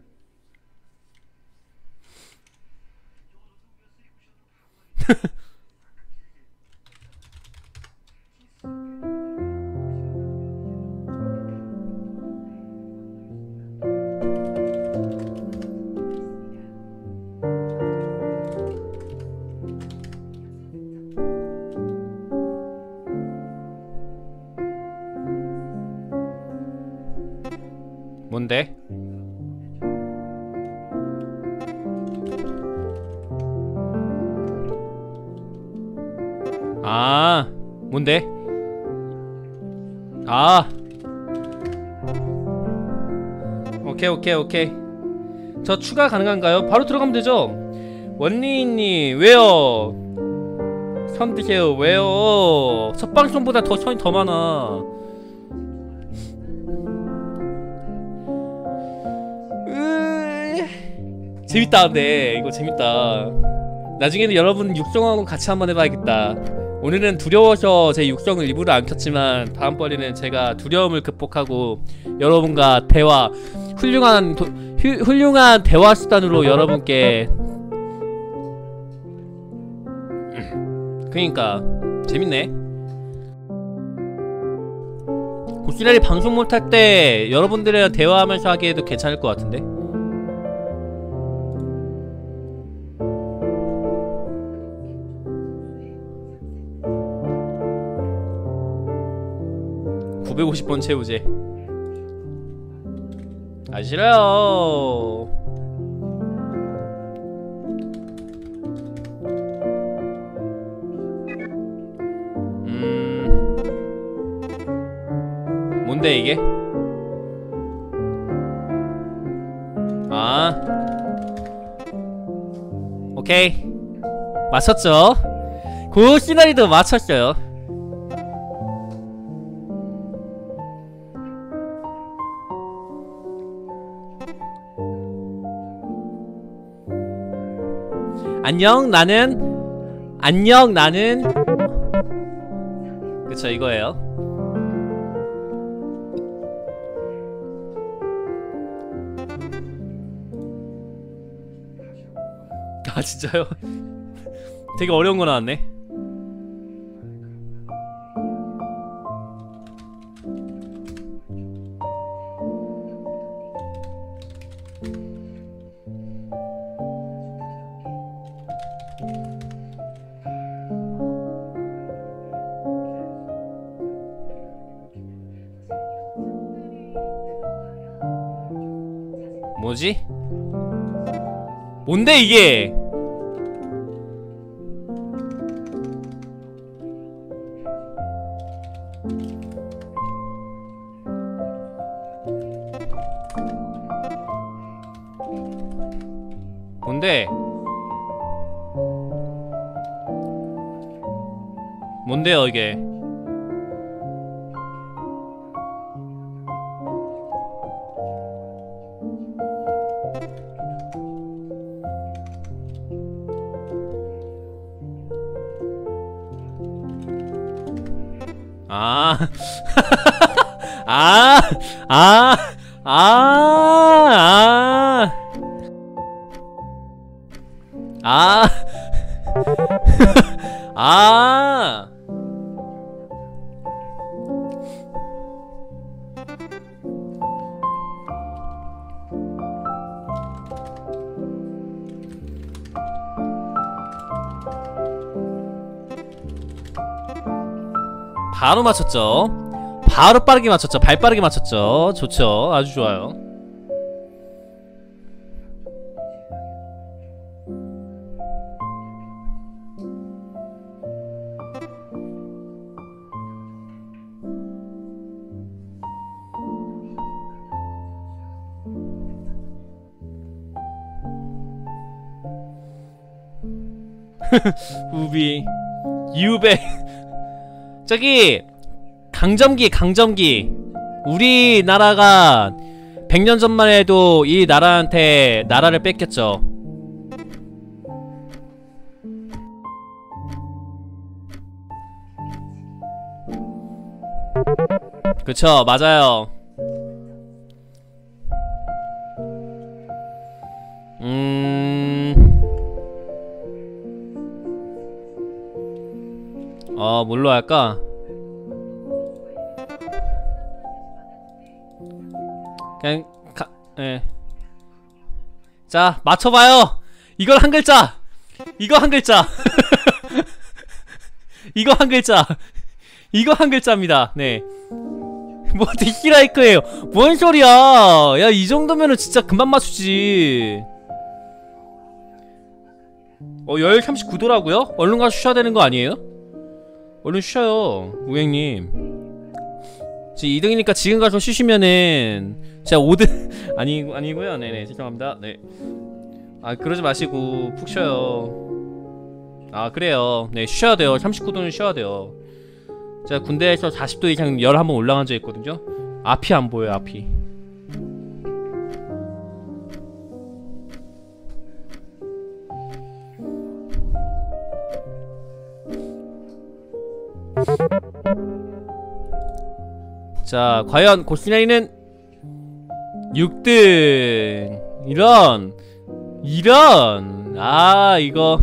뭔데? 아 뭔데? 아 오케이 오케이 오케이. 저 추가 가능한가요? 바로 들어가면 되죠? 원리님 왜요? 선 드세요. 왜요? 첫 방송보다 더 선이 더 많아. 으... 재밌다. 근데 이거 재밌다. 나중에는 여러분 육성하고 같이 한번 해봐야겠다. 오늘은 두려워서 제 육성을 일부러 안 켰지만 다음번에는 제가 두려움을 극복하고 여러분과 대화, 훌륭한 도, 후, 훌륭한 대화 수단으로 여러분께 그니까 재밌네. 고시나리 방송 못할 때 여러분들이랑 대화하면서 하기에도 괜찮을 것 같은데. 구백오십 번 채우제. 아 싫어요. 음 뭔데 이게? 아 오케이 맞췄죠. 그 시나리오도 맞췄어요. 안녕 나는 안녕 나는 그쵸 이거예요. 아 진짜요? 되게 어려운 거 나왔네. 뭐지? 뭔데 이게? 뭔데? 뭔데요 이게? 아, 아, 아, 아, 아, 아, 아. 바로 맞췄죠. 바로 빠르게 맞췄죠. 발 빠르게 맞췄죠. 좋죠. 아주 좋아요. 우비 유배 저기 강점기 강점기 우리나라가 백 년 전만 해도 이 나라한테 나라를 뺏겼죠. 그쵸 맞아요. 음... 어 뭘로 할까? 그냥 가.. 예. 자 맞춰봐요. 이걸 한 글자. 이거 한 글자. 이거 한 글자. 이거 한 글자입니다. 네. 뭐 디스라이크예요. 뭔 소리야. 야 이 정도면은 진짜 금방 맞추지. 어 열 삼십구 도라고요? 얼른 가서 쉬어야 되는 거 아니에요? 얼른 쉬어요 우행님. 지금 이 등이니까 지금 가서 쉬시면은 제가 오 등 아니, 아니고요. 네네 죄송합니다. 네. 아 그러지 마시고 푹 쉬어요. 아 그래요. 네 쉬어야 돼요. 삼십구 도는 쉬어야 돼요. 제가 군대에서 사십 도 이상 열 한번 올라간 적 있거든요. 앞이 안 보여요 앞이. 자 과연 고시나이는 육 등. 이런 이런 아 이거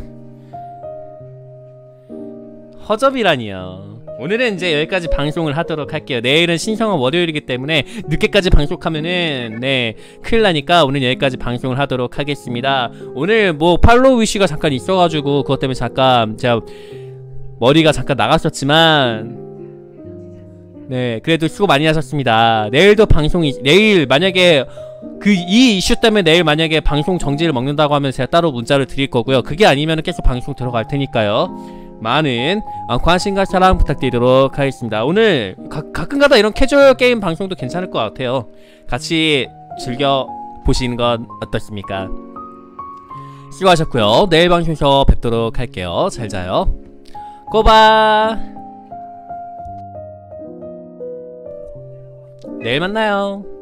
허접이라니요. 오늘은 이제 여기까지 방송을 하도록 할게요. 내일은 신성한 월요일이기 때문에 늦게까지 방송하면은 네 큰일나니까 오늘 여기까지 방송을 하도록 하겠습니다. 오늘 뭐 팔로우 위시가 잠깐 있어가지고 그것 때문에 잠깐 제가 머리가 잠깐 나갔었지만 네, 그래도 수고 많이 하셨습니다. 내일도 방송이, 내일 만약에 그 이 이슈 때문에 내일 만약에 방송 정지를 먹는다고 하면 제가 따로 문자를 드릴 거고요. 그게 아니면 계속 방송 들어갈 테니까요. 많은 관심과 사랑 부탁드리도록 하겠습니다. 오늘 가, 가끔가다 이런 캐주얼 게임 방송도 괜찮을 것 같아요. 같이 즐겨 보시는 건 어떻습니까? 수고하셨고요. 내일 방송에서 뵙도록 할게요. 잘 자요. 꼬바. 내일 만나요.